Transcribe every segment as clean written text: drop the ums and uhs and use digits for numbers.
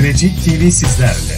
Recep TV sizlerle.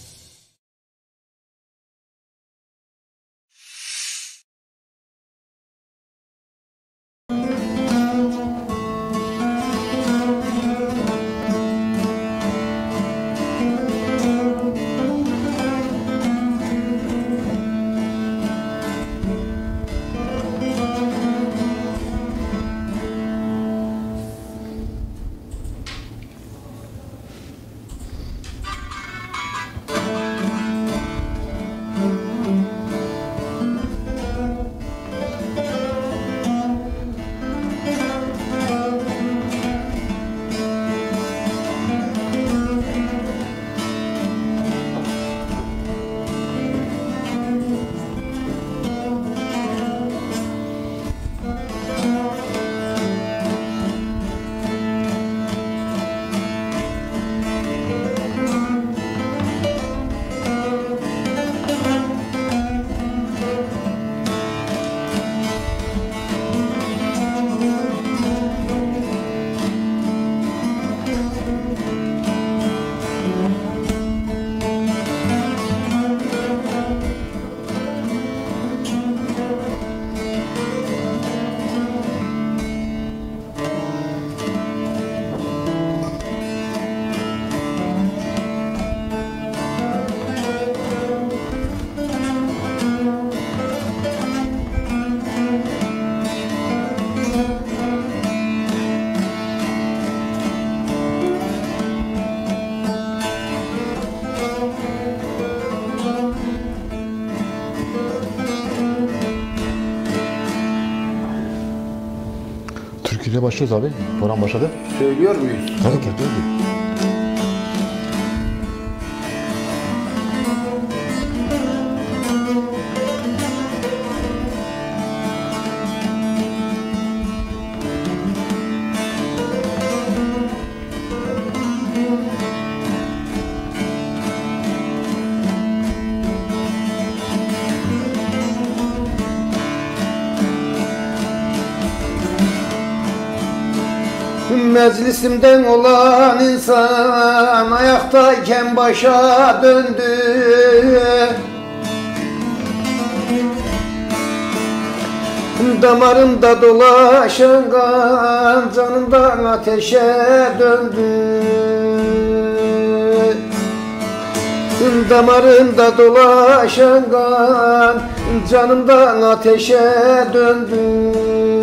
Türkiye'ye başlıyoruz abi. Program başladı. Söylüyor muyuz? Tabii ki. Tabii. Meclisimden olan insan ayaktayken başa döndü. Damarında dolaşan kan canından ateşe döndü. Damarında dolaşan kan canımdan ateşe döndü.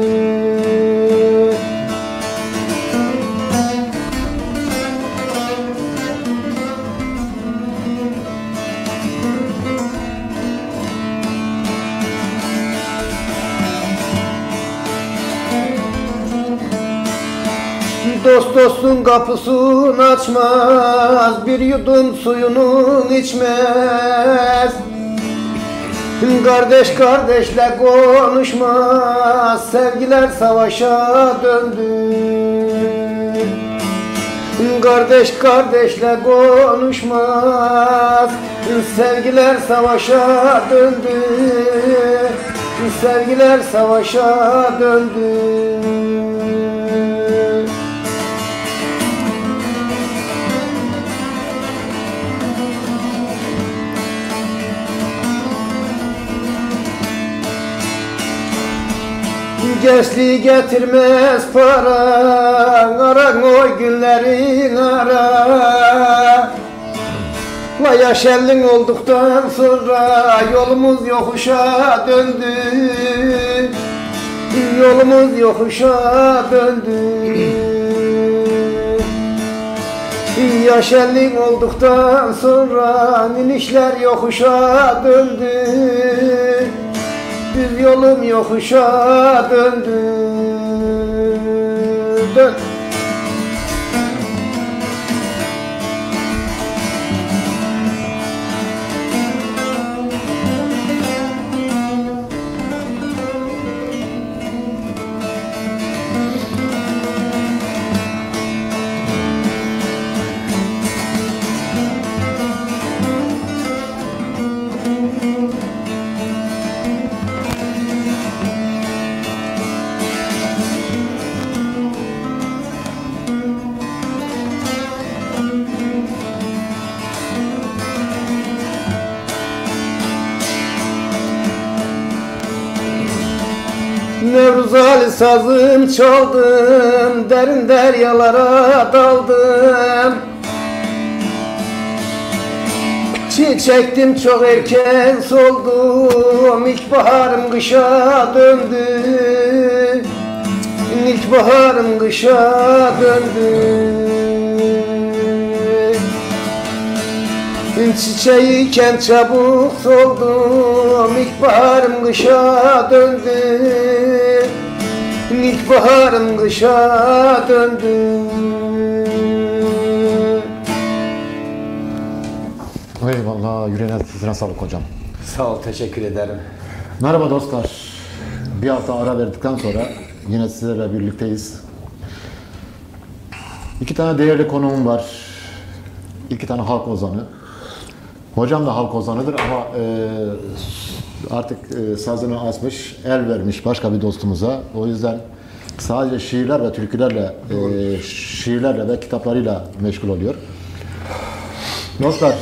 Dost dostun kapısını açmaz, bir yudum suyunu içmez. Kardeş kardeşle konuşmaz, sevgiler savaşa döndü. Kardeş kardeşle konuşmaz, sevgiler savaşa döndü. Sevgiler savaşa döndü. Gençliği getirmez para, aran o günlerin ara. La yaş ellin olduktan sonra yolumuz yokuşa döndü. Yolumuz yokuşa döndü. Yaş ellin olduktan sonra inişler yokuşa döndü. Düz yolum yokuşa döndü. sazım çaldım, derin deryalara daldım. Çiçektim çok erken soldum, ilkbaharım kışa döndü. İlkbaharım kışa döndü. Çiçeğiyken çabuk soldum, ilkbaharım kışa döndü. İlkbaharım kışa döndü. Eyvallah, yüreğine sizine sağlık hocam. Sağ ol, teşekkür ederim. Merhaba dostlar. Bir hafta ara verdikten sonra yine sizlerle birlikteyiz. İki tane değerli konuğum var. İki tane halk ozanı. Hocam da halk ozanıdır ama artık sazını asmış, el vermiş başka bir dostumuza. O yüzden sadece şiirler ve türkülerle, şiirlerle ve kitaplarıyla meşgul oluyor. Dostlar,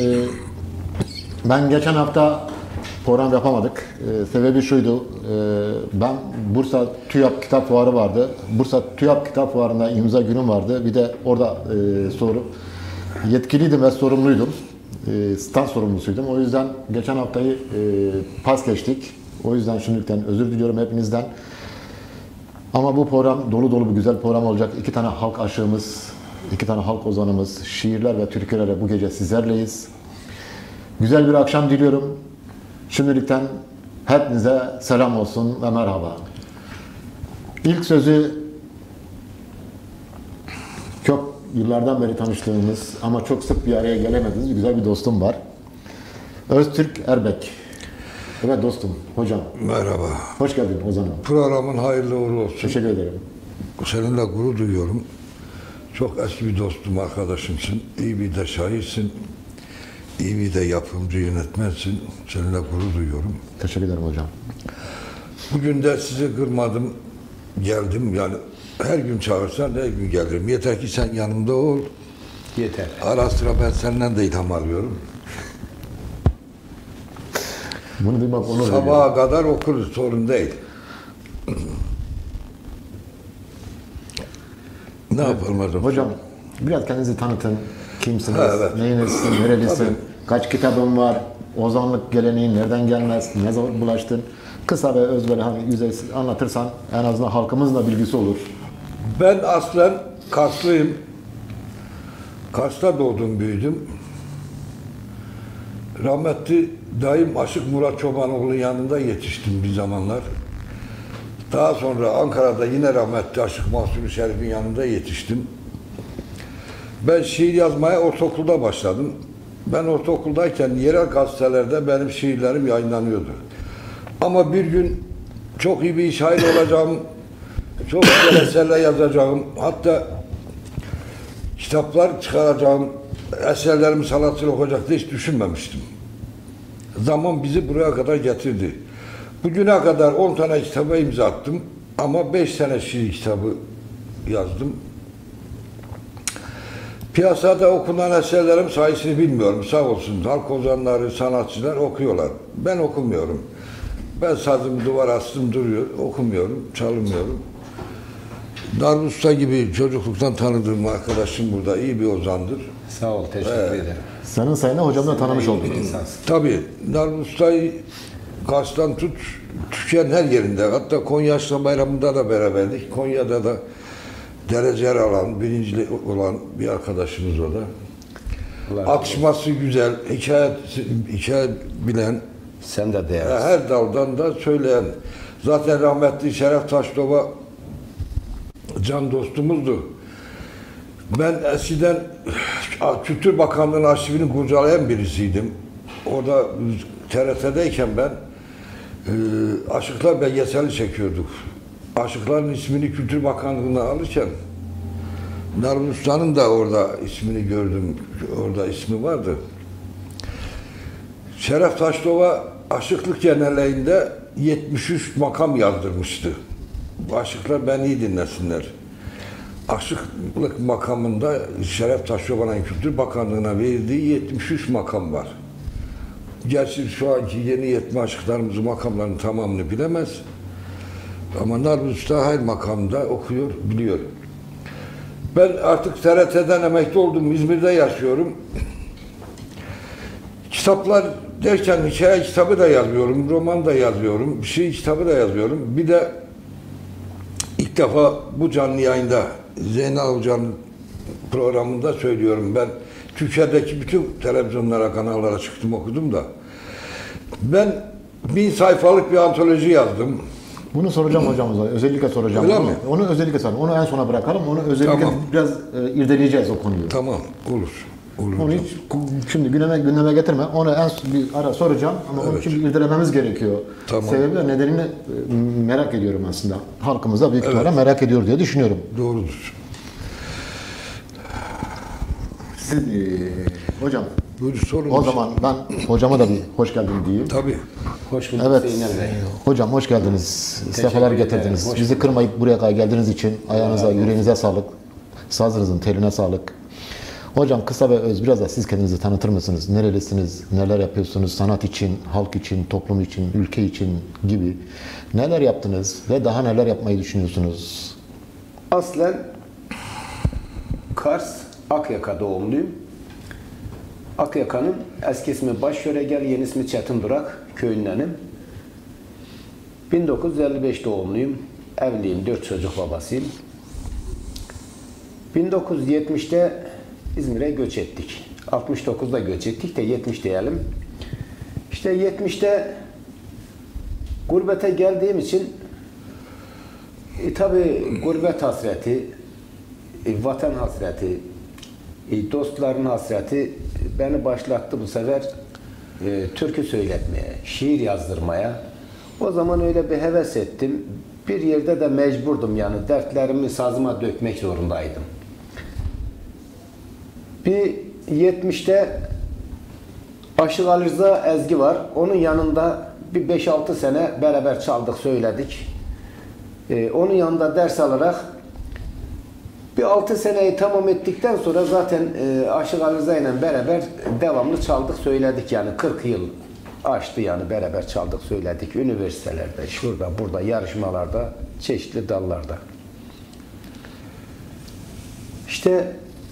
ben geçen hafta program yapamadık. Sebebi şuydu, ben Bursa TÜYAP Kitap Fuarı vardı. Bursa TÜYAP Kitap Fuarı'nda imza günüm vardı. Bir de orada yetkiliydim ve sorumluydum. Stand sorumlusuydum. O yüzden geçen haftayı pas geçtik. O yüzden şimdilikten özür diliyorum hepinizden. Ama bu program dolu dolu bir güzel program olacak. İki tane halk aşığımız, iki tane halk ozanımız, şiirler ve türkülerle bu gece sizlerleyiz. Güzel bir akşam diliyorum. Şimdilikten hepinize selam olsun ve merhaba. İlk sözü çok yıllardan beri tanıştığımız ama çok sık bir araya gelemediğimiz güzel bir dostum var. Öztürk Erbek. Evet dostum, hocam. Merhaba. Hoş geldin Ozan'ım. Programın hayırlı uğurlu olsun. Teşekkür ederim. Seninle gurur duyuyorum. Çok eski bir dostum, arkadaşımsın. İyi bir de şairsin. İyi bir de yapımcı, yönetmensin. Seninle gurur duyuyorum. Teşekkür ederim hocam. Bugün de sizi kırmadım, geldim. Yani her gün çağırsan her gün gelirim. Yeter ki sen yanımda ol. Yeter. Ara sıra ben senden de ilham alıyorum. Bunu duymak onur veriyor. Sabaha kadar okuruz, sorun değil. Ne yapalım hocam? Hocam biraz kendinizi tanıtın. Kimsiniz? Ha, evet. Neyinizsin? Nerelisin? Tabii. Kaç kitabın var? Ozanlık geleneği nereden gelmez? Ne zaman bulaştın? Kısa ve öz böyle hani yüzeysel anlatırsan en azından halkımızın da bilgisi olur. Ben aslen Karslıyım. Kars'ta doğdum, büyüdüm. Rahmetli dayım Aşık Murat Çobanoğlu'nun yanında yetiştim bir zamanlar. Daha sonra Ankara'da yine rahmetli Aşık Mahsuni Şerif'in yanında yetiştim. Ben şiir yazmaya ortaokulda başladım. Ben ortaokuldayken yerel gazetelerde benim şiirlerim yayınlanıyordu. Ama bir gün çok iyi bir şair olacağım, çok güzel eserler yazacağım, hatta kitaplar çıkaracağım, eserlerimi sanatçı okuyacak diye hiç düşünmemiştim. Zaman bizi buraya kadar getirdi. Bugüne kadar 10 tane kitaba imza attım ama 5 tane şiir kitabı yazdım. Piyasada okunan eserlerim sayısını bilmiyorum. Sağ olsun halk ozanları, sanatçılar okuyorlar. Ben okumuyorum. Ben sazımı duvara astım duruyor, okumuyorum, çalmıyorum. Darül Usta gibi çocukluktan tanıdığım arkadaşım burada iyi bir ozandır. Sağ ol, teşekkür ederim. Senin sayende hocamla tanımış olduk. Tabii Darül Usta'yı Kars'tan tut, Türkiye'nin her yerinde. Hatta Konya Aşkı Bayramı'nda da beraberdik. Konya'da da dereceler alan, birincili olan bir arkadaşımız o da. Atışması güzel, hikaye bilen, Sen de değerlisin. her daldan da söyleyen. Zaten rahmetli Şeref Taşdova can dostumuzdu. Ben eskiden Kültür Bakanlığı'nın arşivini kurcalayan birisiydim. Orada TRT'deyken ben Aşıklar belgeseli çekiyorduk. Aşıkların ismini Kültür Bakanlığı'na alırken Darül Usta'nın da orada ismini gördüm. Orada ismi vardı. Şeref Taşdova Aşıklık Genelliğinde 73 makam yazdırmıştı. Bu aşıklar beni iyi dinlesinler. Aşıklık makamında Şeref Taşdova'nın Kültür Bakanlığı'na verdiği 73 makam var. Gerçi şu anki yeni yetme aşıklarımızın makamlarının tamamını bilemez. Ama Nargis Usta her makamda okuyor, biliyor. Ben artık TRT'den emekli oldum, İzmir'de yaşıyorum. Kitaplar derken hikaye kitabı da yazıyorum, roman da yazıyorum, bir şey kitabı da yazıyorum. Bir de ilk defa bu canlı yayında Zeynel Hoca'nın programında söylüyorum. Ben Türkiye'deki bütün televizyonlara, kanallara çıktım, okudum da. Ben 1000 sayfalık bir antoloji yazdım. Bunu soracağım hocamıza. Özellikle soracağım. Öyle onu. mi? Onu özellikle soracağım. Onu en sona bırakalım. Onu özellikle Tamam. biraz irdeleyeceğiz o konuyu. Tamam, olur. Olur. Onu hiç şimdi gündeme getirme. Onu bir ara soracağım ama onu Evet. çünkü irdelememiz gerekiyor. Tamam. Sebebi ve nedenini merak ediyorum aslında. Halkımız da büyük ihtimalle merak ediyor diye düşünüyorum. Doğrudur. Siz, hocam, Buyur, sorun. o zaman ben hocama da bir hoş geldin diyeyim. Tabii. Hoş bulduk Evet, Zeynel Bey. hocam hoş geldiniz. Sefalar ederim, getirdiniz. hoş Bizi kırmayıp buraya kadar geldiğiniz için ayağınıza, yüreğinize sağlık. Sazınızın teline sağlık. Hocam kısa ve öz biraz da siz kendinizi tanıtır mısınız? Nerelisiniz? Neler yapıyorsunuz? Sanat için, halk için, toplum için, ülke için gibi. Neler yaptınız ve daha neler yapmayı düşünüyorsunuz? Aslen Kars, Akyaka doğumluyum. Akyaka'nın eski ismi Başyöregel, yeni ismi Çetindurak köyündenim. 1955 doğumluyum. Evliyim, 4 çocuk babasıyım. 1970'te İzmir'e göç ettik. 69'da göç ettik de 70 diyelim. İşte 70'te gurbete geldiğim için tabii gurbet hasreti, vatan hasreti, dostların hasreti beni başlattı bu sefer türkü söyletmeye, şiir yazdırmaya. O zaman öyle bir heves ettim. Bir yerde de mecburdum, yani dertlerimi sazıma dökmek zorundaydım. Bir 70'te Aşık Ali Rıza Ezgi var. Onun yanında bir 5-6 sene beraber çaldık, söyledik. Onun yanında ders alarak bir 6 seneyi tamam ettikten sonra zaten Aşık Ali Rıza ile beraber devamlı çaldık, söyledik, yani 40 yıl aştı, yani beraber çaldık, söyledik. Üniversitelerde, şurada, burada, yarışmalarda, çeşitli dallarda. İşte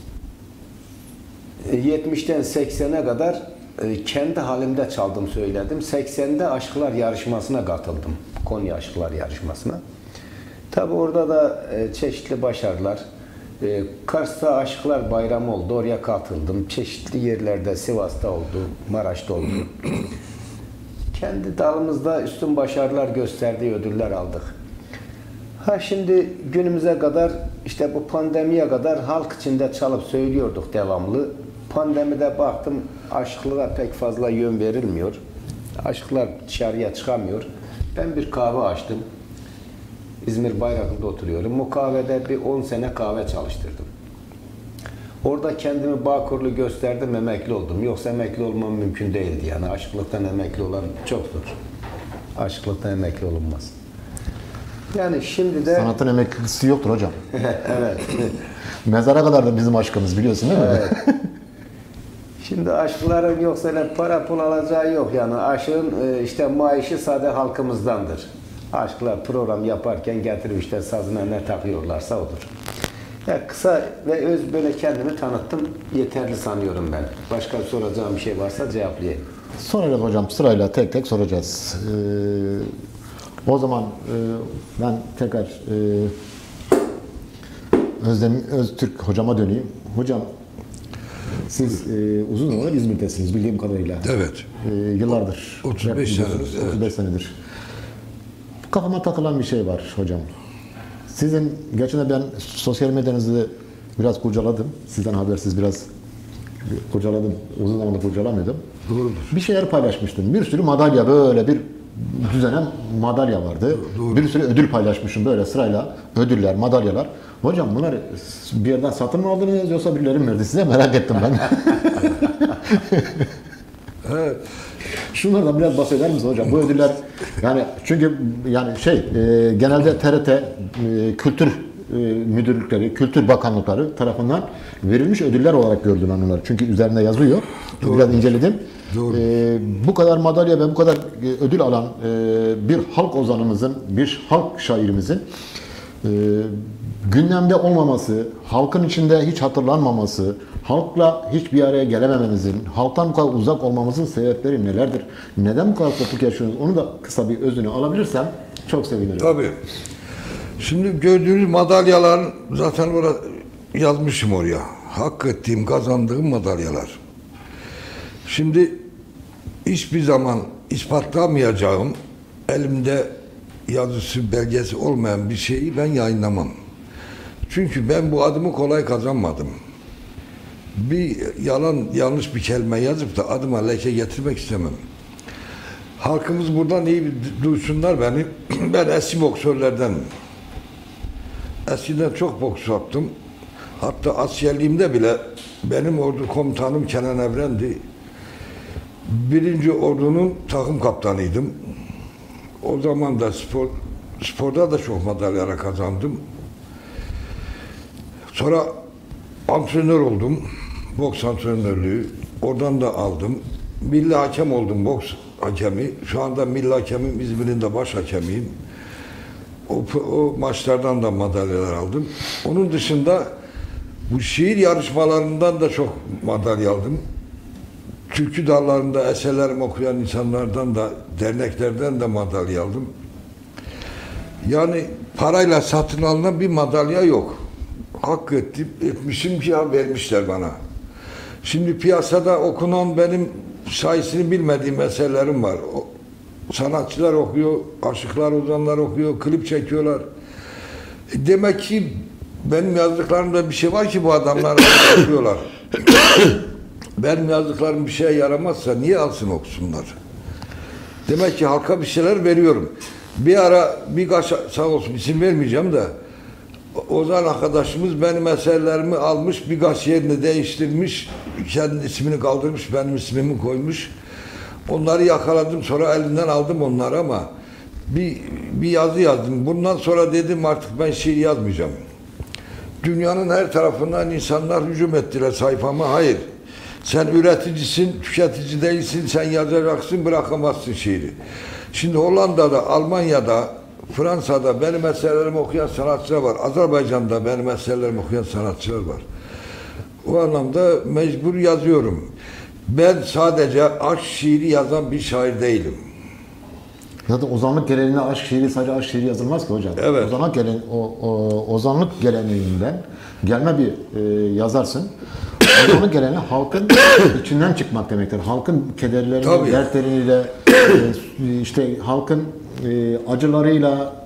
70'ten 80'e kadar kendi halimde çaldım, söyledim. 80'de Aşıklar Yarışması'na katıldım. Konya Aşıklar Yarışması'na. Tabi orada da çeşitli başarılar. Kars'ta Aşıklar Bayramı oldu. Oraya katıldım. Çeşitli yerlerde, Sivas'ta oldu, Maraş'ta oldu. Kendi dalımızda üstün başarılar gösterdiği ödüller aldık. Şimdi günümüze kadar, işte bu pandemiye kadar halk içinde çalıp söylüyorduk devamlı. Pandemide baktım aşıklığa pek fazla yön verilmiyor. Aşıklar dışarıya çıkamıyor. Ben bir kahve açtım. İzmir Bayraklı'da oturuyorum. O kahvede bir 10 sene kahve çalıştırdım. Orada kendimi Bağkurlu gösterdim, emekli oldum. Yoksa emekli olmam mümkün değildi. Yani aşıklıktan emekli olan çok zor. Aşıklıktan emekli olunmaz. Yani şimdi de... Sanatın emeklisi yoktur hocam. Evet. Mezara kadar da bizim aşkımız, biliyorsun değil mi? Evet. Şimdi aşkların yoksa öyle para pul alacağı yok. Yani aşığın işte maaşı sade halkımızdandır. Aşklar program yaparken getirip işte sazına ne takıyorlarsa odur. Ya kısa ve öz böyle kendimi tanıttım. Yeterli sanıyorum ben. Başka soracağım bir şey varsa cevaplayayım. Soracağız hocam, sırayla tek tek soracağız. O zaman ben tekrar Öztürk hocama döneyim. Hocam siz uzun zamandır İzmir'desiniz bildiğim kadarıyla. Evet. Yıllardır. 35 senedir, evet. 35 senedir. Kafama takılan bir şey var hocam. Sizin, geçen de ben sosyal medyanızı biraz kurcaladım. Sizden habersiz biraz kurcaladım. Uzun zamandır kurcalamıyordum. Doğrudur. Bir şeyler paylaşmıştım. Bir sürü madalya, böyle bir düzenen madalya vardı. Doğru. Bir sürü ödül paylaşmışım böyle sırayla. Ödüller, madalyalar. Hocam bunları bir yerden satın mı aldınız yoksa birileri mi verdi size? Merak ettim ben. Evet. Şunlardan biraz bahseder misiniz hocam? Bu ödüller yani çünkü yani genelde TRT kültür müdürlükleri, kültür bakanlıkları tarafından verilmiş ödüller olarak gördüm ben onları. Çünkü üzerinde yazıyor. Biraz inceledim. Doğru. Bu kadar madalya ve bu kadar ödül alan bir halk ozanımızın, bir halk şairimizin gündemde olmaması, halkın içinde hiç hatırlanmaması, halkla hiç bir araya gelemememizin, halktan bu kadar uzak olmamızın sebepleri nelerdir? Neden bu kadar kopuk yaşıyoruz? Onu da kısa bir özünü alabilirsem çok sevinirim. Tabii. Şimdi gördüğünüz madalyalar zaten orada yazmışım oraya. Hak ettiğim, kazandığım madalyalar. Şimdi hiçbir zaman ispatlamayacağım, elimde yazısı, belgesi olmayan bir şeyi ben yayınlamam. Çünkü ben bu adımı kolay kazanmadım. Bir yalan, yanlış bir kelime yazıp da adıma leke getirmek istemem. Halkımız buradan iyi bir duysunlar beni. Ben eski boksörlerdenim. Eskiden çok boks yaptım. Hatta askerliğimde bile benim ordu komutanım Kenan Evren'di. 1. Ordu'nun takım kaptanıydım. O zaman da sporda da çok madalyalar kazandım. Sonra antrenör oldum. Boks antrenörlüğü. Oradan da aldım. Milli hakem oldum, boks hakemi. Şu anda milli hakemim, İzmir'in de baş hakemiyim. O maçlardan da madalyalar aldım. Onun dışında bu şiir yarışmalarından da çok madalya aldım. Türkü dallarında eserlerimi okuyan insanlardan da, derneklerden de madalya aldım. Yani parayla satın alınan bir madalya yok. Hak etmişim ki ya vermişler bana. Şimdi piyasada okunan benim sayısını bilmediğim eserlerim var. Sanatçılar okuyor, aşıklar, ozanlar okuyor, klip çekiyorlar. Demek ki benim yazdıklarımda bir şey var ki bu adamlar okuyorlar. Benim yazdıklarım bir şeye yaramazsa niye alsın okusunlar? Demek ki halka bir şeyler veriyorum. Bir ara birkaç, sağ olsun isim vermeyeceğim de, Ozan arkadaşımız benim eserlerimi almış, birkaç yerini değiştirmiş, kendi ismini kaldırmış, benim ismimi koymuş. Onları yakaladım, sonra elinden aldım onları ama bir yazı yazdım. Bundan sonra dedim artık ben şiir yazmayacağım. Dünyanın her tarafından insanlar hücum ettiler sayfama. Hayır, sen üreticisin, tüketici değilsin, sen yazacaksın, bırakamazsın şiiri. Şimdi Hollanda'da, Almanya'da, Fransa'da benim eserlerimi okuyan sanatçılar var. Azerbaycan'da benim eserlerimi okuyan sanatçılar var. O anlamda mecbur yazıyorum. Ben sadece aşk şiiri yazan bir şair değilim. Zaten ozanlık geleneğine aşk şiiri, sadece aşk şiiri yazılmaz ki hocam. Evet. Ozanlık geleneğinden gelme bir yazarsın. Ozanlık geleneği halkın içinden çıkmak demektir. Halkın kederlerini, Tabii. dertleriyle, işte halkın acılarıyla,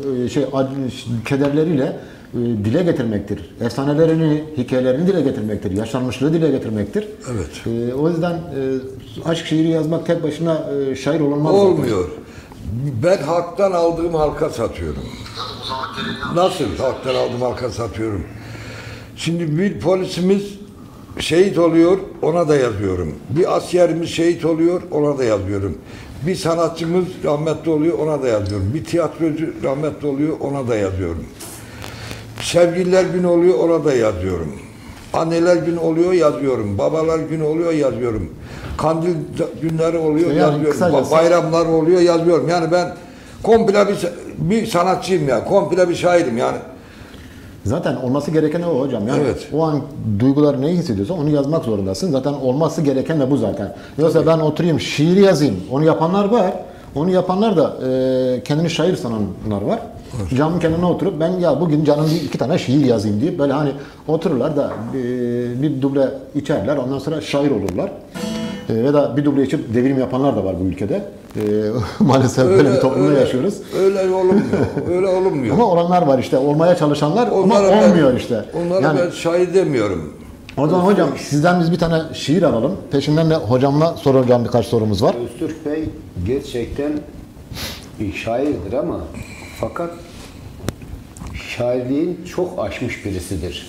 kederleriyle dile getirmektir. Efsanelerini, hikayelerini dile getirmektir. Yaşanmışlığı dile getirmektir. Evet. O yüzden aşk şiiri yazmak tek başına şair olunmaz. Olmuyor. Ben halktan aldığım halka satıyorum. Nasıl halktan aldığım halka satıyorum? Şimdi bir polisimiz şehit oluyor, ona da yazıyorum. Bir askerimiz şehit oluyor, ona da yazıyorum. Bir sanatçımız rahmetli oluyor, ona da yazıyorum. Bir tiyatrocu rahmetli oluyor, ona da yazıyorum. Sevgililer günü oluyor, ona da yazıyorum. Anneler günü oluyor, yazıyorum. Babalar günü oluyor, yazıyorum. Kandil günleri oluyor, Yani yazıyorum. kısacası... Bayramlar oluyor, yazıyorum. Yani ben komple bir sanatçıyım ya, komple bir şairim yani. Zaten olması gereken o hocam. Yani Evet. o an duyguları neyi hissediyorsa onu yazmak zorundasın. Zaten olması gereken de bu zaten. Yoksa ben oturayım şiir yazayım. Onu yapanlar var. Onu yapanlar da kendini şair sananlar var. Evet. Camın kenarına oturup ben ya bugün canım iki tane şiir yazayım diye böyle hani otururlar da bir duble içerler. Ondan sonra şair olurlar. Ve da bir duble içip devrim yapanlar da var bu ülkede. Maalesef öyle, böyle bir toplumda yaşıyoruz. Öyle olunmuyor. Öyle olunmuyor. Ama olanlar var işte. Olmaya çalışanlar ama olmuyor işte. Onlara yani, ben şair demiyorum. O zaman hocam sizden biz bir tane şiir alalım. Peşinden de hocamla soracağım birkaç sorumuz var. Öztürk Bey gerçekten bir şairdir ama fakat şairliğin çok aşmış birisidir.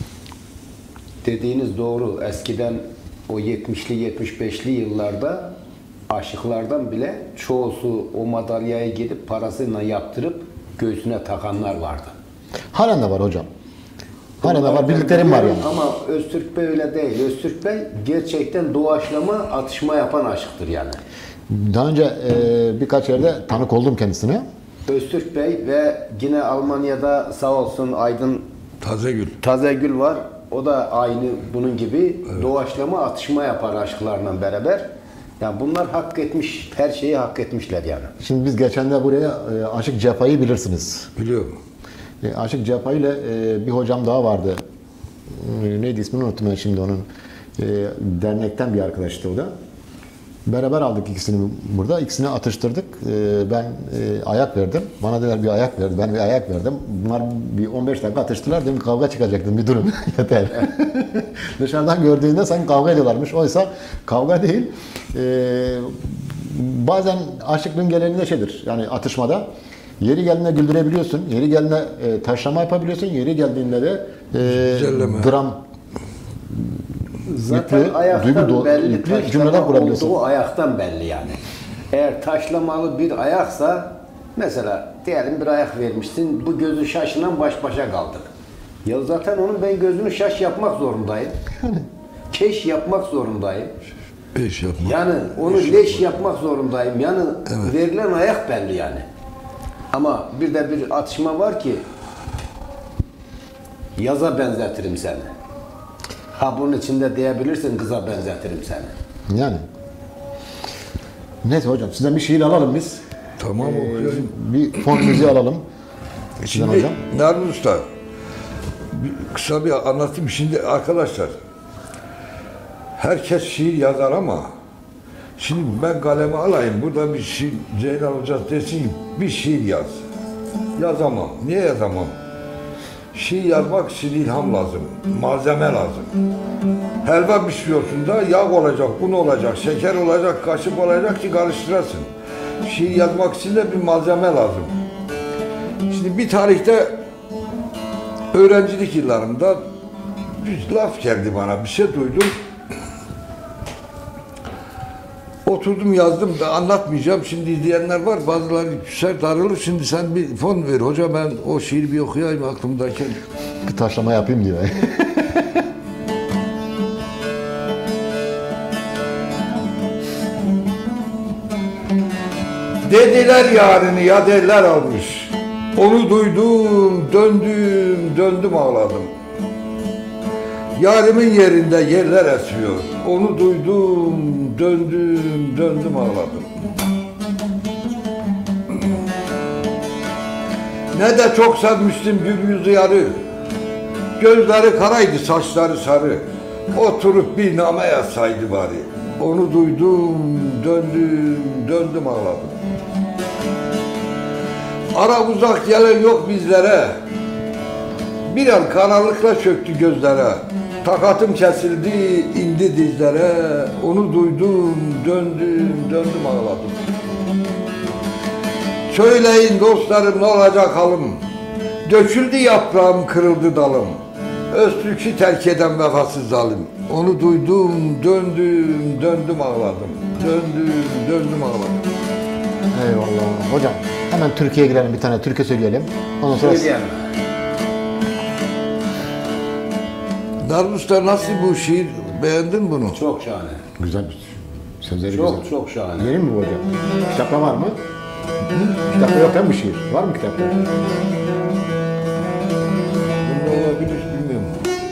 Dediğiniz doğru. Eskiden o 70'li 75'li yıllarda aşıklardan bile çoğusu o madalyayı gidip parasıyla yaptırıp göğsüne takanlar vardı. Halen de var hocam. Hala da var, Onları bildiklerim var biliyorum yani. Ama Öztürk Bey öyle değil. Öztürk Bey gerçekten doğaçlama, atışma yapan aşıktır yani. Daha önce birkaç yerde tanık oldum kendisine. Öztürk Bey ve yine Almanya'da sağ olsun Aydın Tazegül. Tazegül var. O da aynı bunun gibi doğaçlama, atışma yapar aşklarla beraber. Yani bunlar hak etmiş, her şeyi hak etmişler yani. Şimdi biz geçen de buraya Aşık Cefa'yı bilirsiniz. Biliyorum. Aşık Cefa ile bir hocam daha vardı. Neydi ismini unuttum ben şimdi onun. Dernekten bir arkadaştı o da. Beraber aldık ikisini burada. İkisini atıştırdık. Ben ayak verdim. Bana dediler bir ayak verdi. Ben bir ayak verdim. Bunlar bir 15 dakika atıştılar. Dedim kavga çıkacaktı bir durum. Yeter. Dışarıdan gördüğünde sanki kavga ediyorlarmış. Oysa kavga değil. Bazen aşıklığın geleneğinde şeydir. Yani atışmada. Yeri geldiğinde güldürebiliyorsun. Yeri geldiğinde taşlama yapabiliyorsun. Yeri geldiğinde de dram Zaten yüklü, ayaktan duygu belli, yüklü taşlama cümleler kurabiliyorsun. olduğu ayaktan belli yani. Eğer taşlamalı bir ayaksa, mesela diyelim bir ayak vermişsin, bu gözü şaşınan baş başa kaldık. Ya zaten onun ben gözünü şaş yapmak zorundayım. Keş yapmak zorundayım. Beş yapma. Yani onu leş yapmak zorundayım. Yani verilen ayak belli yani. Ama bir de bir atışma var ki yaza benzetirim seni. Ha bunun içinde diyebilirsin kıza benzetirim seni. Yani. Neyse hocam sizden bir şiir alalım biz. Tamam okuyorum. Bir fon müziği alalım. Sizden Şimdi hocam. Nermin Usta, kısa bir anlatayım. Şimdi arkadaşlar, herkes şiir yazar ama şimdi ben kaleme alayım, burada bir şiir, Ceylan Hoca desin ki bir şiir yaz. Yazamam. Niye yazamam? Şiir yazmak için ilham lazım, malzeme lazım. Helva pişiriyorsun da yağ olacak, un olacak, şeker olacak, kaşık olacak ki karıştırasın. Şiir yazmak için de bir malzeme lazım. Şimdi bir tarihte öğrencilik yıllarımda bir laf geldi bana, bir şey duydum. Oturdum yazdım da anlatmayacağım. Şimdi izleyenler var, bazıları küser darılır. Şimdi sen bir fon ver hoca, ben o şiiri bir okuyayım aklımdayken. Bir taşlama yapayım diyor. Dediler yarını ya derler almış. Onu duydum, döndüm ağladım. Yarimin yerinde yerler esiyor. Onu duydum, döndüm ağladım. Ne de çok sevmiştim gül yüzü yarı. Gözleri karaydı, saçları sarı. Oturup bir name yazsaydı bari. Onu duydum, döndüm ağladım. Ara uzak gelen yok bizlere. Bir an karanlıkla çöktü gözlere. Takatım kesildi, indi dizlere. Onu duydum, döndüm ağladım. Söyleyin dostlarım ne olacak halim? Döküldü yaprağım, kırıldı dalım. Öztürk'ü terk eden vefasız zalim. Onu duydum, döndüm ağladım. Döndüm ağladım. Eyvallah. Hocam hemen Türkiye'ye girelim, bir tane türkü söyleyelim. Ondan sonra Söyleyelim. Nermin Usta, nasıl bu şiir? Beğendin mi bunu? Çok şahane. güzel sözleri Çok güzel. çok şahane. Vereyim mi bu hocam? Kitapta var mı? Kitapta yok değil mi bu şiir? Var mı kitapta? Bunda olabilir, bilmiyorum.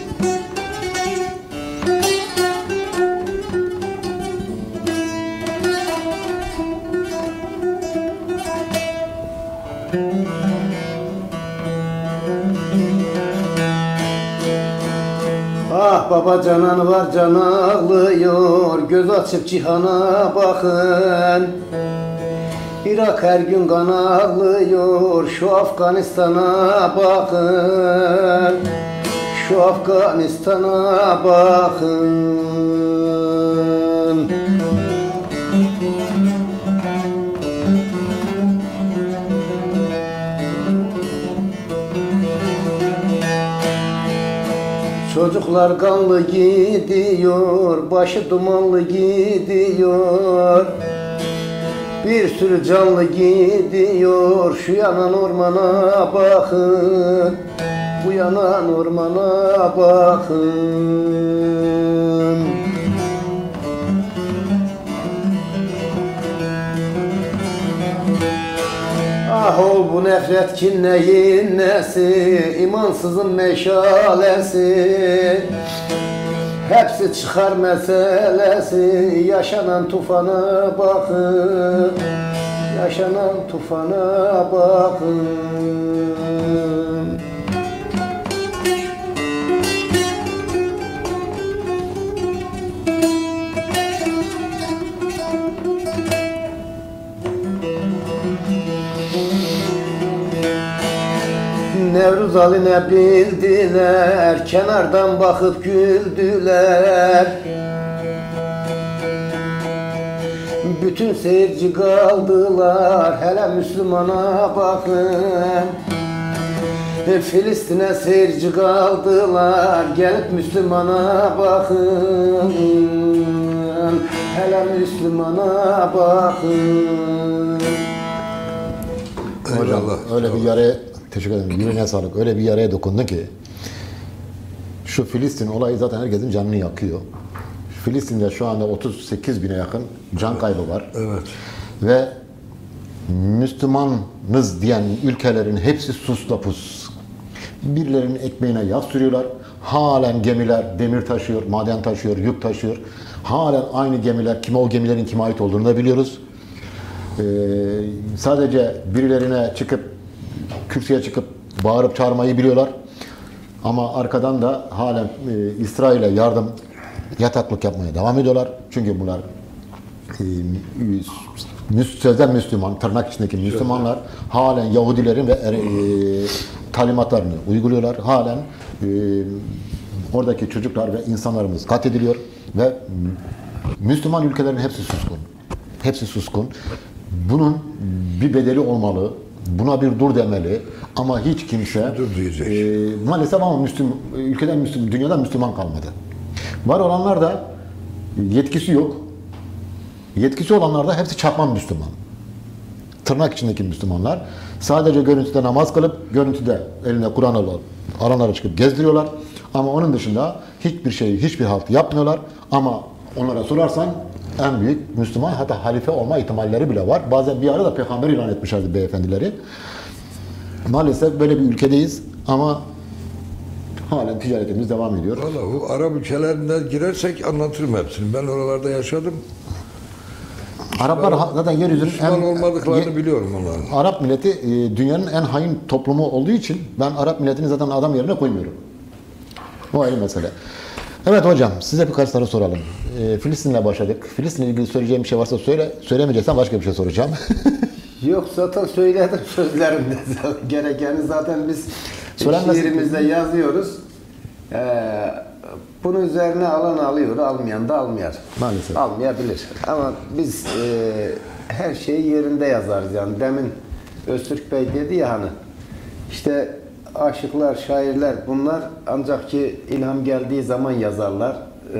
Ah baba canan var can ağlıyor, göz açıp cihana bakın. Irak her gün kan ağlıyor, şu Afganistan'a bakın. Şu Afganistan'a bakın. Çocuklar kanlı gidiyor, başı dumanlı gidiyor. Bir sürü canlı gidiyor, şu yanan ormana bakın. Bu yanan ormana bakın. Ah ol bu nefret kin neyin nesi, imansızın meşalesi. Hepsi çıkar meselesi, yaşanan tufana bakın. Yaşanan tufana bakın. Nevruz Ali ne bildiler, kenardan bakıp güldüler. Bütün seyirci kaldılar, hele Müslümana bakın. Filistin'e seyirci kaldılar, gelip Müslümana bakın. Hele Müslümana bakın. Hocam Eyvallah. öyle bir yaraya, teşekkür ederim, yüreğine sağlık, öyle bir yaraya dokundun ki şu Filistin olayı zaten herkesin canını yakıyor. Filistin'de şu anda 38 bine yakın can kaybı var. Evet. Ve Müslümanız diyen ülkelerin hepsi susla pus. Birilerinin ekmeğine yağ sürüyorlar. Halen gemiler demir taşıyor, maden taşıyor, yük taşıyor. Halen aynı gemiler, o gemilerin kime ait olduğunu da biliyoruz. Sadece birilerine çıkıp, kürsüye çıkıp bağırıp çağırmayı biliyorlar. Ama arkadan da halen İsrail'e yardım, yataklık yapmaya devam ediyorlar. Çünkü bunlar sözde Müslüman, tırnak içindeki Müslümanlar halen Yahudilerin ve talimatlarını uyguluyorlar. Halen oradaki çocuklar ve insanlarımız katlediliyor ve Müslüman ülkelerin hepsi suskun. Hepsi suskun. Bunun bir bedeli olmalı. Buna bir dur demeli. Ama hiç kimse Dur diyecek. maalesef ama ülkeden dünyadan Müslüman kalmadı. Var olanlar da yetkisi yok. Yetkisi olanlar da hepsi çakma Müslüman. Tırnak içindeki Müslümanlar. Sadece görüntüde namaz kılıp, görüntüde eline Kur'an alıp, alanlara çıkıp gezdiriyorlar. Ama onun dışında hiçbir şey, hiçbir halt yapmıyorlar. Ama onlara sorarsan en büyük Müslüman, hatta halife olma ihtimalleri bile var. Bazen bir ara da peygamber ilan etmişlerdi beyefendileri. Maalesef böyle bir ülkedeyiz ama halen ticaretimiz devam ediyor. Valla bu Arap ülkelerine girersek anlatırım hepsini. Ben oralarda yaşadım. Araplar zaten yeryüzünün Müslüman olmadıklarını biliyorum onların. Arap milleti dünyanın en hain toplumu olduğu için ben Arap milletini zaten adam yerine koymuyorum. Bu ayrı mesele. Evet hocam, size birkaç soru soralım. Filistin'le başladık. Filistin'le ilgili söyleyeceğim bir şey varsa söyle. Söylemeyeceksen başka bir şey soracağım. Yok zaten söyledim sözlerimde. Gerekeni zaten biz şiirimizde yazıyoruz. Bunun üzerine alan alıyor, almayan da almıyor. Maalesef. Almayabilir. Ama biz her şeyi yerinde yazarız yani. Demin Öztürk Bey dedi ya hani, işte aşıklar, şairler bunlar ancak ki ilham geldiği zaman yazarlar.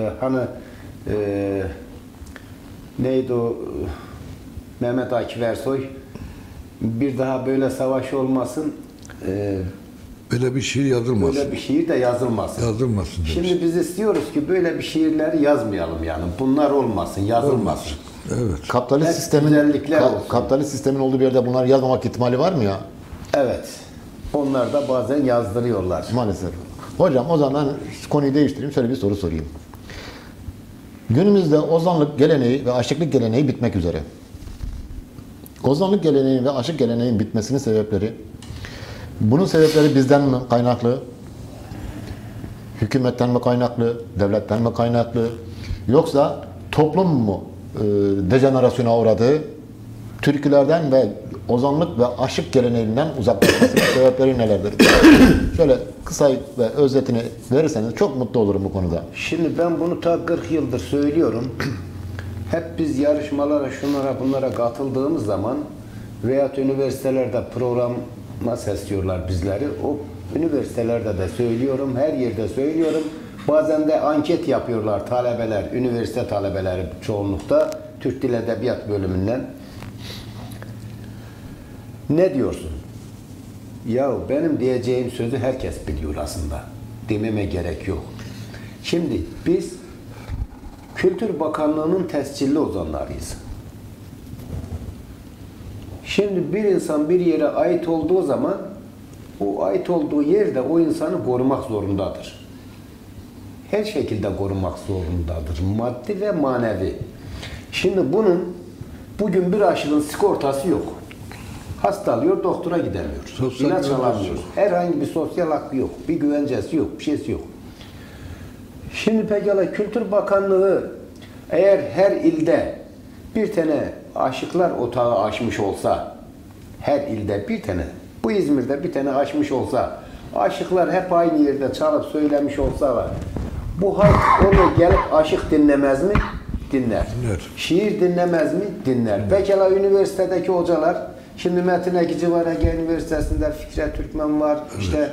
Neydi o Mehmet Akif Ersoy, bir daha böyle savaş olmasın, Böyle bir şiir yazılmasın. böyle bir şiir de yazılmasın. Yazılmasın demiş. Şimdi biz istiyoruz ki böyle bir şiirleri yazmayalım yani. Bunlar olmasın, yazılmasın. Evet. Kapitalist Hep sistemin güzellikler olsun. kapitalist sistemin olduğu bir yerde bunlar yazmamak ihtimali var mı ya? Evet. Onlar da bazen yazdırıyorlar. Maalesef. Hocam o zaman konuyu değiştireyim. Şöyle bir soru sorayım. Günümüzde ozanlık geleneği ve aşıklık geleneği bitmek üzere. Ozanlık geleneği ve aşık geleneğin bitmesinin sebepleri, bunun sebepleri bizden mi kaynaklı? Hükümetten mi kaynaklı? Devletten mi kaynaklı? Yoksa toplum mu dejenerasyona uğradı? Türkülerden ve ozanlık ve aşık geleneğinden uzaklaşmasının sebepleri nelerdir? Şöyle kısa ve özetini verirseniz çok mutlu olurum bu konuda. Şimdi ben bunu ta 40 yıldır söylüyorum. Hep biz yarışmalara, şunlara, bunlara katıldığımız zaman veya üniversitelerde programa sesliyorlar bizleri. O üniversitelerde de söylüyorum, her yerde söylüyorum. Bazen de anket yapıyorlar talebeler, üniversite talebeleri çoğunlukta Türk Dil Edebiyat bölümünden. Ne diyorsun? Ya benim diyeceğim sözü herkes biliyor aslında. Dememe gerek yok. Şimdi biz Kültür Bakanlığı'nın tescilli ozanlarıyız. Şimdi bir insan bir yere ait olduğu zaman o ait olduğu yerde o insanı korumak zorundadır. Her şekilde korumak zorundadır. Maddi ve manevi. Şimdi bugün bir aşığın sigortası yok. Hasta alıyor, doktora gidemiyor. Sosyal İlaç güvencesi alamıyor. yok. Herhangi bir sosyal hakkı yok. Bir güvencesi yok, bir şeysi yok. Şimdi pekala Kültür Bakanlığı eğer her ilde bir tane aşıklar otağı açmış olsa, her ilde bir tane, bu İzmir'de bir tane açmış olsa, aşıklar hep aynı yerde çalıp söylemiş olsalar, bu halk onu gelip aşık dinlemez mi? Dinler. Dinler. Şiir dinlemez mi? Dinler. Pekala üniversitedeki hocalar, şimdi Metin Ekici var Ege Üniversitesi'nde, Fikret Türkmen var, işte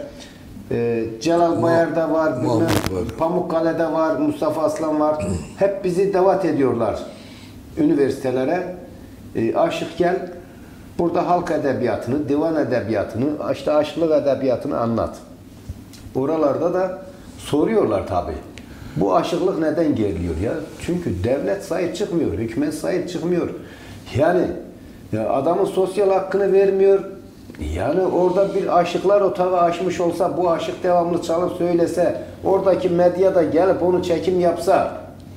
Celal Bayar'da var, bilmem, Mahmut var. Pamukkale'de var, Mustafa Aslan var. Hep bizi davet ediyorlar üniversitelere. Aşık gel, burada halk edebiyatını, divan edebiyatını, işte aşıklık edebiyatını anlat. Oralarda da soruyorlar tabii. Bu aşıklık neden geliyor ya? Çünkü devlet sahip çıkmıyor, hükümet sahip çıkmıyor. Yani ya adamın sosyal hakkını vermiyor. Yani orada bir aşıklar otağı açmış olsa, bu aşık devamlı çalıp söylese, oradaki medya da gelip onu çekim yapsa,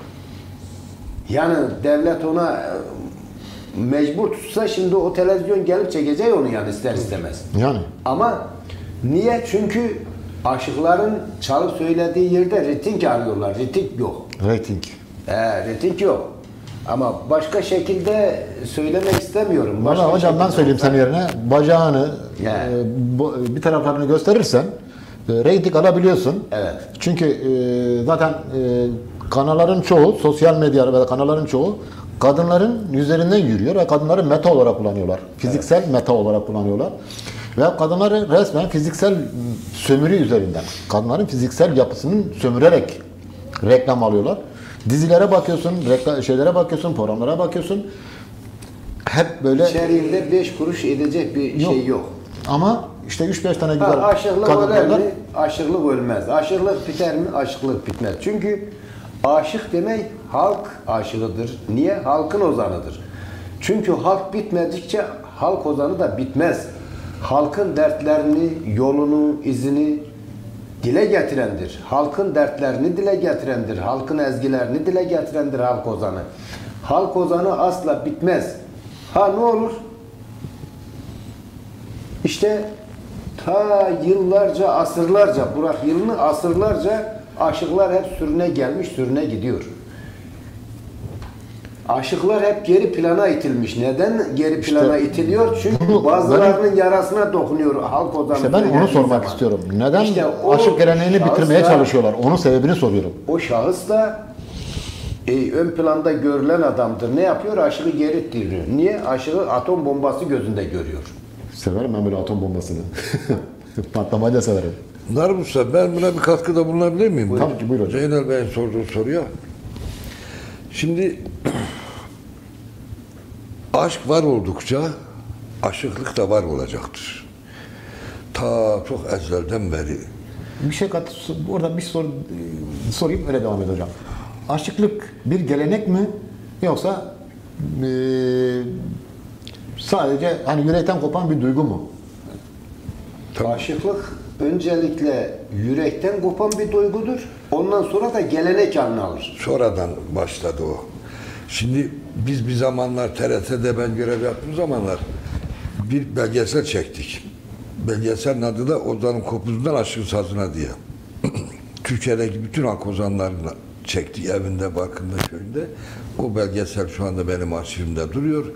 yani devlet ona mecbur tutsa şimdi o televizyon gelip çekecek onu yani ister istemez. Yani. Ama niye? Çünkü aşıkların çalıp söylediği yerde reyting arıyorlar. Reyting yok. Rating. Reyting yok. Ama başka şekilde söylemek istemiyorum. Başka Valla hocam ben şekilde söyleyeyim olsa- senin yerine. Bacağını, Yani. bir taraflarını gösterirsen reyting alabiliyorsun. Evet. Çünkü zaten kanalların çoğu, sosyal medya ve kanalların çoğu kadınların üzerinden yürüyor ve kadınları meta olarak kullanıyorlar. Fiziksel meta olarak kullanıyorlar. Ve kadınları resmen fiziksel sömürü üzerinden, kadınların fiziksel yapısının sömürerek reklam alıyorlar. Dizilere bakıyorsun, şeylere bakıyorsun, programlara bakıyorsun. Hep böyle İçeriğinde 5 kuruş edecek bir şey yok. ama işte 3-5 tane güzel Aşıklık kadın öler var. mi? Aşıklık ölmez. Aşıklık biter mi? Aşıklık bitmez. Çünkü aşık demek halk aşığıdır. Niye? Halkın ozanıdır. Çünkü halk bitmedikçe halk ozanı da bitmez. Halkın dertlerini, yolunu, izini dile getirendir. Halkın dertlerini dile getirendir. Halkın ezgilerini dile getirendir halk ozanı. Halk ozanı asla bitmez. Ha ne olur? İşte ta yıllarca, asırlarca, bırak yılını asırlarca aşıklar hep sürüne gelmiş, sürüne gidiyor. Aşıklar hep geri plana itilmiş. Neden geri plana itiliyor? Çünkü bazılarının yarasına dokunuyor halk ozanı. İşte ben onu söylediği sormak zaman. istiyorum. Neden İşte o aşık geleneğini bitirmeye şahısla- çalışıyorlar? Onun sebebini soruyorum. O şahıs da ön planda görülen adamdır. Ne yapıyor? Aşığı geri ittiriyor. Niye? Aşığı atom bombası gözünde görüyor. Severim ben böyle atom bombasını. Patlamayı da severim. Narım Usta, ben buna bir katkıda bulunabilir miyim? Tabii ki, buyur hocam. Zeynel Bey'in sorduğu soruya. Şimdi aşk var oldukça aşıklık da var olacaktır. Ta çok ezelden beri. Bir şey orada bir soru sorayım öyle devam edeceğim. Aşıklık bir gelenek mi yoksa sadece hani yürekten kopan bir duygu mu? Tamam. Aşıklık öncelikle yürekten kopan bir duygudur. Ondan sonra da gelenek haline alır. Sonradan başladı o. Şimdi biz bir zamanlar TRT'de ben görev yaptığım zamanlar bir belgesel çektik. Belgeselin adı da Ozan'ın Kopuzundan Aşkın Sazına diye. Türkiye'deki bütün halk ozanlarını çektik evinde, barkında, köyünde. O belgesel şu anda benim arşivimde duruyor.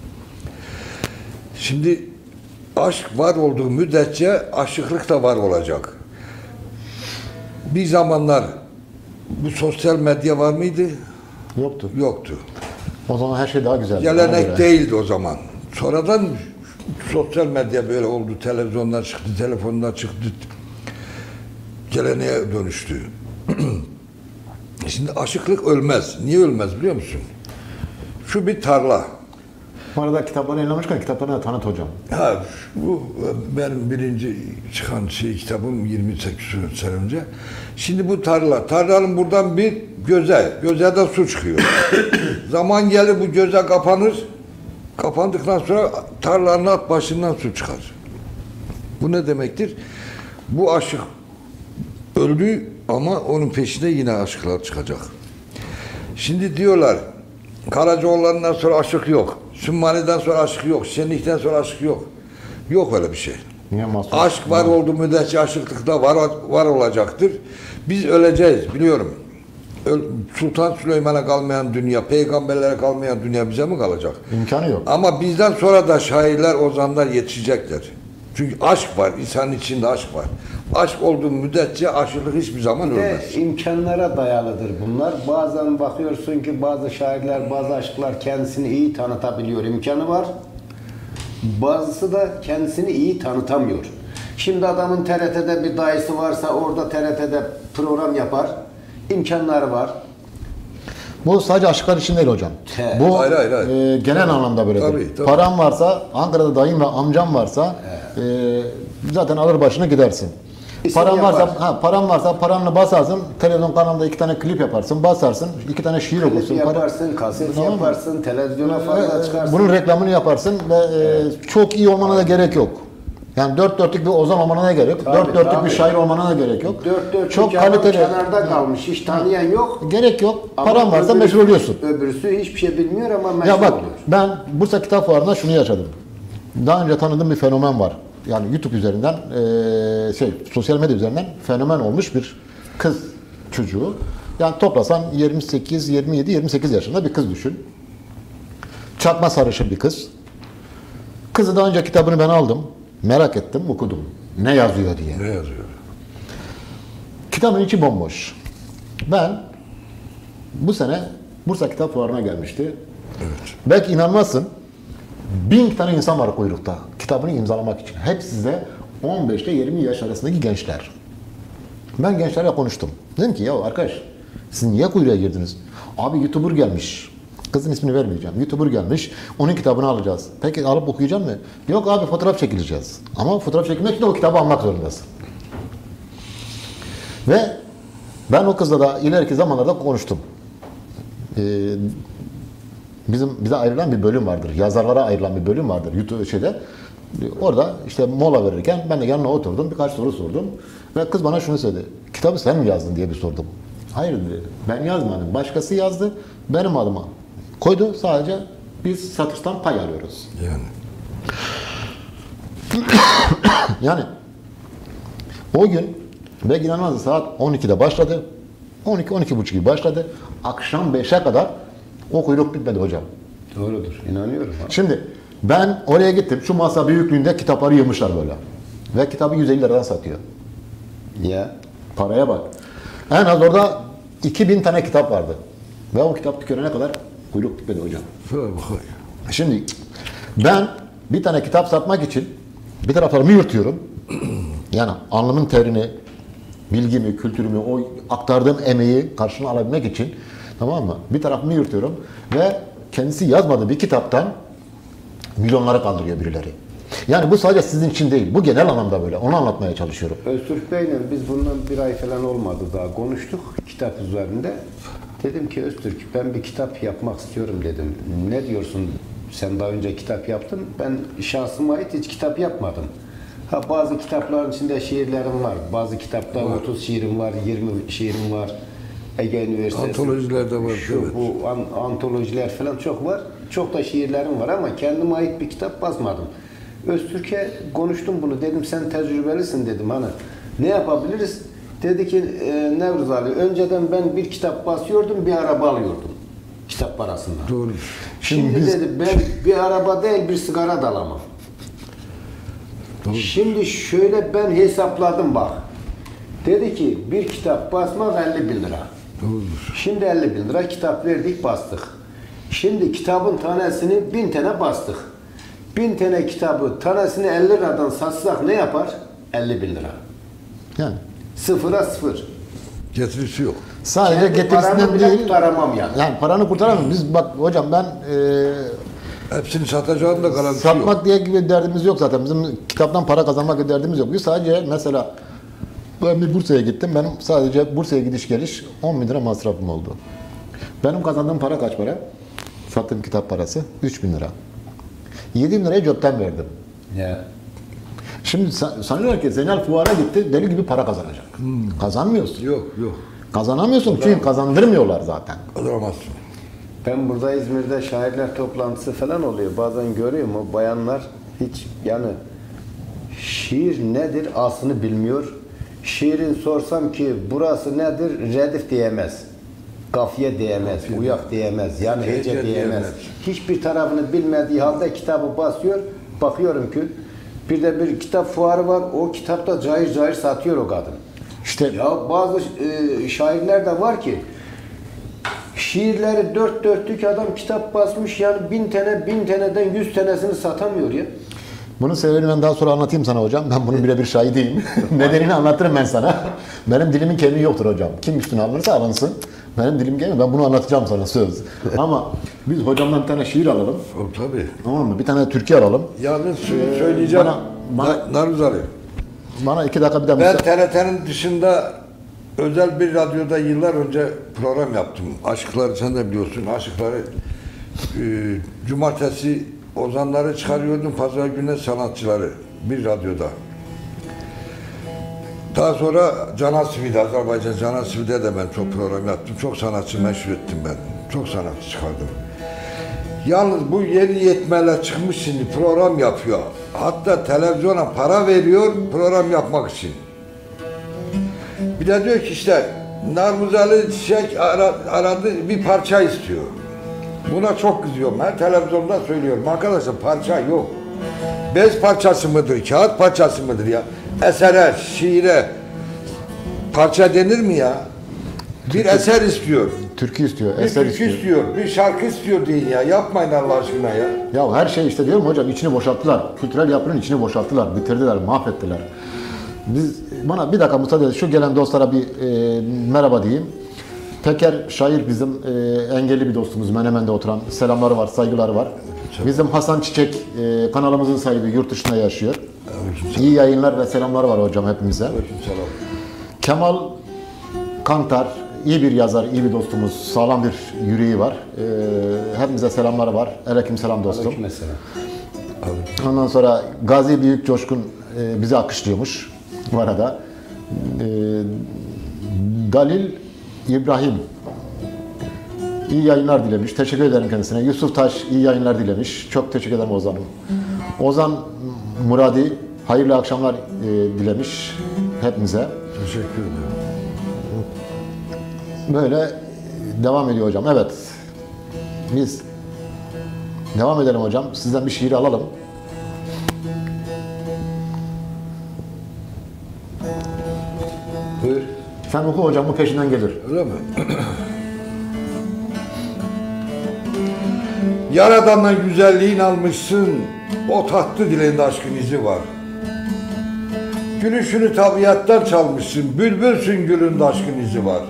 Şimdi aşk var olduğu müddetçe aşıklık da var olacak. Bir zamanlar bu sosyal medya var mıydı? Yoktu. Yoktu. O zaman her şey daha güzeldi. Bana Gelenek göre. değildi o zaman. Sonradan sosyal medya böyle oldu. Televizyondan çıktı, telefondan çıktı. Geleneğe dönüştü. Şimdi aşıklık ölmez. Niye ölmez biliyor musun? Şu bir tarla. Bu arada kitapları yayınlamışken kitaplarını da tanıt hocam. Ha, bu benim birinci çıkan kitabım 28 sene önce. Şimdi bu tarlanın buradan bir göze de su çıkıyor. Zaman gelir bu göze kapanır. Kapandıktan sonra tarlanın alt başından su çıkar. Bu ne demektir? Bu aşık öldü ama onun peşinde yine aşıklar çıkacak. Şimdi diyorlar Karacaoğlan'dan sonra aşık yok. Sümmani'den sonra aşık yok. Şenlik'ten sonra aşık yok. Yok öyle bir şey. Niye mahsus? Aşk var olduğu müddetçe aşıklık da var olacaktır. Biz öleceğiz biliyorum. Sultan Süleyman'a kalmayan dünya, peygamberlere kalmayan dünya bize mi kalacak? İmkanı yok. Ama bizden sonra da şairler, ozanlar yetişecekler. Çünkü aşk var, insanın içinde aşk var. Aşk olduğu müddetçe aşırılık hiçbir zaman ölmez. İmkanlara dayalıdır bunlar. Bazen bakıyorsun ki bazı şairler, bazı aşıklar kendisini iyi tanıtabiliyor, imkanı var. Bazısı da kendisini iyi tanıtamıyor. Şimdi adamın TRT'de bir dayısı varsa orada TRT'de program yapar. İmkanları var. Bu sadece aşıklar için değil hocam. He. Bu Hayır. genel anlamda böyledir. Tabii. Paran varsa, Ankara'da dayın ve amcam varsa zaten alır başına gidersin. İsim Paran yapar. varsa, paran varsa paranla basarsın, televizyon kanalında 2 tane klip yaparsın, basarsın, 2 tane şiir okursun. Yaparsın, kaset Tamam mı? yaparsın, televizyona fazla çıkarsın. Bunun reklamını yaparsın ve çok iyi olmana da gerek yok. Yani dört dörtlük bir ozan olmana da gerek yok. Tabii, Dört dörtlük tabii. bir şair olmana da gerek yok. Dört çok kaliteli. kaliteli. Kenarda kalmış, hiç tanıyan yok. Gerek yok. Ama Paran varsa öbürüsü- meşhur oluyorsun. Öbürüsü hiçbir şey bilmiyor ama meşhur Ya bak oluyor. ben Bursa Kitap Fuarı'nda şunu yaşadım. Daha önce tanıdığım bir fenomen var. Yani YouTube üzerinden, sosyal medya üzerinden fenomen olmuş bir kız çocuğu. Yani toplasan 28, 27, 28 yaşında bir kız düşün. Çakma sarışın bir kız. Kızı daha önce kitabını ben aldım. Merak ettim, okudum. Ne yazıyor diye. Ne yazıyor? Kitabın içi bomboş. Ben bu sene Bursa Kitap Fuarı'na gelmişti. Evet. Belki inanmazsın, 1000 tane insan var kuyrukta kitabını imzalamak için. Hepsi de 15 ile 20 yaş arasındaki gençler. Ben gençlerle konuştum. Dedim ki ya arkadaş siz niye kuyruğa girdiniz? Abi YouTuber gelmiş. Kızın ismini vermeyeceğim. YouTuber gelmiş. Onun kitabını alacağız. Peki alıp okuyacak mı? Yok abi fotoğraf çekileceğiz. Ama fotoğraf çekilmek için de o kitabı almak zorundasın. Ve ben o kızla da ileriki zamanlarda konuştum. Bize ayrılan bir bölüm vardır. Yazarlara ayrılan bir bölüm vardır YouTube şeyde. Orada işte mola verirken ben de yanına oturdum. Birkaç soru sordum. Ve kız bana şunu söyledi. Kitabı sen mi yazdın diye bir sordum. Hayır dedi. Ben yazmadım. Başkası yazdı. Benim adıma koydu. Sadece biz satıştan pay alıyoruz. Yani o gün belki inanılmaz saat 12'de başladı. 12-12.30 gibi başladı. Akşam 5'e kadar o kuyruk bitmedi hocam. Doğrudur, inanıyorum. Şimdi ben oraya gittim. Şu masa büyüklüğünde kitapları yığmışlar böyle. Ve kitabı 150 liradan satıyor. Ya. Paraya bak. En az orada 2000 tane kitap vardı. Ve o kitap tükenene kadar kuyruk bitmedi hocam. Şimdi ben bir tane kitap satmak için bir taraflarımı yırtıyorum. Yani alnımın terini, bilgimi, kültürümü, o aktardığım emeği karşına alabilmek için, tamam mı? Bir tarafımı yırtıyorum ve kendisi yazmadığı bir kitaptan milyonları kaldırıyor birileri. Yani bu sadece sizin için değil, bu genel anlamda böyle. Onu anlatmaya çalışıyorum. Öztürk Bey'le biz bundan bir ay falan olmadı daha konuştuk kitap üzerinde. Dedim ki Öztürk ben bir kitap yapmak istiyorum dedim. Ne diyorsun? Sen daha önce kitap yaptın. Ben şahsıma ait hiç kitap yapmadım. Ha bazı kitapların içinde şiirlerim var. Bazı kitapta 30 şiirim var, 20 şiirim var. Ege Üniversitesi. Antolojilerde var. Şu, Evet. bu antolojiler falan çok var. Çok da şiirlerim var ama kendime ait bir kitap basmadım. Öztürk'e konuştum bunu. Dedim sen tecrübelisin dedim hani. Ne yapabiliriz? Dedi ki Nevruz Ali önceden ben bir kitap basıyordum bir araba alıyordum. Kitap parasından. Doğru. Şimdi biz- dedi ben bir araba değil bir sigara da alamam. Doğru. Şimdi şöyle ben hesapladım bak. Dedi ki bir kitap basmak 50 bin lira. Doğrudur. Şimdi 50 bin lira kitap verdik bastık. Şimdi kitabın tanesini 1000 tane bastık. 1000 tane kitabı tanesini 50 liradan satsak ne yapar? 50 bin lira. Yani Sıfıra sıfır. Getirisi yok. sadece Kendi getirisinden paramı bile değil. kurtaramam yani. Yani paranı kurtaramam. Biz bak hocam ben Hepsini satacağın da garantisi yok. Satmak diye gibi derdimiz yok zaten. Bizim kitaptan para kazanmak gibi derdimiz yok. Biz sadece mesela ben bir Bursa'ya gittim. Benim sadece Bursa'ya gidiş geliş 10 bin lira masrafım oldu. Benim kazandığım para kaç para? Sattığım kitap parası 3 bin lira. 7 bin lirayı cepten verdim. Ya. Şimdi sanıyorlar ki Zeynel fuara gitti, deli gibi para kazanacak. Kazanmıyorsun. Yok. Kazanamıyorsun çünkü kazandırmıyorlar zaten. Kazanamazsın. Ben burada İzmir'de şairler toplantısı falan oluyor. Bazen görüyorum o bayanlar hiç yani şiir nedir aslını bilmiyor. Şiirin sorsam ki burası nedir redif diyemez. Kafiye diyemez, uyak diyemez, yani hece diyemez. Hiçbir tarafını bilmediği halde kitabı basıyor. Bakıyorum ki bir de bir kitap fuarı var. O kitapta cayır cayır satıyor o kadın. İşte Ya bazı şairler de var ki şiirleri dört dörtlük adam kitap basmış yani 1000 taneden 100 tanesini satamıyor ya. bunun sebebini ben daha sonra anlatayım sana hocam. Ben bunun birebir şahidiyim. Nedenini anlatırım ben sana. Benim dilimin kemiği yoktur hocam. Kim üstüne alırsa alınsın. Benim dilim gelmiyor. Ben bunu anlatacağım sana söz. Ama biz hocamdan bir tane şiir alalım. Tabii. Tamam mı? Bir tane türkü alalım. Yalnız söyleyeceğim. bana- Naruz Ali. Bana 2 dakika bir de Ben TRT'nin dışında özel bir radyoda yıllar önce program yaptım. Aşıkları sen de biliyorsun. Aşıkları cumartesi ozanları çıkarıyordum. Pazar günü sanatçıları bir radyoda. Daha sonra Can Asfi'de, Azerbaycan Can Asfi'de de ben çok program yaptım. Çok sanatçı meşhur ettim ben. Çok sanatçı çıkardım. Yalnız bu yeni yetmeler çıkmış şimdi program yapıyor. Hatta televizyona para veriyor program yapmak için. Bir de diyor ki işte Narmuz Ali Çiçek aradı bir parça istiyor. Buna çok kızıyorum. Her televizyonda söylüyorum. Arkadaşlar parça yok. Bez parçası mıdır, kağıt parçası mıdır ya? Esere, şiire parça denir mi ya? Bir eser istiyor. türkü istiyor, Bir eser türkü istiyor, bir şarkı istiyor deyin ya. Yapmayın Allah aşkına ya. Ya her şey işte diyorum hocam içini boşalttılar. Kültürel yapının içini boşalttılar, bitirdiler, mahvettiler. Bana bir dakika müsaade edin. Şu gelen dostlara bir merhaba diyeyim. Peker Şair bizim engelli bir dostumuz. Menemen'de oturan. Selamları var, saygıları var. Bizim Hasan Çiçek kanalımızın sahibi yurt dışında yaşıyor. İyi yayınlar ve selamları var hocam hepimize. Aleykümselam. Kemal Kantar iyi bir yazar, iyi bir dostumuz. Sağlam bir yüreği var. Hepimize selamları var. Aleykümselam dostum. Mesela. Ondan sonra Gazi Büyük Coşkun bizi alkışlıyormuş bu arada. Dalil İbrahim iyi yayınlar dilemiş. Teşekkür ederim kendisine. Yusuf Taş iyi yayınlar dilemiş. Çok teşekkür ederim Ozan'ım. Ozan Muradi hayırlı akşamlar dilemiş hepimize. Teşekkür ederim. Böyle devam ediyor hocam. Evet. Biz devam edelim hocam. Sizden bir şiir alalım. Buyur. Sen oku hocam, bu peşinden gelir. Öyle mi? Yaradan'dan güzelliğin almışsın, o tatlı dilinde aşkın izi var. Gülüşünü tabiattan çalmışsın, bülbülsün gülünde aşkın izi var.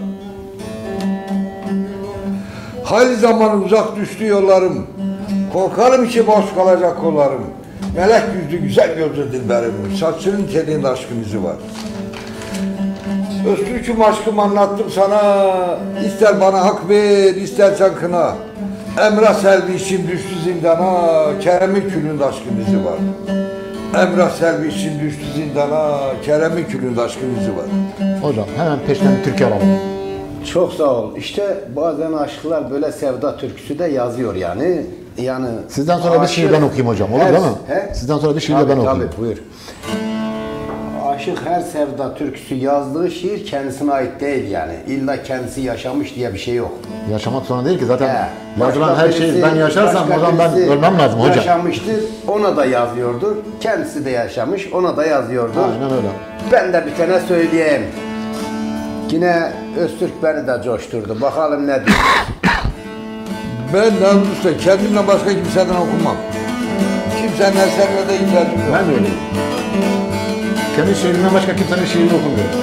Hayli zaman uzak düştü yollarım, korkarım ki boş kalacak kollarım. Melek yüzlü güzel gözlü dilberim, saçının telinde aşkın izi var. Öztürk'üm aşkımı anlattım sana, ister bana hak ver, istersen kına. Emrah Selvi için düştü zindana, Kerem'in külünde aşkın izi var. Emrah Selvi için düştü zindana, Kerem'in külünde aşkın izi var. Hocam hemen peşinden bir türkü alalım. Çok sağ ol. İşte bazen aşıklar böyle sevda türküsü de yazıyor yani. Yani Sizden sonra bir şiir ben okuyayım hocam, olur değil mi? Sizden sonra bir şiir de ben okuyayım. Tabii, buyur. Aşık her sevda türküsü yazdığı şiir kendisine ait değil yani. İlla kendisi yaşamış diye bir şey yok. Yaşamak zorunda değil ki zaten yazılan Başka her şeyi birisi- ben yaşarsam başka o zaman ben birisi ölmem lazım hocam. Yaşamıştır, ona da yazıyordur. Kendisi de yaşamış, ona da yazıyordur. Aynen öyle. Ben de bir tane söyleyeyim. Yine Öztürk beni de coşturdu. Bakalım ne diyor. Ben Namlus'ta kendimle başka kimseden okumam. Kimsenin eserine de ihtiyacım yok. Ben de öyleyim. Kendi şiirimden başka kimsenin şiirini okumuyorum.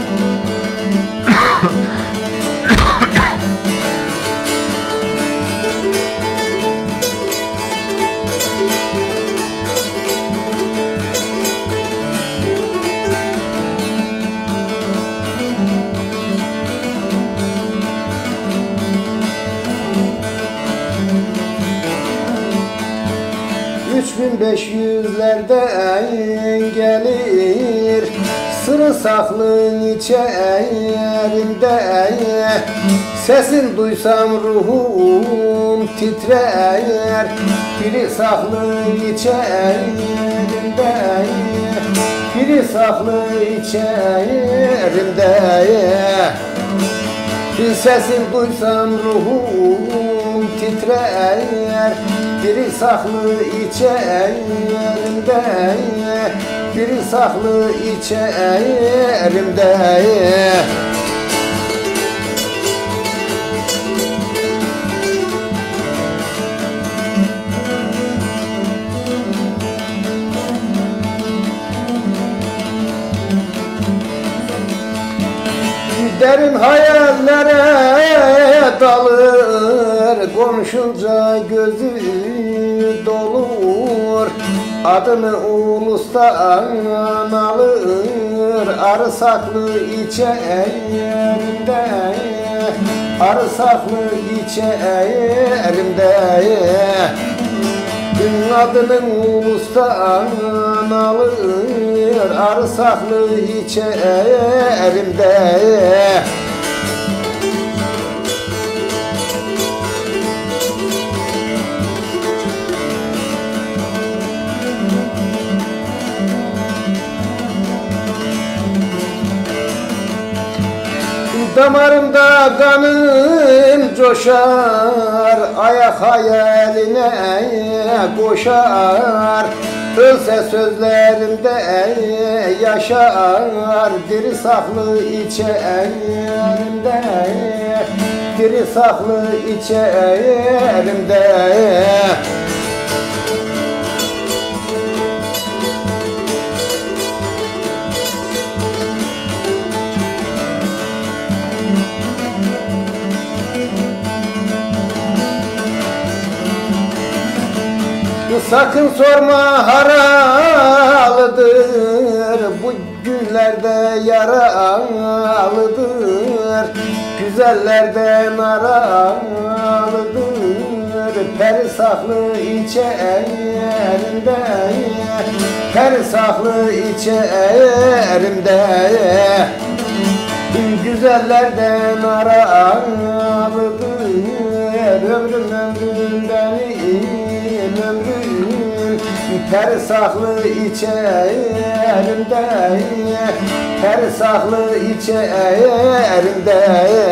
3500'lerden gelir sırrı saklın içerimde. Sesin duysam ruhum titrer, biri saklı içerimde, biri saklı içerimde. Sesin duysam ruhum titrer, biri saklı içerimde, biri saklı içerimde. Derin hayallere dalır, konuşunca gözü dolur. Adını ulustan alır, arı saklı içerimde, arı saklı içerimde. Adının ulustan alır, arı saklı içerimde. Damarımda kanım coşar, ayak hayaline koşar. Ölse sözlerimde yaşar, diri saklı içerimde, diri saklı içerimde. Sakın sorma haralıdır, bu günlerde yaralıdır. Güzellerden aralıdır, peri saklı içerimde, peri saklı içerimde. Güzellerden aralıdır, ömrüm ömrümden ömrüm, peri saklı içerimde, peri saklı içerimde.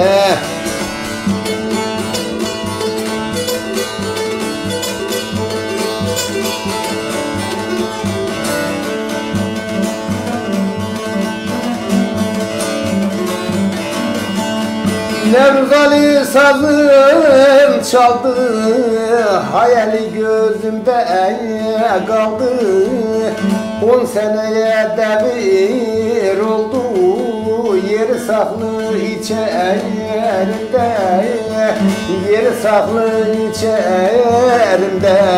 Nevruz Ali sazın çaldı, hayali gözümde kaldı. 10 seneye devir oldu, yeri saklı içerimde, yeri saklı içerimde.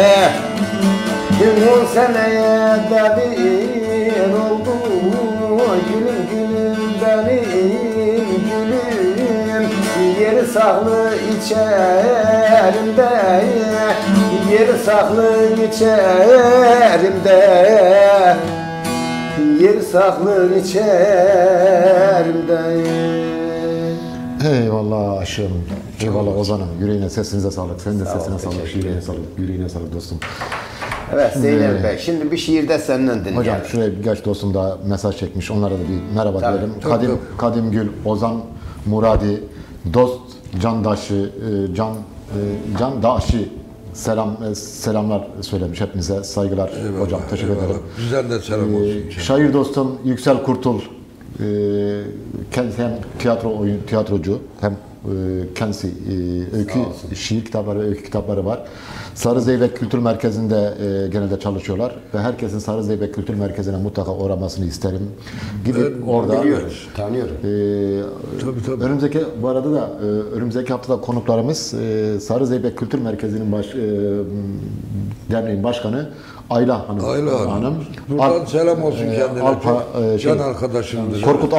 10 seneye devir oldu, gülüm gülüm benim gülüm. Yeri saklı içerimde, yeri saklı içerimde, yeri saklı içerimde. Eyvallah aşığım. Eyvallah Ozan'ım. Yüreğine, sesinize sağlık. Senin de sesine sağlık. Yüreğine sağlık. Yüreğine sağlık dostum. Evet Zeynep Bey, şimdi bir şiir de senden dinleyelim. Hocam şuraya birkaç dostum daha mesaj çekmiş. Onlara da bir merhaba Tabii, diyelim. tabii. Kadim Gül, Ozan Muradi, Dost Candaşı, Candaşı selamlar söylemiş hepinize. Saygılar hocam. Teşekkür ederim. Bizden de selam olsun. Şair dostum Yüksel Kurtul, kendisi hem tiyatrocu hem kendisi öykü, şiir kitapları, öykü kitapları var. Sarı Zeybek Kültür Merkezi'nde genelde çalışıyorlar ve herkesin Sarı Zeybek Kültür Merkezi'ne mutlaka uğramasını isterim. Gidip orada Biliyoruz, tanıyorum. Tabii. Önümüzdeki bu arada da önümüzdeki haftada konuklarımız Sarı Zeybek Kültür Merkezi'nin derneğin başkanı Ayla Hanım. Ayla Hanım. Buradan selam olsun kendine. Alp, Can arkadaşımdır. Korkut Alp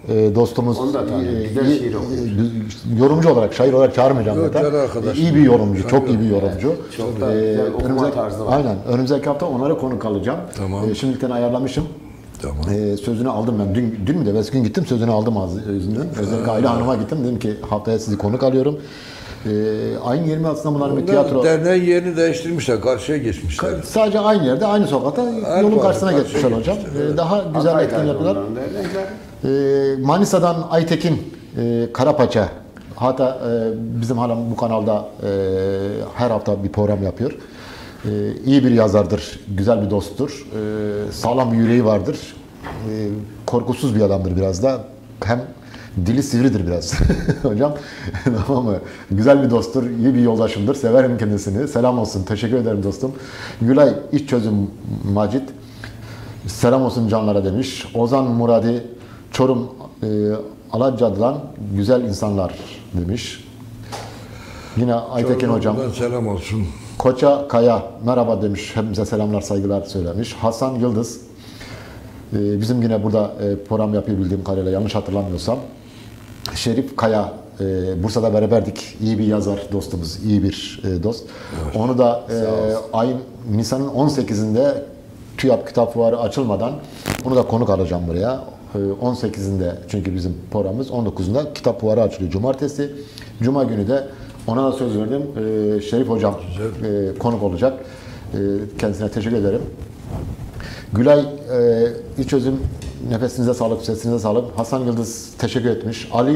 dostumuz. Onu da tanıyorum. Güzel şiir okuyor. Yorumcu olarak, şair olarak çağırmayacağım Yok, zaten. güzel arkadaş. İyi bir yorumcu, çok iyi bir yorumcu. Çok da güzel okuma tarzı var. Aynen. Önümüzdeki hafta onlara konuk alacağım. Tamam. Şimdiden ayarlamışım. Tamam. Sözünü aldım ben. Dün mü de evvelsi gün gittim, sözünü aldım yüzünden. Özellikle Aile Hanım'a gittim. Dedim ki haftaya sizi konuk alıyorum. Ayın 26'sında bunların bir tiyatro... Derneğin yerini değiştirmişler, karşıya geçmişler. Sadece aynı yerde, aynı sokakta yolun karşısına geçmişler hocam. Daha güzel etkin yapıyorlar. Manisa'dan Aytekin Karapaça. Hatta bizim halam bu kanalda her hafta bir program yapıyor. İyi bir yazardır, güzel bir dosttur. Sağlam bir yüreği vardır. Korkusuz bir adamdır biraz da. Hem dili sivridir biraz hocam. Tamam mı? Güzel bir dosttur, iyi bir yoldaşımdır. Severim kendisini. Selam olsun. Teşekkür ederim dostum. Gülay İç Çözüm Macit. Selam olsun canlara demiş. Ozan Muradi Çorum Alacadı'dan güzel insanlar demiş. Yine Aytekin hocam. Çorum'dan selam olsun. Koça Kaya merhaba demiş. Hepimize selamlar, saygılar söylemiş. Hasan Yıldız bizim yine burada program yapıyor bildiğim kadarıyla, yanlış hatırlamıyorsam. Şerif Kaya Bursa'da beraberdik. İyi bir yazar dostumuz, iyi bir dost. Evet. Onu da ayın Nisan'ın 18'inde TÜYAP Kitap Fuarı açılmadan onu da konuk alacağım buraya. 18'inde çünkü bizim programımız, 19'unda Kitap Fuarı açılıyor Cumartesi. Cuma günü de ona da söz verdim. Şerif hocam konuk olacak. Kendisine teşekkür ederim. Gülay İç Çözüm, nefesinize sağlık, sesinize sağlık. Hasan Yıldız teşekkür etmiş. Ali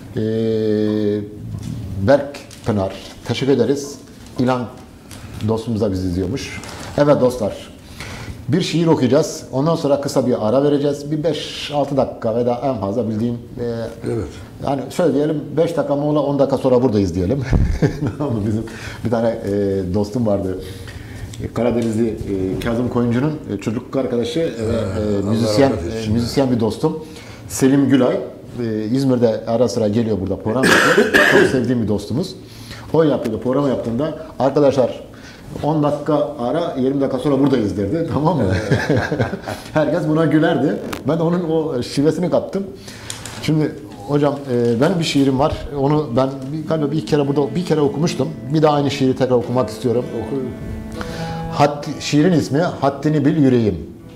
Berk Pınar teşekkür ederiz. İlan dostumuz da bizi izliyormuş. Evet dostlar, bir şiir okuyacağız. Ondan sonra kısa bir ara vereceğiz. Bir 5-6 dakika ve da en fazla bildiğim evet. Yani şöyle diyelim, 5 dakika mola, 10 dakika sonra buradayız diyelim. Bizim bir tane dostum vardı. Karadenizli Kazım Koyuncu'nun çocukluk arkadaşı ve müzisyen bir dostum. Selim Gülay. İzmir'de ara sıra geliyor burada program yapıyor. Çok sevdiğim bir dostumuz. O yapıyordu. Programı yaptığında arkadaşlar 10 dakika ara, 20 dakika sonra buradayız derdi. Tamam mı? Herkes buna gülerdi. Ben onun o şivesini kaptım. Şimdi hocam benim bir şiirim var. Onu ben galiba bir kere okumuştum. Bir daha aynı şiiri tekrar okumak istiyorum. Oku. Şiirin ismi Haddini Bil Yüreğim.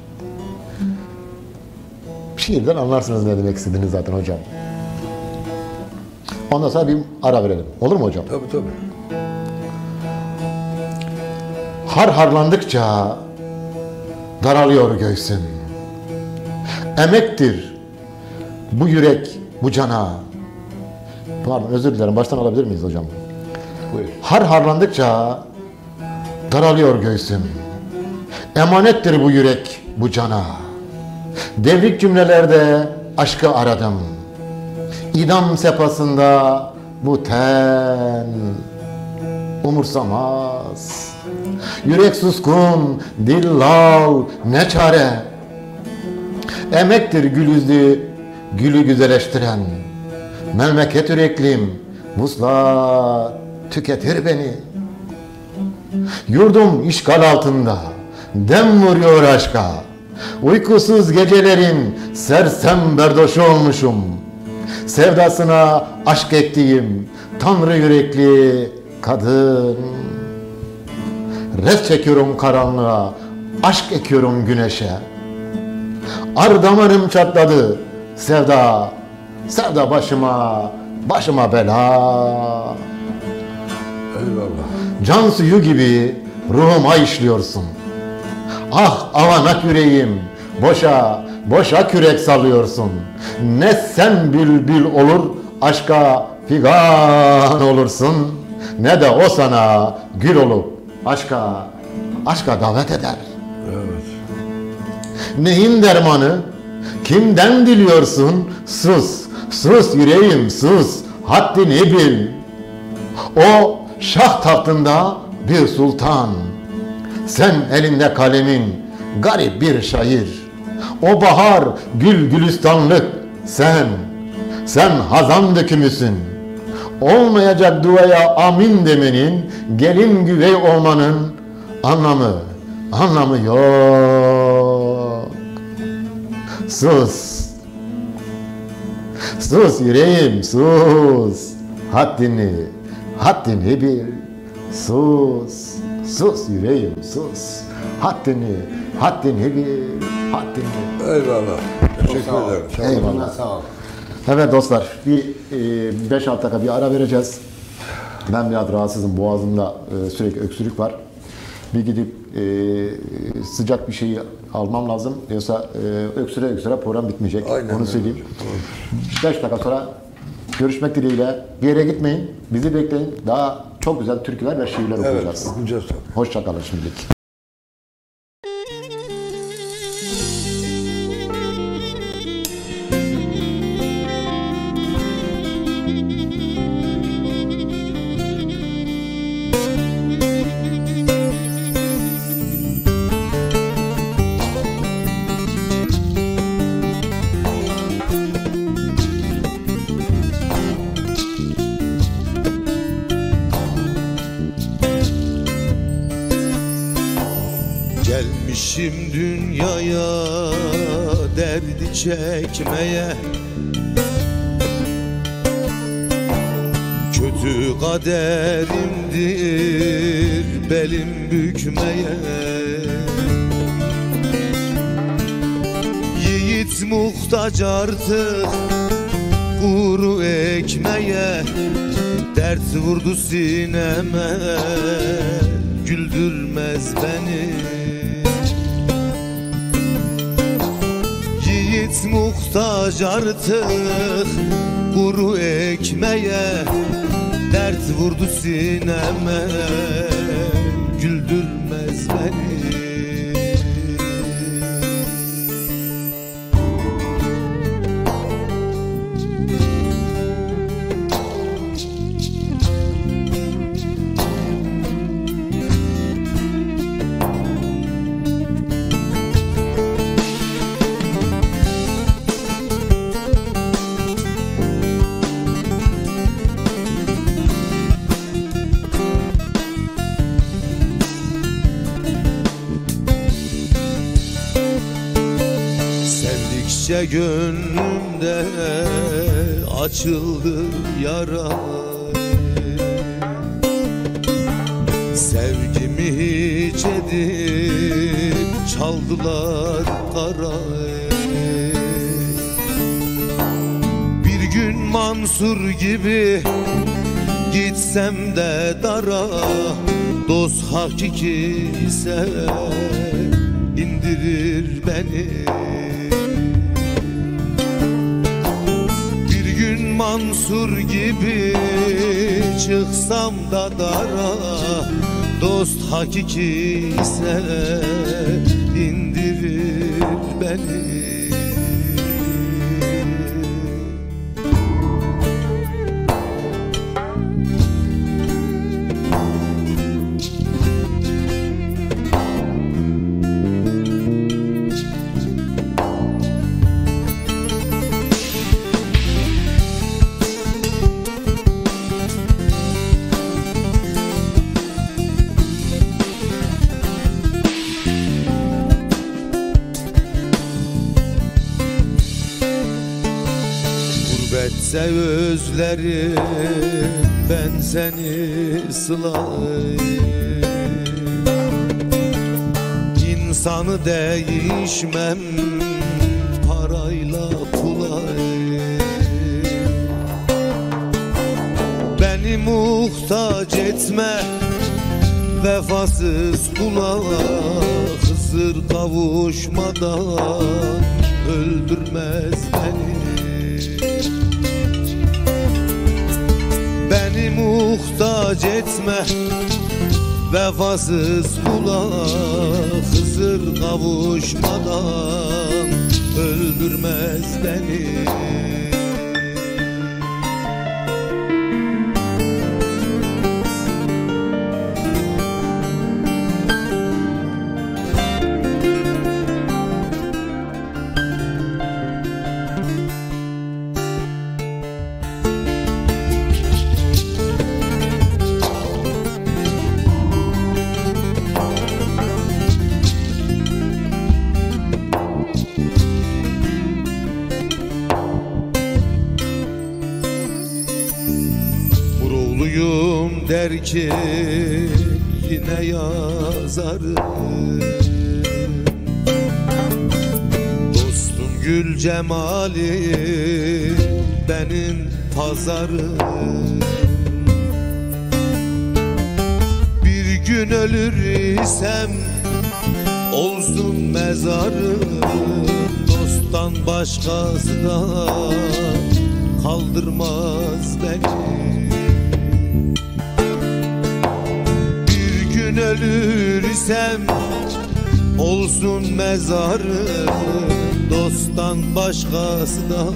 Şiirden anlarsınız ne demek istediğini zaten hocam. Ondan sonra bir ara verelim. Olur mu hocam? Tabii tabii. Harlandıkça daralıyor göğsüm. Emektir bu yürek bu cana. Pardon, özür dilerim. Baştan alabilir miyiz hocam? Buyur. Harlandıkça daralıyor göğsüm. Emanettir bu yürek bu cana. Devrik cümlelerde aşkı aradım. İdam sefasında bu ten umursamaz. Yürek suskun, dil lal, ne çare. Emektir gül yüzlü, gülü güzelleştiren. Memleket yüreklim, vuslat tüketir beni. Yurdum işgal altında, dem vuruyor aşka. Uykusuz gecelerin sersem berdoşu olmuşum. Sevdasına aşk ettiğim tanrı yürekli kadın. Res çekiyorum karanlığa, aşk ekiyorum güneşe. Ar damarım çatladı, sevda, sevda başıma bela. Eyvallah. Can suyu gibi ruhuma işliyorsun. Ah avanak yüreğim, boşa kürek sallıyorsun. Ne sen bülbül olur, aşka figan olursun. Ne de o sana gül olup aşka davet eder. Evet. Neyin dermanı? Kimden diliyorsun? Sus yüreğim sus, haddini bil. O şah tahtında bir sultan. Sen elinde kalemin garip bir şair. O bahar gülistanlık sen hazan dökümüsün. Olmayacak duaya amin demenin, gelin güvey olmanın anlamı yok. Sus. Sus yüreğim sus. Haddini bil. Sus yüreğim sus. Haddini bil. Eyvallah. Teşekkür Sağ ol. ederim. Sağ ol. Eyvallah. Sağ ol. Evet dostlar, bir 5-6 dakika bir ara vereceğiz. Ben biraz rahatsızım, boğazımda sürekli öksürük var. Bir gidip sıcak bir şeyi almam lazım. Yoksa öksüre program bitmeyecek. Aynen Onu öyle. söyleyeyim. 5 dakika sonra görüşmek dileğiyle. Bir yere gitmeyin, bizi bekleyin. Daha çok güzel türküler ve şiirler Evet, okuyacağız. okuyacağız tabii. Hoşça kalın şimdilik. Gelmişim dünyaya derdi çekmeye, kötü kaderimdir belim bükmeye. Yiğit muhtaç artık kuru ekmeğe, dert vurdu sineme güldürmez beni. Yiğit muhtaç artık kuru ekmeğe, dert vurdu sineme güldürmez beni. Sevdikçe gönlümde açıldı yara, sevgimi hiç edip çaldılar kara. Bir gün Mansur gibi gitsem de dara, dost hakiki ise indirir beni. Mansur gibi çıksam da dara, dost hakiki ise indirir beni. Gurbetse özlerim ben seni sılayım, İnsanı değişmem parayla pula. Beni muhtaç etme vefasız kula, Hızır kavuşmadan öldürmez beni. Beni muhtaç etme vefasız kula, Hızır kavuşmadan öldürmez beni. belki yine yazarım. Dostum gül cemali benim pazarım. Bir gün ölür isem olsun mezarım. Dosttan başkası da kaldırmaz beni. Bir gün ölür isem olsun mezarım. Dosttan başkası da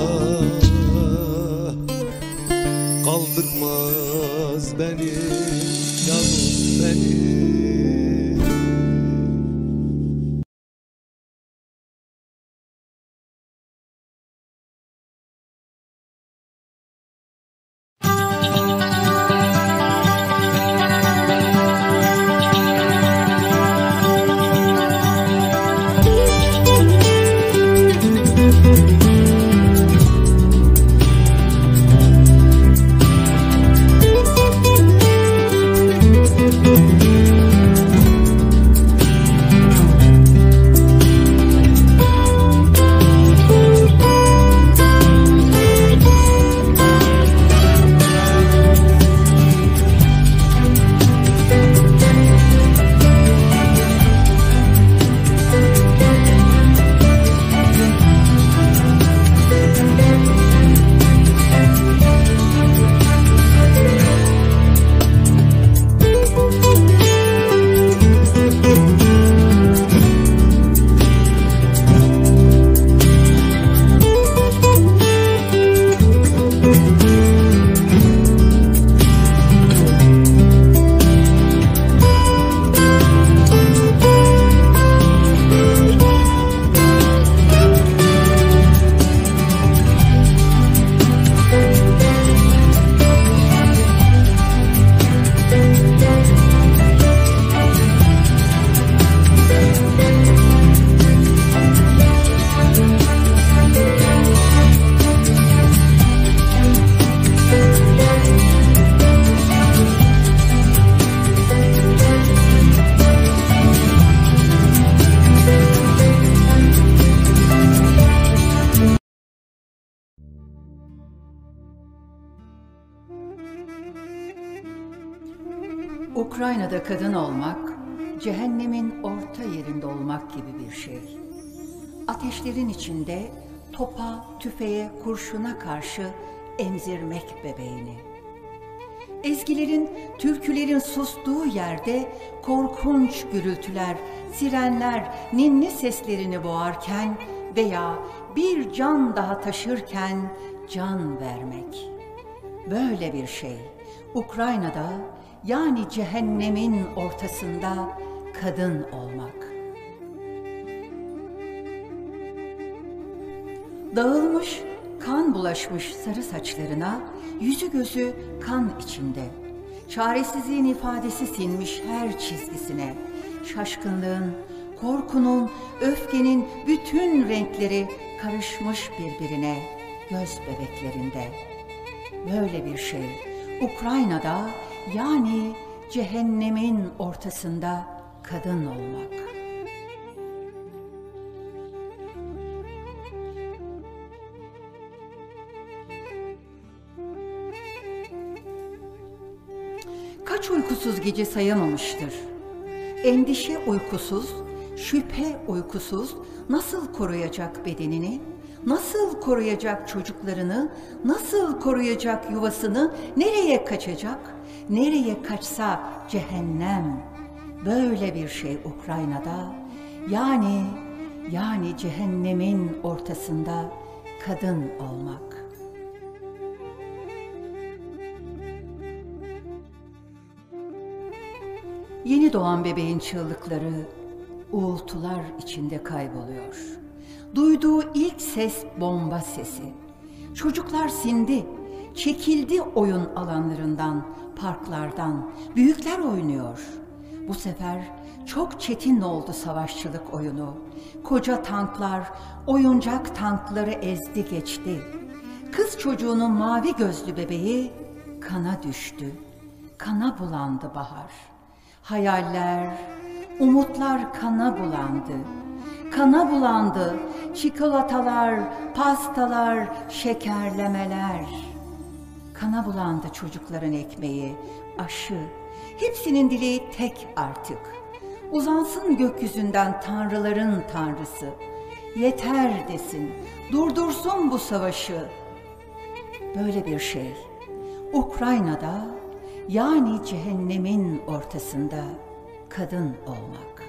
kaldırmaz beni, yalnız beni. Ukrayna'da kadın olmak, cehennemin orta yerinde olmak gibi bir şey. Ateşlerin içinde topa, tüfeğe, kurşuna karşı emzirmek bebeğini. Ezgilerin, türkülerin sustuğu yerde korkunç gürültüler, sirenler, ninni seslerini boğarken veya bir can daha taşırken can vermek. Böyle bir şey Ukrayna'da, yani cehennemin ortasında kadın olmak. Dağılmış, kan bulaşmış sarı saçlarına, yüzü gözü kan içinde. Çaresizliğin ifadesi sinmiş her çizgisine. Şaşkınlığın, korkunun, öfkenin bütün renkleri karışmış birbirine göz bebeklerinde. Böyle bir şey Ukrayna'da, yani cehennemin ortasında kadın olmak. Kaç uykusuz gece sayamamıştır. Endişe uykusuz, şüphe uykusuz nasıl koruyacak bedenini? Nasıl koruyacak çocuklarını? Nasıl koruyacak yuvasını? Nereye kaçacak? Nereye kaçsa cehennem. Böyle bir şey Ukrayna'da. Yani cehennemin ortasında kadın olmak. Yeni doğan bebeğin çığlıkları uğultular içinde kayboluyor. Duyduğu ilk ses bomba sesi. Çocuklar sindi, çekildi oyun alanlarından, parklardan. Büyükler oynuyor. Bu sefer çok çetin oldu savaşçılık oyunu. Koca tanklar, oyuncak tankları ezdi geçti. Kız çocuğunun mavi gözlü bebeği kana düştü. kana bulandı bahar. Hayaller, umutlar kana bulandı. Kana bulandı çikolatalar, pastalar, şekerlemeler. Kana bulandı çocukların ekmeği, aşı. Hepsinin dileği tek artık. Uzansın gökyüzünden tanrıların tanrısı. Yeter desin, durdursun bu savaşı. Böyle bir şey Ukrayna'da, yani cehennemin ortasında kadın olmak.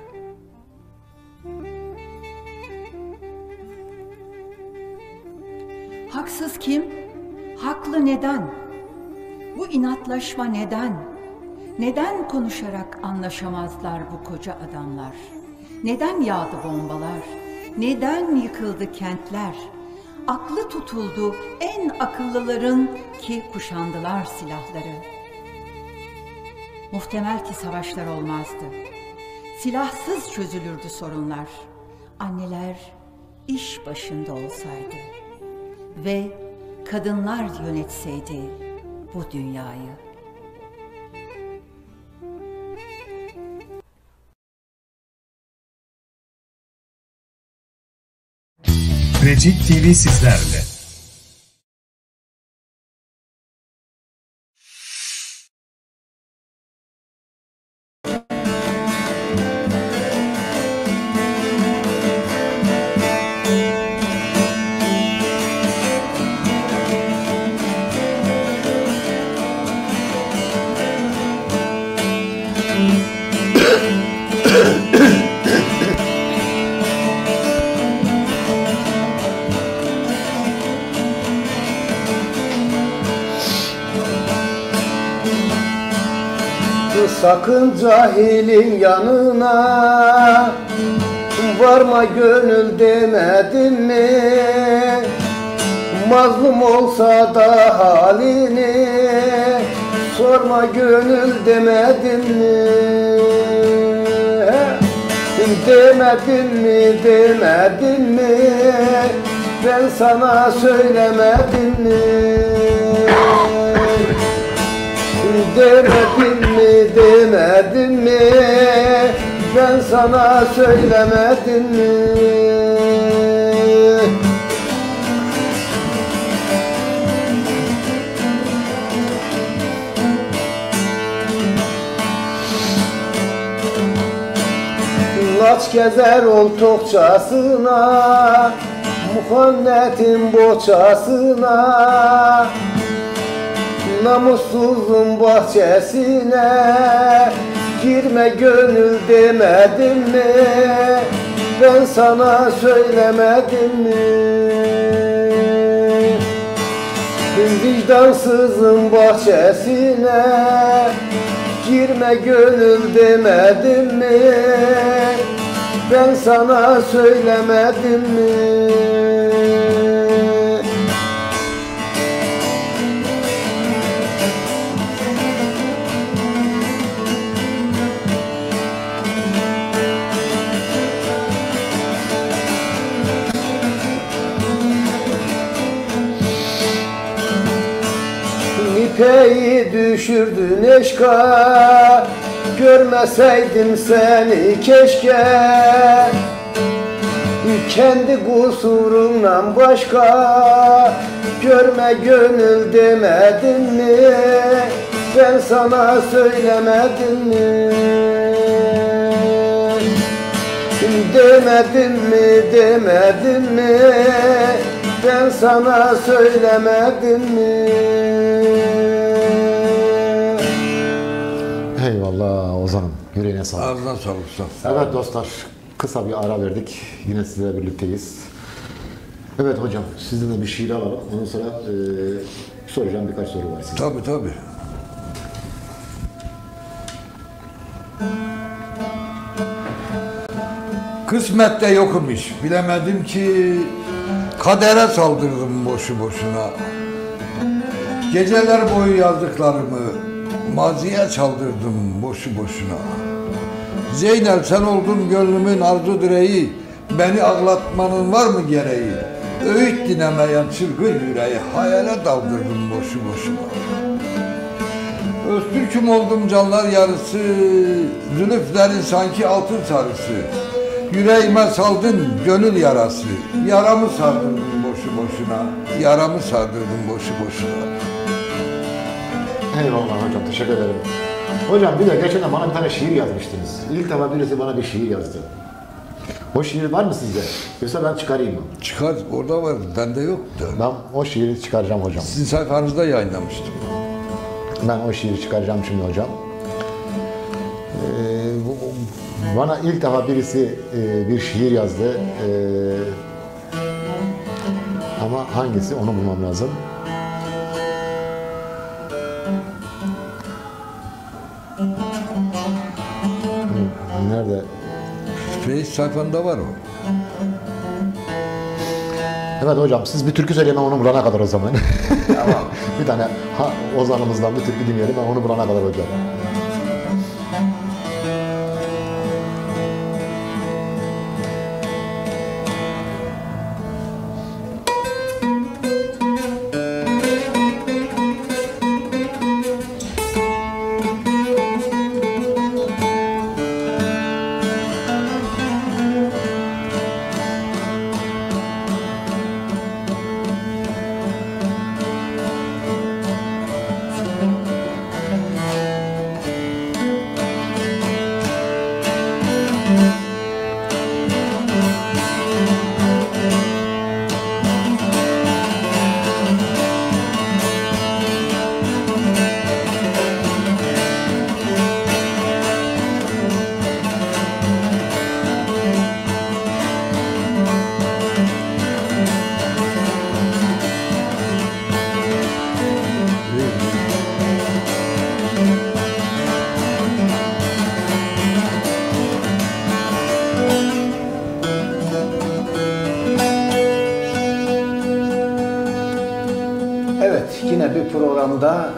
Haksız kim? Haklı neden? Bu inatlaşma neden? Neden konuşarak anlaşamazlar bu koca adamlar? Neden yağdı bombalar? Neden yıkıldı kentler? Aklı tutuldu en akıllıların ki kuşandılar silahları. Muhtemel ki savaşlar olmazdı. Silahsız çözülürdü sorunlar. Anneler iş başında olsaydı ve kadınlar yönetseydi bu dünyayı. Recep TV sizlerle. Sakın cahilin yanına varma gönül demedim mi? Mazlum olsa da halini sorma gönül demedim mi? Demedim mi, demedim mi? Ben sana söylemedim mi? Demedim mi, demedim mi? Ben sana söylemedim mi? Laç gezer oltokçasına, muhannetin boçasına, namussuzun bahçesine girme gönül demedim mi? Ben sana söylemedim mi? Vicdansızın bahçesine girme gönül demedim mi? Ben sana söylemedim mi? İpeyi düşürdün eşka, görmeseydim seni keşke. Kendi kusurundan başka görme gönül demedim mi? Ben sana söylemedim mi? Demedim mi, demedim mi? Ben sana söylemedim mi? Eyvallah Ozan'ım. Yüreğine sağlık. Ağzına sağlık usta. Evet dostlar, kısa bir ara verdik. Yine sizlerle birlikteyiz. Evet hocam, sizden de bir şiir alalım. Ondan sonra soracağım birkaç soru var size. Tabii tabii. Kısmette yokum iş. Bilemedim ki kadere saldırdım boşu boşuna. Geceler boyu yazdıklarımı maziye çaldırdım boşu boşuna. Zeynep sen oldun gönlümün arzu direği, beni ağlatmanın var mı gereği? Öğüt dinlemeyen çılgın yüreği hayale daldırdım boşu boşuna. Öztürk'üm oldum canlar yarısı, zülüflerin sanki altın sarısı. Yüreğime saldın gönül yarası, yaramı sardırdın boşu boşuna, yaramı sardırdın boşu boşuna. Eyvallah hocam, teşekkür ederim. Hocam bir de geçen de bana bir tane şiir yazmıştınız. İlk defa birisi bana bir şiir yazdı. O şiir var mı sizde? Yoksa ben çıkarayım mı? Çıkar, orada var, bende yok da. Ben o şiiri çıkaracağım hocam. Sizin sayfanızda yayınlamıştım. Ben o şiiri çıkaracağım şimdi hocam. Bana ilk defa birisi bir şiir yazdı. Ama hangisi onu bulmam lazım. Nerede? Facebook sayfanda var o. Evet hocam, siz bir türkü söyleyin, ben onu bulana kadar o zaman. Tamam. Bir tane Ozan'ımızdan bir türkü dinleyelim, ben onu bulana kadar hocam. Evet, yine bir programda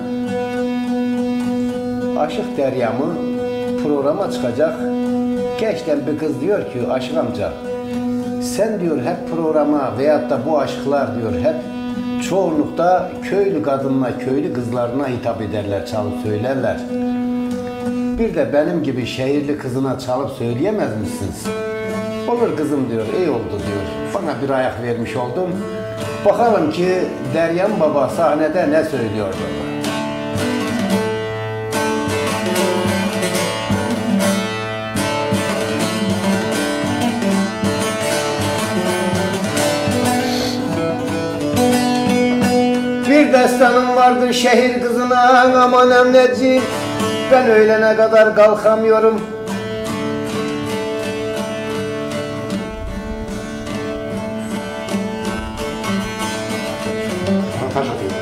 Aşık Deryam'ı programa çıkacak. Gençten bir kız diyor ki, Aşık amca, sen diyor hep programa veyahut da bu aşıklar diyor hep çoğunlukta köylü kadınına, köylü kızlarına hitap ederler, çalıp söylerler. Bir de benim gibi şehirli kızına çalıp söyleyemez misiniz? Olur kızım diyor, iyi oldu diyor. Bana bir ayak vermiş oldum. Bakalım ki Deryam Baba sahnede ne söylüyor baba. Bir destanım vardı şehir kızına, aman anneciğim, ben öğlene kadar kalkamıyorum. Taş atıyor.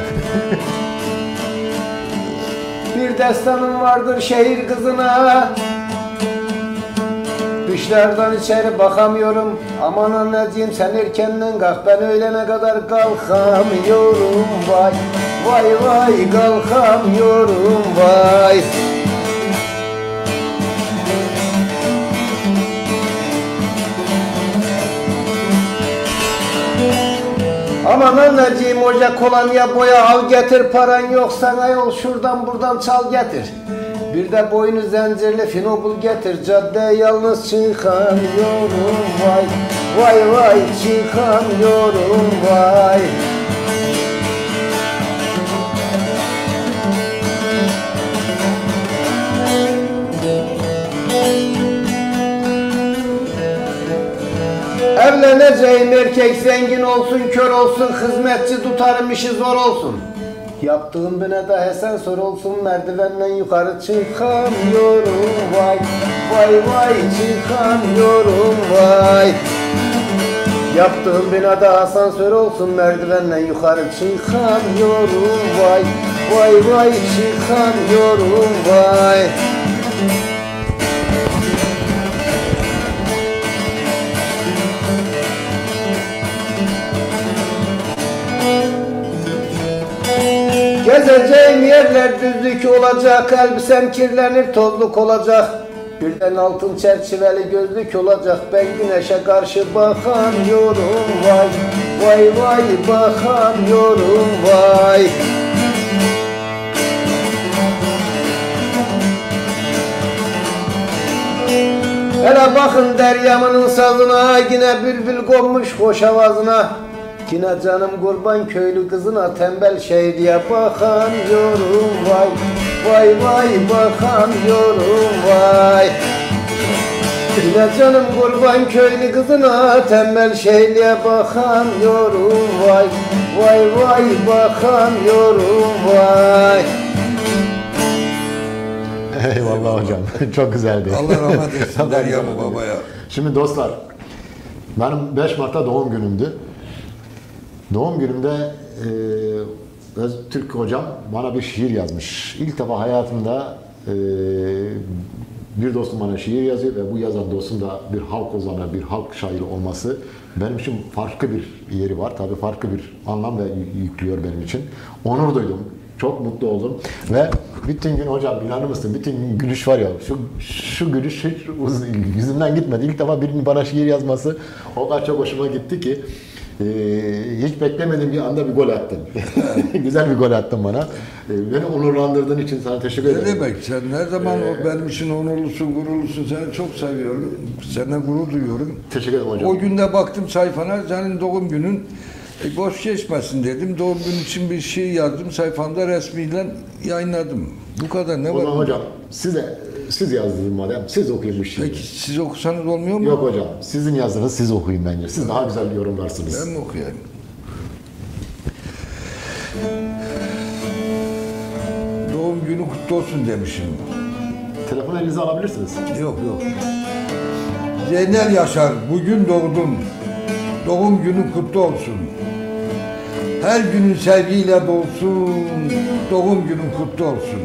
Bir destanım vardır şehir kızına, dışlardan içeri bakamıyorum. Aman anneciğim sen erkenden kalk, ben öğlene kadar kalkamıyorum. Vay vay vay kalkamıyorum vay. Aman anneciğim hoca kolonya boya al getir, paran yok sana yol şuradan buradan çal getir. Bir de boynu zincirli finobul getir, caddeye yalnız çıkamıyorum vay. Vay vay çıkamıyorum vay. Evleneceğim erkek zengin olsun, kör olsun, hizmetçi tutarım işi zor olsun. Yaptığım binada hesen sor olsun, merdivenden yukarı çıkamıyorum vay. Vay vay çıkamıyorum vay. Yaptığım binada asansör olsun, merdivenden yukarı çıkamıyorum vay. Vay vay çıkamıyorum vay. Gezeceğim yerler düzlük olacak, elbisem kirlenir tozluk olacak. Birden altın çerçeveli gözlük olacak, ben güneşe karşı bakamıyorum vay. Vay vay bakamıyorum vay. Hele bakın deryamının sazına, yine bülbül konmuş hoş avazına. Yine canım kurban köylü kızına, tembel şehriye bakamıyorum vay. Vay vay bakamıyorum vay. Yine canım kurban köylü kızına, tembel şehriye bakamıyorum vay. Vay vay bakamıyorum vay. Eyvallah hocam. Çok güzeldi. Allah rahmet eylesin Derya'mı babaya. Şimdi dostlar, benim 5 Mart'ta doğum günümdü. Doğum günümde Öztürk hocam bana bir şiir yazmış. İlk defa hayatımda bir dostum bana şiir yazıyor ve bu yazan dostum da bir halk ozanı, bir halk şairi olması benim için farklı bir yeri var. Tabii farklı bir anlam da yüklüyor benim için. Onur duydum. Çok mutlu oldum ve bütün gün hocam inanır mısın, bütün gün gülüş var ya, şu gülüş hiç yüzümden gitmedi. İlk defa birinin bana şiir yazması o kadar çok hoşuma gitti ki hiç beklemediğim bir anda bir gol attın. Güzel bir gol attın bana. Beni onurlandırdığın için sana teşekkür ederim. Ne demek? Sen her zaman benim için onurlusun, gururlusun. Seni çok seviyorum. Senden gurur duyuyorum. Teşekkür ederim hocam. O günde baktım sayfana, senin doğum günün. Boş geçmesin dedim. Doğum günü için bir şey yazdım. Sayfamda resmiyle yayınladım. Bu kadar ne O var? zaman hocam siz yazdınız madem. Siz okuyun bu şiiri. Peki siz okusanız olmuyor mu? Yok hocam. Sizin yazdığınız siz okuyun bence. Siz daha güzel yorumlarsınız. Ben mi okuyayım? Doğum günü kutlu olsun demişim. Telefonu elinize alabilirsiniz. Yok. Zeynel Yaşar, bugün doğdun. Doğum günün kutlu olsun. Her günün sevgiyle dolsun. Doğum günün kutlu olsun.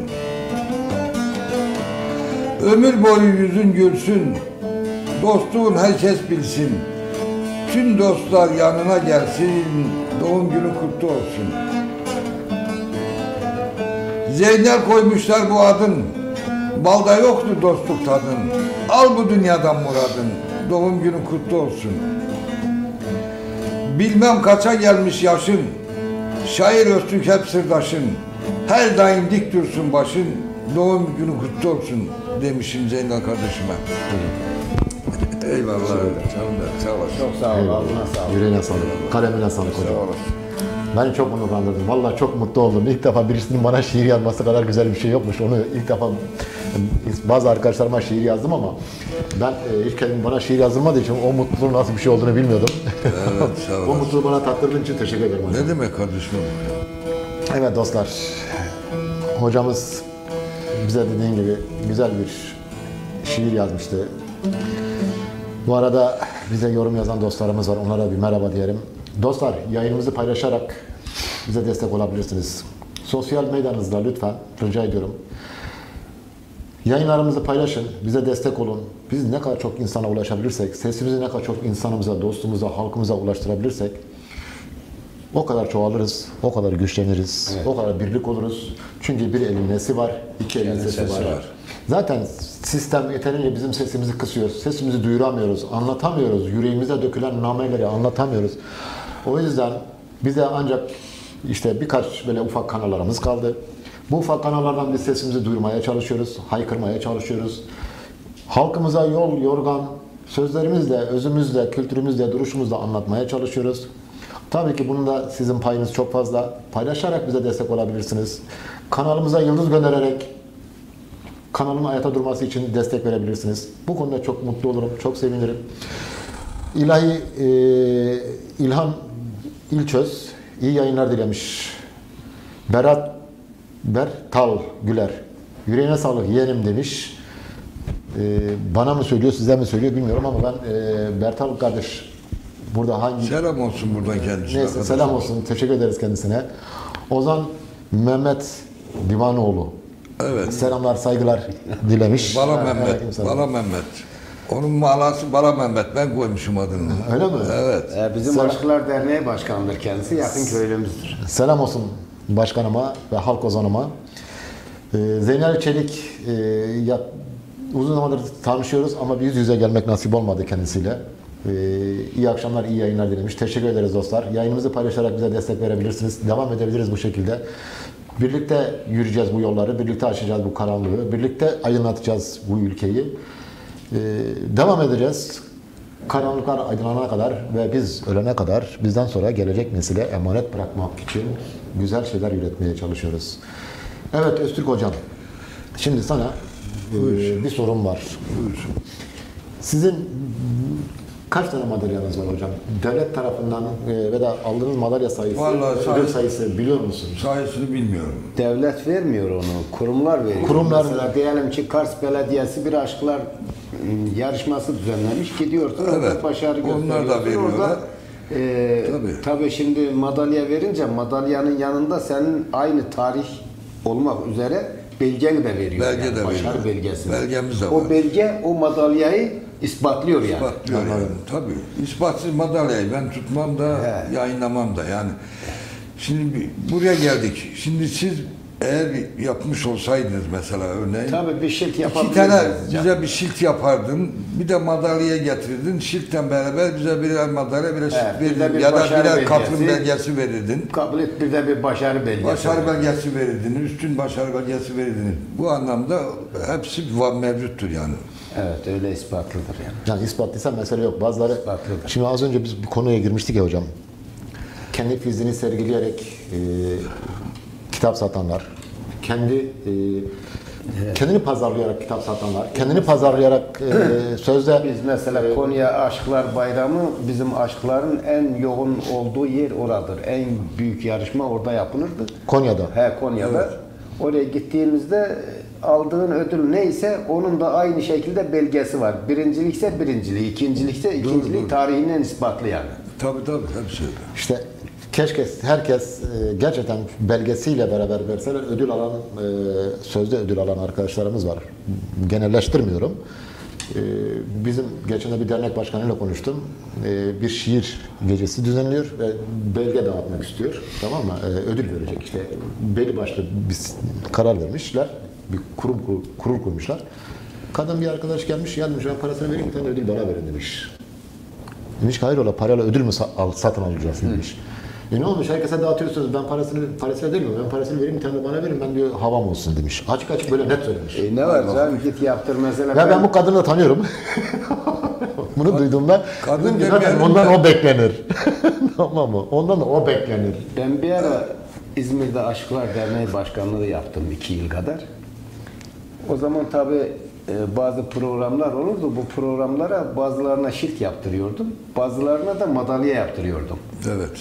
Ömür boyu yüzün gülsün. Dostluğun herkes bilsin. Tüm dostlar yanına gelsin. Doğum günün kutlu olsun. Zeynel koymuşlar bu adın. Balda yoktu dostluk tadın. Al bu dünyadan muradın. Doğum günün kutlu olsun. Bilmem kaça gelmiş yaşın. Şair Öztürk hep sırdaşın. Her daim dik dursun başın. Doğum günü kutlu olsun demişim Zeynel kardeşime. Eyvallah. Canım benim, sağ olasın. Çok sağ ol, ağzına sağlık. Yüreğine sağlık. Kalemine sağlık hocam. Sağ olasın. Beni çok onurlandırdın. Vallahi çok mutlu oldum. İlk defa birisinin bana şiir yazması kadar güzel bir şey yokmuş. Onu ilk defa bazı arkadaşlarıma şiir yazdım ama ben hiç kendim bana şiir yazdırmadığı için o mutluluğun nasıl bir şey olduğunu bilmiyordum. Evet, sağ O olasın. mutluluğu bana tattırdığın için teşekkür ederim hocam. Ne demek kardeşim? Evet dostlar, hocamız bize dediğin gibi güzel bir şiir yazmıştı. Bu arada bize yorum yazan dostlarımız var, onlara bir merhaba diyelim. Dostlar, yayınımızı paylaşarak bize destek olabilirsiniz. Sosyal medyanızda lütfen rica ediyorum. Yayınlarımızı paylaşın, bize destek olun. Biz ne kadar çok insana ulaşabilirsek, sesimizi ne kadar çok insanımıza, dostumuza, halkımıza ulaştırabilirsek o kadar çoğalırız, o kadar güçleniriz, Evet. o kadar birlik oluruz. Çünkü bir elin nesi var, iki elin sesi var. Zaten sistem yeterince bizim sesimizi kısıyor, sesimizi duyuramıyoruz, anlatamıyoruz, yüreğimize dökülen nameleri anlatamıyoruz. O yüzden bize ancak işte birkaç böyle ufak kanallarımız kaldı. Bu ufak kanallardan biz sesimizi duyurmaya çalışıyoruz, haykırmaya çalışıyoruz. Halkımıza yol, yorgan, sözlerimizle, özümüzle, kültürümüzle, duruşumuzla anlatmaya çalışıyoruz. Tabii ki bunun da sizin payınız çok fazla. Paylaşarak bize destek olabilirsiniz. Kanalımıza yıldız göndererek kanalın ayakta durması için destek verebilirsiniz. Bu konuda çok mutlu olurum, çok sevinirim. İlhan İlçöz iyi yayınlar dilemiş. Bertal Güler yüreğine sağlık yeğenim demiş. Bana mı söylüyor, size mi söylüyor bilmiyorum ama ben Bertal kardeş burada hangi... Selam olsun buradan kendisine. Neyse selam olsun. Teşekkür ederiz kendisine. Ozan Mehmet Divanoğlu. Evet. Selamlar, saygılar dilemiş. Bala Aleykümselam. Mehmet. Bala Mehmet. Onun manası Bala Mehmet. Ben koymuşum adını. Öyle mi? Evet. Bizim Aşıklar Derneği Başkanı'dır kendisi, yakın köylümüzdür. Selam olsun başkanıma ve halk ozanıma. Zeynel Çelik uzun zamandır tanışıyoruz ama bir yüz yüze gelmek nasip olmadı kendisiyle. İyi akşamlar, iyi yayınlar dilemiş. Teşekkür ederiz dostlar. Yayınımızı paylaşarak bize destek verebilirsiniz. Devam edebiliriz bu şekilde. Birlikte yürüyeceğiz bu yolları, birlikte aşacağız bu karanlığı, birlikte aydınlatacağız bu ülkeyi. Devam edeceğiz. Karanlıklar aydınlanana kadar ve biz ölene kadar bizden sonra gelecek nesile emanet bırakmak için güzel şeyler üretmeye çalışıyoruz. Evet Öztürk Hocam, şimdi sana bir sorum var. Buyur. Sizin kaç tane madalyanız var hocam? Devlet tarafından ve da aldığınız madalya sayısı, Vallahi ödül sayısı biliyor musunuz? Sayısını bilmiyorum. Devlet vermiyor onu, kurumlar veriyor. Kurumlar- Mesela diyelim ki Kars Belediyesi bir aşklar yarışması düzenlemiş, gidiyorsun Evet, orada başarı gösteriyorsun. onlar da veriyorlar. Orada, Tabii. tabii şimdi madalya verince madalyanın yanında senin aynı tarih olmak üzere belgeni de veriyor. Belge de başarı veriyor. belgesi. Belgemiz de O var. belge o madalyayı ispatlıyor yani. İspatlıyor yani. Tabii. İspatsız madalyayı ben tutmam da He. yayınlamam da yani. Şimdi buraya geldik. Şimdi siz eğer yapmış olsaydınız mesela örneğin. Tabii bir şilt İki yapabiliriz. tane hocam. bize bir şilt yapardın, bir de madalyaya getirdin. Şiltten beraber bize birer madalya, birer şilt bir de verirdin. bir Ya da başarı birer katılım belgesi. belgesi verirdin. Kabul et bir de bir başarı belgesi. Başarı belgesi verirdin, üstün başarı belgesi verirdin. Bu anlamda hepsi mevcuttur yani. Evet öyle ispatlıdır yani. Yani ispatlıysa mesele yok. Bazıları, İspatlıdır. şimdi az önce biz bir konuya girmiştik ya hocam. Kendi fiziğini sergileyerek kitap satanlar, kendini pazarlayarak kitap satanlar, kendini pazarlayarak sözde Biz mesela Konya Aşklar Bayramı bizim aşkların en yoğun olduğu yer oradır. En büyük yarışma orada yapılırdı. Konya'da. He Konya'da. Oraya gittiğimizde aldığın ödül neyse onun da aynı şekilde belgesi var. Birincilikse birinciliği, ikincilikse ikinciliği tarihinden ispatlı yani. Tabii hepsi öyle. İşte keşke herkes gerçekten belgesiyle beraber verseler, ödül alan, sözde ödül alan arkadaşlarımız var. Genelleştirmiyorum. Bizim geçen de bir dernek başkanıyla konuştum. Bir şiir gecesi düzenliyor ve belge dağıtmak istiyor. Tamam mı? Ödül verecek işte. Belli başlı bir karar vermişler. Bir kurul kurmuşlar. Kadın bir arkadaş gelmiş, ya demiş ben parasını vereyim, bir tane ödül bana verin demiş. Demiş ki hayrola, parayla ödül mü satın alacaksın demiş. Ne olmuş, herkese dağıtıyorsunuz, ben parasıyla değil mi? Ben parasını vereyim, bir tane de bana verin, ben diyor havam olsun demiş. Açık açık böyle net söylemiş. Ne var canım git yaptır mesela. Ya ben bu kadını da tanıyorum. Bunu duyduğumda kadın dedim ki demeyelim zaten ondan de. o beklenir. Tamam mı? Ondan da o beklenir. Ben bir ara İzmir'de Aşklar Derneği Başkanlığı yaptım 2 yıl kadar. O zaman tabii bazı programlar olurdu. Bu programlara bazılarına şilt yaptırıyordum. Bazılarına da madalya yaptırıyordum. Evet.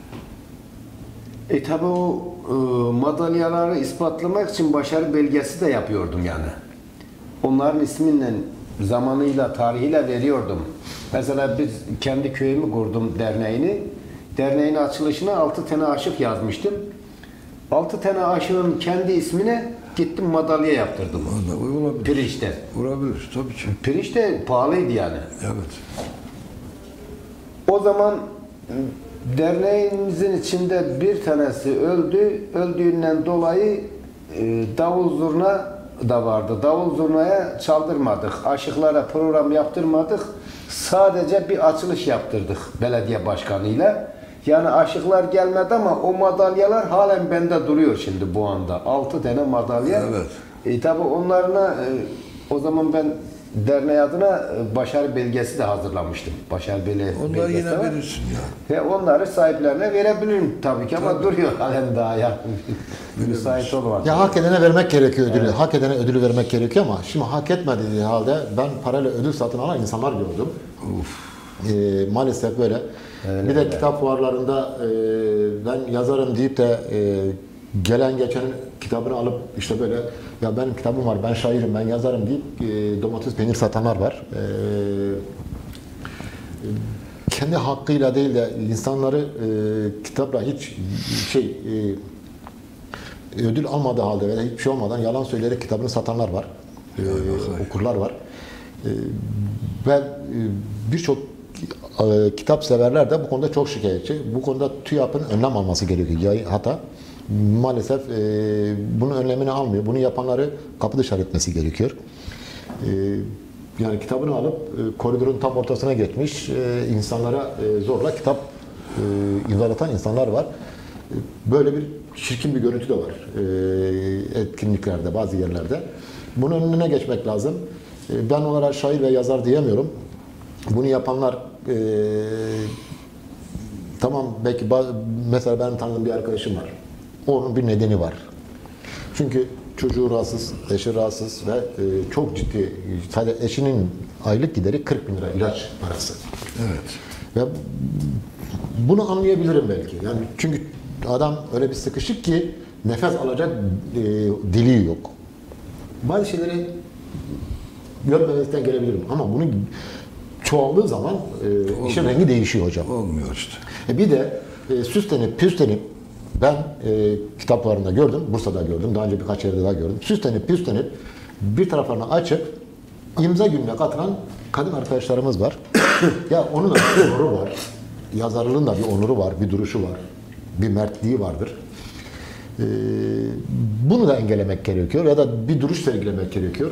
Tabii o madalyaları ispatlamak için başarı belgesi de yapıyordum yani. Onların isminle, zamanıyla, tarihiyle veriyordum. Mesela biz kendi köyümü kurdum derneğini. Derneğin açılışına 6 tane aşık yazmıştım. 6 tane aşığın kendi ismine gittim madalya yaptırdım. Vallahi olabilir. Pirinçte. Olabilir tabii ki. Pirinç de pahalıydı yani. Evet. O zaman derneğimizin içinde bir tanesi öldü. Öldüğünden dolayı davul zurna da vardı. Davul zurnaya çaldırmadık. Aşıklara program yaptırmadık. Sadece bir açılış yaptırdık belediye başkanıyla. Yani aşıklar gelmedi ama o madalyalar halen bende duruyor şimdi bu anda. 6 tane madalya. Evet. Tabi onlarına o zaman ben derneği adına başarı belgesi de hazırlamıştım. Başarı belgesi Onları yine var. verirsin ya. Ve onları sahiplerine verebilirim tabii ki ama duruyor halen daha yani. Müsait olmadı. Ya hak edene vermek gerekiyor ödülü. Evet. Hak edene ödülü vermek gerekiyor ama şimdi hak etmediği halde ben parayla ödül satın alan insanlar gördüm. Maalesef böyle. Öyle bir de öyle. kitap fuarlarında ben yazarım deyip de gelen geçen kitabını alıp işte böyle ya benim kitabım var, ben şairim, ben yazarım deyip domates peynir satanlar var. Kendi hakkıyla değil de insanları kitapla hiç ödül almadığı halde veya hiçbir şey olmadan yalan söyleyerek kitabını satanlar var. Okurlar var. Ve birçok kitap severler de bu konuda çok şikayetçi. Bu konuda TÜYAP'ın önlem alması gerekiyor. Hatta maalesef bunun önlemini almıyor. Bunu yapanları kapı dışarı etmesi gerekiyor. Yani kitabını alıp koridorun tam ortasına geçmiş insanlara zorla kitap imzalatan insanlar var. Böyle bir çirkin bir görüntü de var etkinliklerde, bazı yerlerde. Bunun önüne geçmek lazım. Ben onlara şair ve yazar diyemiyorum. Bunu yapanlar tamam belki mesela benim tanıdığım bir arkadaşım var. Onun bir nedeni var. Çünkü çocuğu rahatsız, eşi rahatsız ve çok ciddi, sadece eşinin aylık gideri 40 bin lira ilaç parası. Evet. Ve bunu anlayabilirim belki. Yani çünkü adam öyle bir sıkışık ki nefes alacak deliği yok. Bazı şeyleri görmemezlikten gelebilirim ama bunu çoğaldığı zaman işin rengi değişiyor hocam. Olmuyor işte. Bir de süslenip püslenip ben kitaplarında gördüm, Bursa'da gördüm, daha önce birkaç yerde daha gördüm. Süslenip püslenip bir taraflarını açıp imza gününe katılan kadın arkadaşlarımız var. Ya onun da bir onuru var. Yazarlığın da bir onuru var, bir duruşu var. Bir mertliği vardır. Bunu da engellemek gerekiyor ya da bir duruş sergilemek gerekiyor.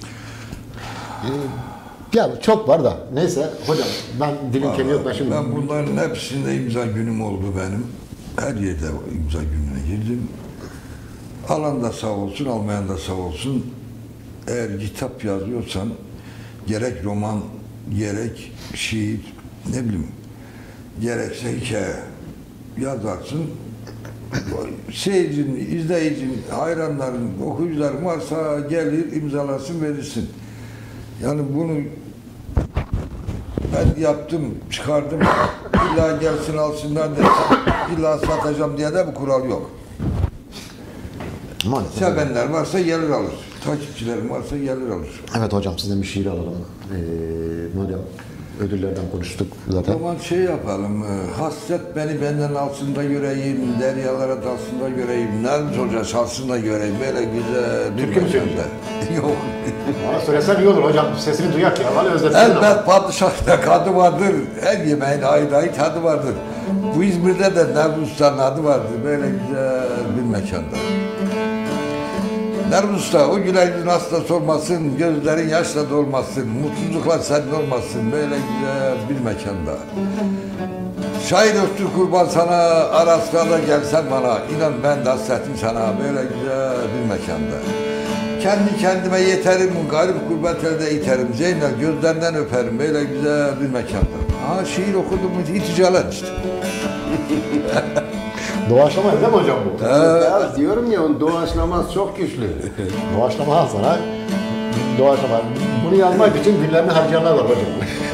Ya çok var da neyse hocam ben dilim kemiği yok. Ben bunların hepsinde imza günüm oldu benim. Her yerde imza gününe girdim. Alan da sağ olsun, almayan da sağ olsun. Eğer kitap yazıyorsan gerek roman, gerek şiir, ne bileyim, gerekse hikaye yazarsın. Seyircinin, izleyicinin, hayranların, okuyucuların varsa gelir, imzalarsın, verirsin. Yani bunu ben yaptım, çıkardım, illa gelsin alsınlar desem, illa satacağım diye de bir kural yok. Maalesef. Sevenler varsa gelir alır, takipçilerim varsa gelir alır. Evet hocam sizden bir şiir alalım. Madem ödüllerden konuştuk O zaten. zaman şey yapalım, hasret beni benden alsın da göreyim, deryalara dalsın da göreyim, Nermin Hoca çalsın da göreyim, böyle güzel bir Türkü mü mekanda. Yok. Bana söylesen iyi olur hocam, sesini duyak ya, bana özletsin. Elbet padişahta kadı vardır, her yemeğin ayrı tadı vardır. Bu İzmir'de de Nermin Usta'nın adı vardır, böyle güzel bir mekanda. Nermin Usta, o güler yüzün hasta sormasın, gözlerin yaşla dolmasın, mutsuzluklar senin olmasın, böyle güzel bir mekanda. Şair öptür kurban sana, Araska'da gelsen bana, inan ben de hasretim sana, böyle güzel bir mekanda. Kendi kendime yeterim, garip gurbet elde iterim, Zeynel gözlerinden öperim, böyle güzel bir mekanda. Ha şiir okudum, iticalar işte. Doğaçlama değil mi hocam bu? Ya diyorum ya, onun doğaçlaması çok güçlü. Doğaçlama al sana. Doğaçlama. Bunu yazmak için günlerini harcayanlar var hocam.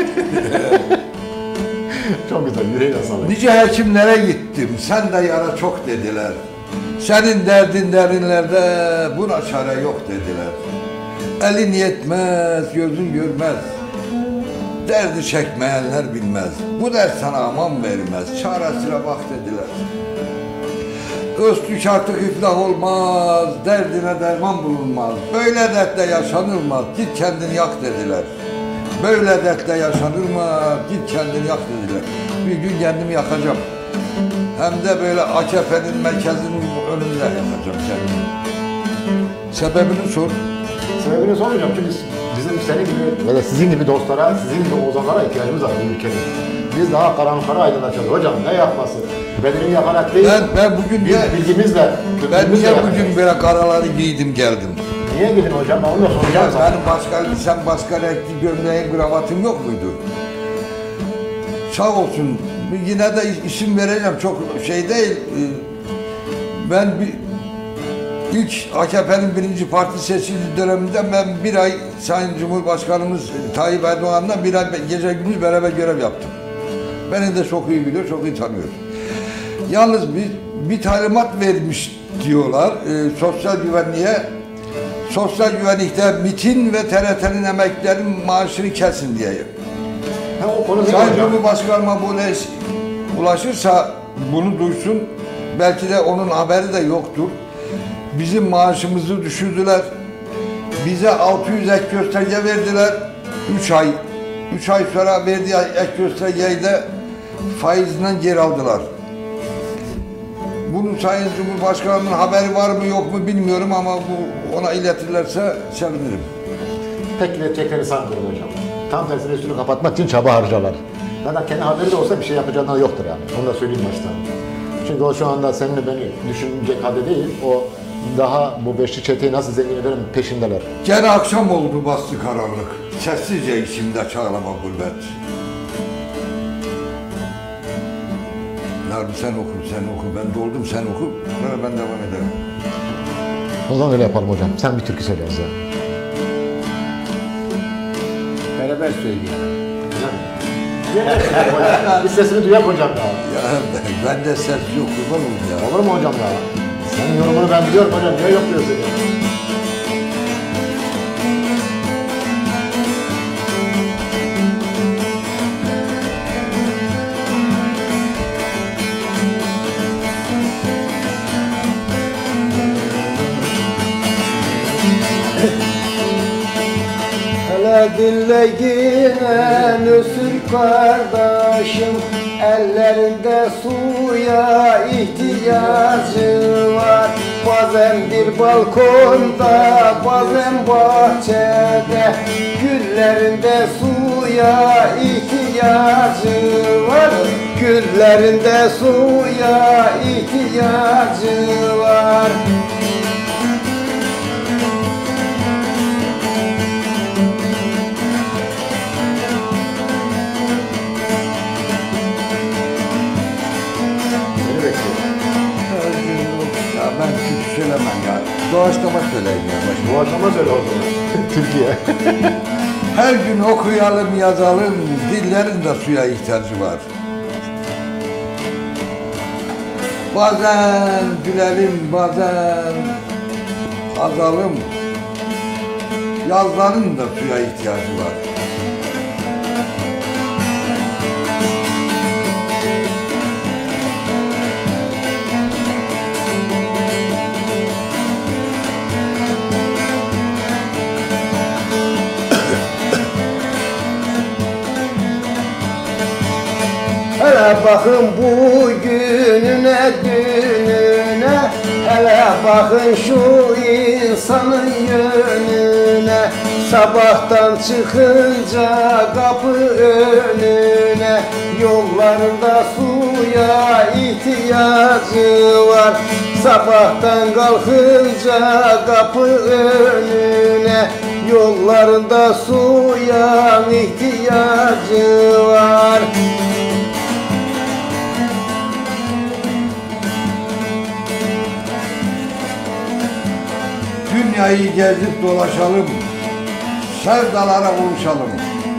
Çok güzel, yüreğine sağlık. Nice hekimlere gittim, sen de yara çok dediler. Senin derdin derinlerde, buna çare yok dediler. Elin yetmez, gözün görmez. Derdi çekmeyenler bilmez. Bu dert sana aman vermez, çaresine bak dediler. Öztürk artık iflah olmaz, derdine derman bulunmaz. Böyle dertle yaşanılmaz, git kendini yak dediler. Böyle dertle yaşanılmaz, git kendini yak dediler. Bir gün kendimi yakacağım. Hem de böyle AKP'nin merkezinin önünde yakacağım kendimi. Sebebini sor. Sebebini sormayacağım çünkü bizim senin gibi ve de sizin gibi dostlara, sizin gibi ozanlara ihtiyacımız var bu ülkenin. Biz daha karanlıklara aydınlatacağız. Hocam ne yapması? Bedenini yakarak değil. Ben bugün niye, bilgimizle, ben niye yakacağız. bugün böyle karaları giydim geldim? Niye gidin hocam? Ben onu da Ya soracağım sana. benim başka renkli gömleğim, kravatım yok muydu? Sağ olsun. Yine de isim vereceğim. Çok şey değil. Ben ilk AKP'nin birinci parti seçildiği döneminde ben bir ay Sayın Cumhurbaşkanımız Tayyip Erdoğan'la bir ay gece gündüz beraber görev yaptım. Beni de çok iyi biliyor, çok iyi tanıyor. Yalnız bir talimat vermiş diyorlar sosyal güvenliğe. Sosyal güvenlikte MİT'in ve TRT'nin emeklilerin maaşını kesin diye. Ha, o konu ne Sayın hocam? Cumhurbaşkanıma bu ulaşırsa bunu duysun. Belki de onun haberi de yoktur. Bizim maaşımızı düşürdüler. Bize 600 ek gösterge verdiler. 3 ay. 3 ay sonra verdiği ek göstergeyi de faizinden geri aldılar. Bunun Sayın Cumhurbaşkanı'nın haberi var mı yok mu bilmiyorum ama bu ona iletirlerse sevinirim. Pek iletecekleri sanmıyorum hocam. Tam tersine üstünü kapatmak için çaba harcarlar. Zaten kendi haberi de olsa bir şey yapacağından yoktur yani. Onu da söyleyeyim baştan. Çünkü o şu anda seninle beni düşünecek halde değil. O daha bu beşli çeteyi nasıl zengin ederim peşindeler. Gene akşam oldu bastı karanlık. Sessizce içimde çağlama gurbet. Narbi sen oku. Ben doldum sen oku. Sonra ben devam ederim. O zaman öyle yapalım hocam. Sen bir türkü söyle bize. Beraber söyleyelim. Bir sesini duyak hocam ya. Ya bende ses yok kurban olayım ya. Olur mu hocam ya? Senin yorumunu ben biliyorum hocam. Niye yapıyorsun ya? Hele dinle yine Nösür kardeşim, ellerinde suya ihtiyacı var. Bazen bir balkonda, bazen bahçede, güllerinde suya ihtiyacı var. Güllerinde suya ihtiyacı var. Ya ben türkü söylemem ya. Doğaçlama söyleyeyim ya. Bu akşama söyle o zaman. Türkiye. Her gün okuyalım yazalım, dillerin de suya ihtiyacı var. Bazen gülelim, bazen azalım. Yazların da suya ihtiyacı var. Hele bakın bugününe dününe, hele bakın şu insanın yönüne. Sabahtan çıkınca kapı önüne, yollarında suya ihtiyacı var. Sabahtan kalkınca kapı önüne, yollarında suya ihtiyacı var. Dünyayı gezip dolaşalım, sevdalara buluşalım.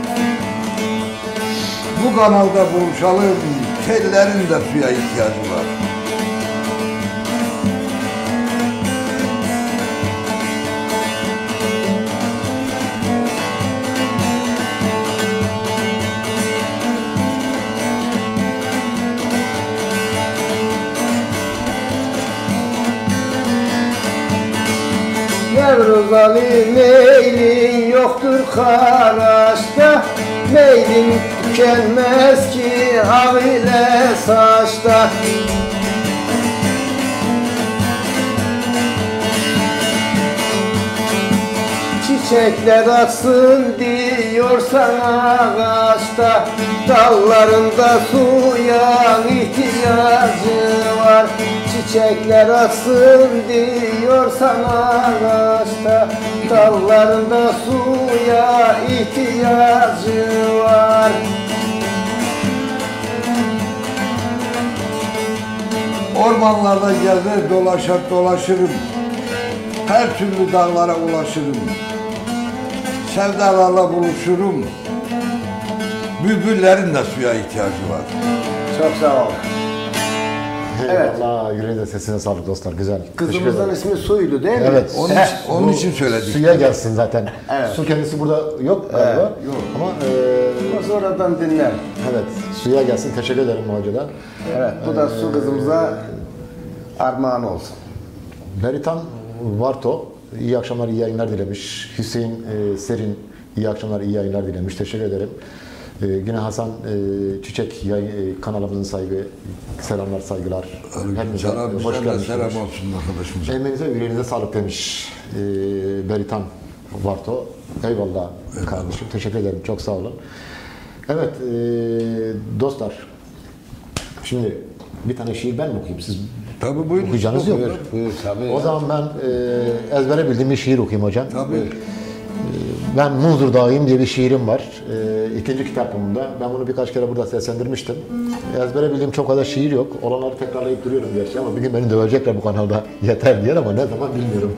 Bu kanalda buluşalım, tellerin de suya ihtiyacı var. Yavru zalim meylin yoktur karaşta, meylin tükenmez ki ağ ile saçta. Çiçekler açsın diyorsan ağaçta, dallarında suya ihtiyacı var. Çiçekler açsın diyorsan ağaçta, dallarında suya ihtiyacı var. Ormanlarda gezer dolaşırım, her türlü dağlara ulaşırım. Sevdalarla buluşurum, bülbüllerin de suya ihtiyacı var. Çok sağ ol. Evet. Eyvallah, yüreğine sesine sağlık dostlar, güzel. Kızımızın ismi Su'ydu değil mi? Evet. Onun için söyledik. Suya gelsin zaten. Evet. Su kendisi burada yok galiba. yok. Ama O sonradan dinler. evet, suya gelsin. Teşekkür ederim hocada. Evet, bu da Su kızımıza armağan olsun. Beritan Varto, iyi akşamlar, iyi yayınlar dilemiş. Hüseyin Serin, iyi akşamlar, iyi yayınlar dilemiş. Teşekkür ederim. Yine Hasan Çiçek kanalımızın sahibi, selamlar, saygılar. Hepinize hoş geldiniz. Selam olsun arkadaşımıza. Emeğinize, yüreğinize sağlık demiş Beritan Varto. Eyvallah kardeşim, teşekkür ederim, çok sağ olun. Evet dostlar, şimdi bir tane şiir ben mi okuyayım? Siz Tabii buyurun. Okuyacağınız yok. Buyur tabii. O zaman ben ezbere bildiğim bir şiir okuyayım hocam. Tabii. Ben Munzur Dağıyım diye bir şiirim var. İkinci kitabımda. Ben bunu birkaç kere burada seslendirmiştim. Ezbere bildiğim çok fazla şiir yok. Olanları tekrarlayıp duruyorum gerçi ama bir gün beni dövecekler bu kanalda yeter diye ama ne zaman bilmiyorum.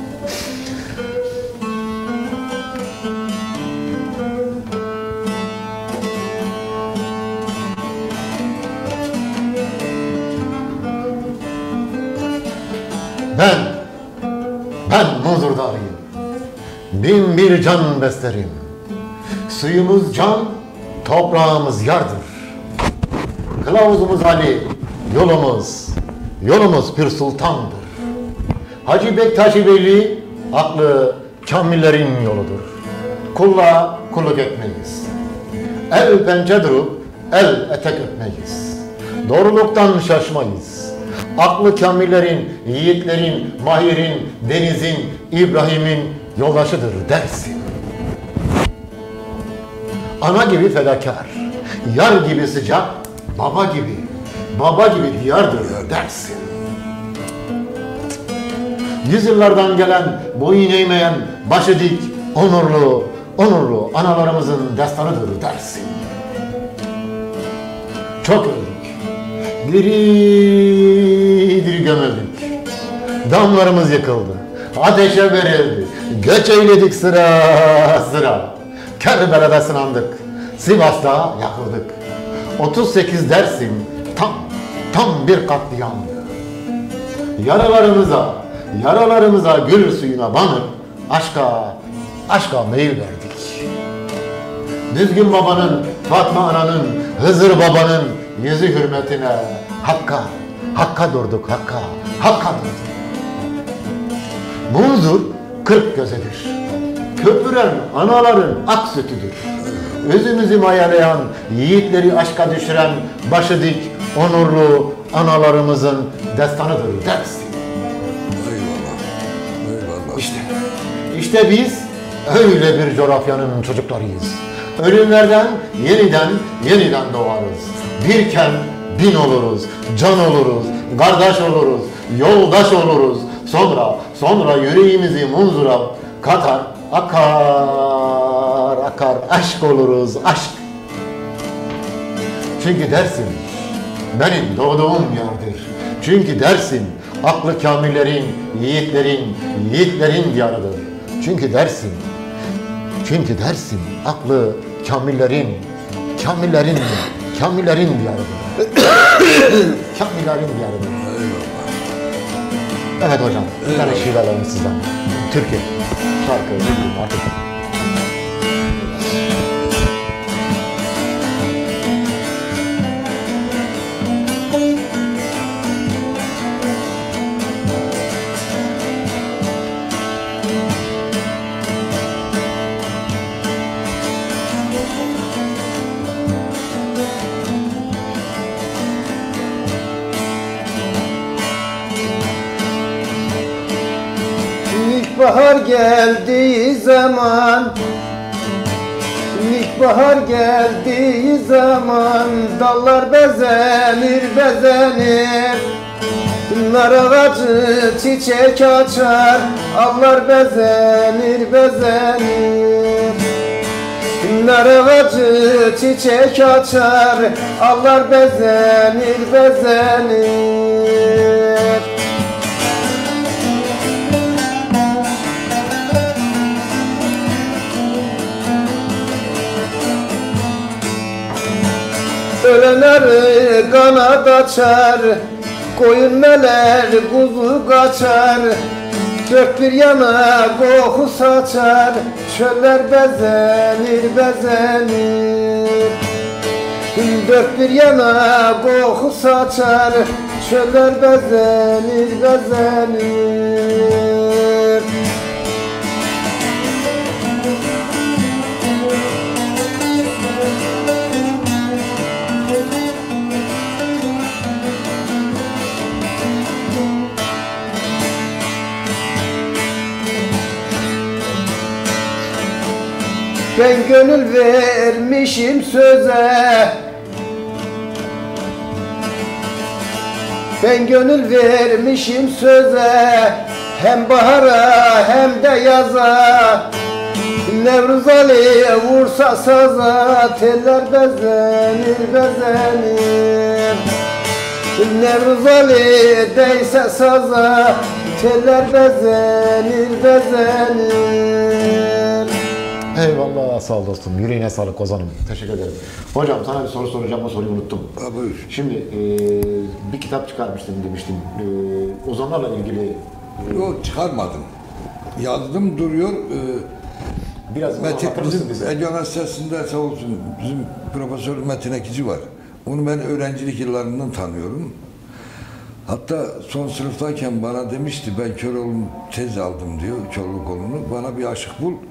Ben Munzur Dağıyım. Bin bir can beslerim. Suyumuz can, toprağımız yardır. Kılavuzumuz Ali, yolumuz Pir Sultan'dır. Hacı Bektaş-ı Veli, aklı kamillerin yoludur. Kulla kulluk etmeyiz. El pençe durup, el etek öpmeyiz. Doğruluktan şaşmayız. Aklı kamillerin, yiğitlerin, Mahir'in, Deniz'in, İbrahim'in yoldaşıdır dersin. Ana gibi fedakar, yar gibi sıcak, baba gibi diyardır dersin. Yüzyıllardan gelen, boyun eğmeyen, başı dik, onurlu analarımızın destanıdır dersin. Çok öldük, diri gömüldük, damlarımız yıkıldı, ateşe verildi, göç eyledik sıra. Kerbela'da sınandık, Sivas'ta yakıldık. 38 Dersim tam bir katliamdı. Yaralarımıza gül suyuna banıp aşka meyil verdik. Düzgün babanın, Fatma ananın, Hızır babanın yüzü hürmetine Hakka durduk. Munzur 40 gözedir. Köpüren anaların ak sütüdür. Özümüzü mayalayan, yiğitleri aşka düşüren, başı dik, onurlu analarımızın destanıdır dersin. Eyvallah. İşte biz öyle bir coğrafyanın çocuklarıyız. Ölümlerden yeniden doğarız. Birken bin oluruz, can oluruz, kardeş oluruz, yoldaş oluruz. Sonra yüreğimizi Munzur'a katar, akar, aşk oluruz, aşk. Çünkü Dersim benim doğduğum yerdir. Çünkü Dersim aklı kamillerin, yiğitlerin diyarıdır. Çünkü Dersim aklı kamillerin diyarıdır. Kamillerin diyarıdır. Evet hocam, bir tane şiir alalım sizden. Türkiye, şarkı, ne diyeyim artık. İlkbahar geldiği zaman dallar bezenir nar ağacı çiçek açar allar bezenir nar ağacı çiçek açar allar bezenir Ölenler kanat açar, koyun meler kuzu kaçar, dört bir yana koku saçar, çöller bezenir. Dört bir yana koku saçar, çöller bezenir. Ben gönül vermişim söze, Ben gönül vermişim söze, hem bahara hem de yaza. Nevruz Ali'ye vursa saza, teller bezenir bezenir. Nevruz Ali değse saza, teller bezenir bezenir. Eyvallah, sağ ol dostum. Yüreğine sağlık Ozan'ım. Teşekkür ederim. Hocam sana bir soru soracağım, o soruyu unuttum. Ha, buyur. Şimdi bir kitap çıkarmıştım demiştim. Ozanlarla ilgili Yok, çıkarmadım. Yazdım, duruyor. biraz Metin, anlatır mısın bizim bize? Ege Üniversitesi'nde sağ olsun bizim Profesör Metin Ekici var. Onu ben öğrencilik yıllarından tanıyorum. Hatta son sınıftayken bana demişti, ben Köroğlu'nun tez aldım diyor, Köroğlu'nu. Bana bir aşık bul.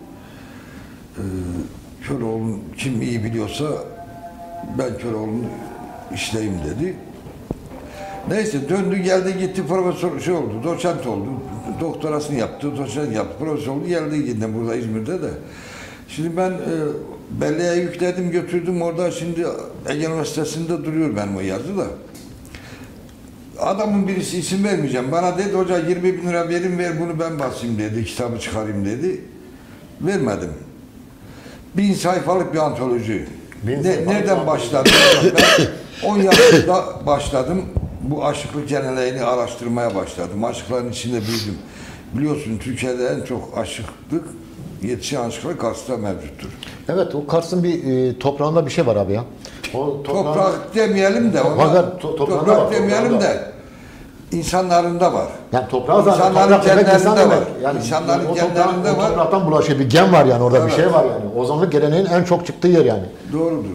Köroğlu'nu kim iyi biliyorsa ben Köroğlu'nu işleyeyim dedi. Neyse döndü geldi gitti, profesör şey oldu, doçent oldu. Doktorasını yaptı, doçent yaptı, profesör oldu, geldi yine burada İzmir'de de. Şimdi ben belleğe yükledim, götürdüm orada, şimdi Ege Üniversitesi'nde duruyor benim o yazı da. Adamın birisi, isim vermeyeceğim, bana dedi hoca 20.000 lira verin, ver bunu ben basayım dedi, kitabı çıkarayım dedi. Vermedim. 1000 sayfalık bir antoloji. Nereden başladım? Ben 10 yaşında başladım. Bu aşıklık geneleğini araştırmaya başladım. Aşıkların içinde büyüdüm. Biliyorsun Türkiye'de en çok aşıklık yetişen aşıklar Kars'ta mevcuttur. Evet, o Kars'ın bir toprağında bir şey var abi ya. O Toprak demeyelim de, toprak demeyelim de insanlarında var. Yani toprağı zaten İnsanların toprak demek insan genlerinde demek. var. Yani İnsanların o genlerinde var. topraktan bulaşıyor, bir gen var yani orada, Evet. bir şey var yani. Ozanlık geleneğin en çok çıktığı yer yani. Doğrudur.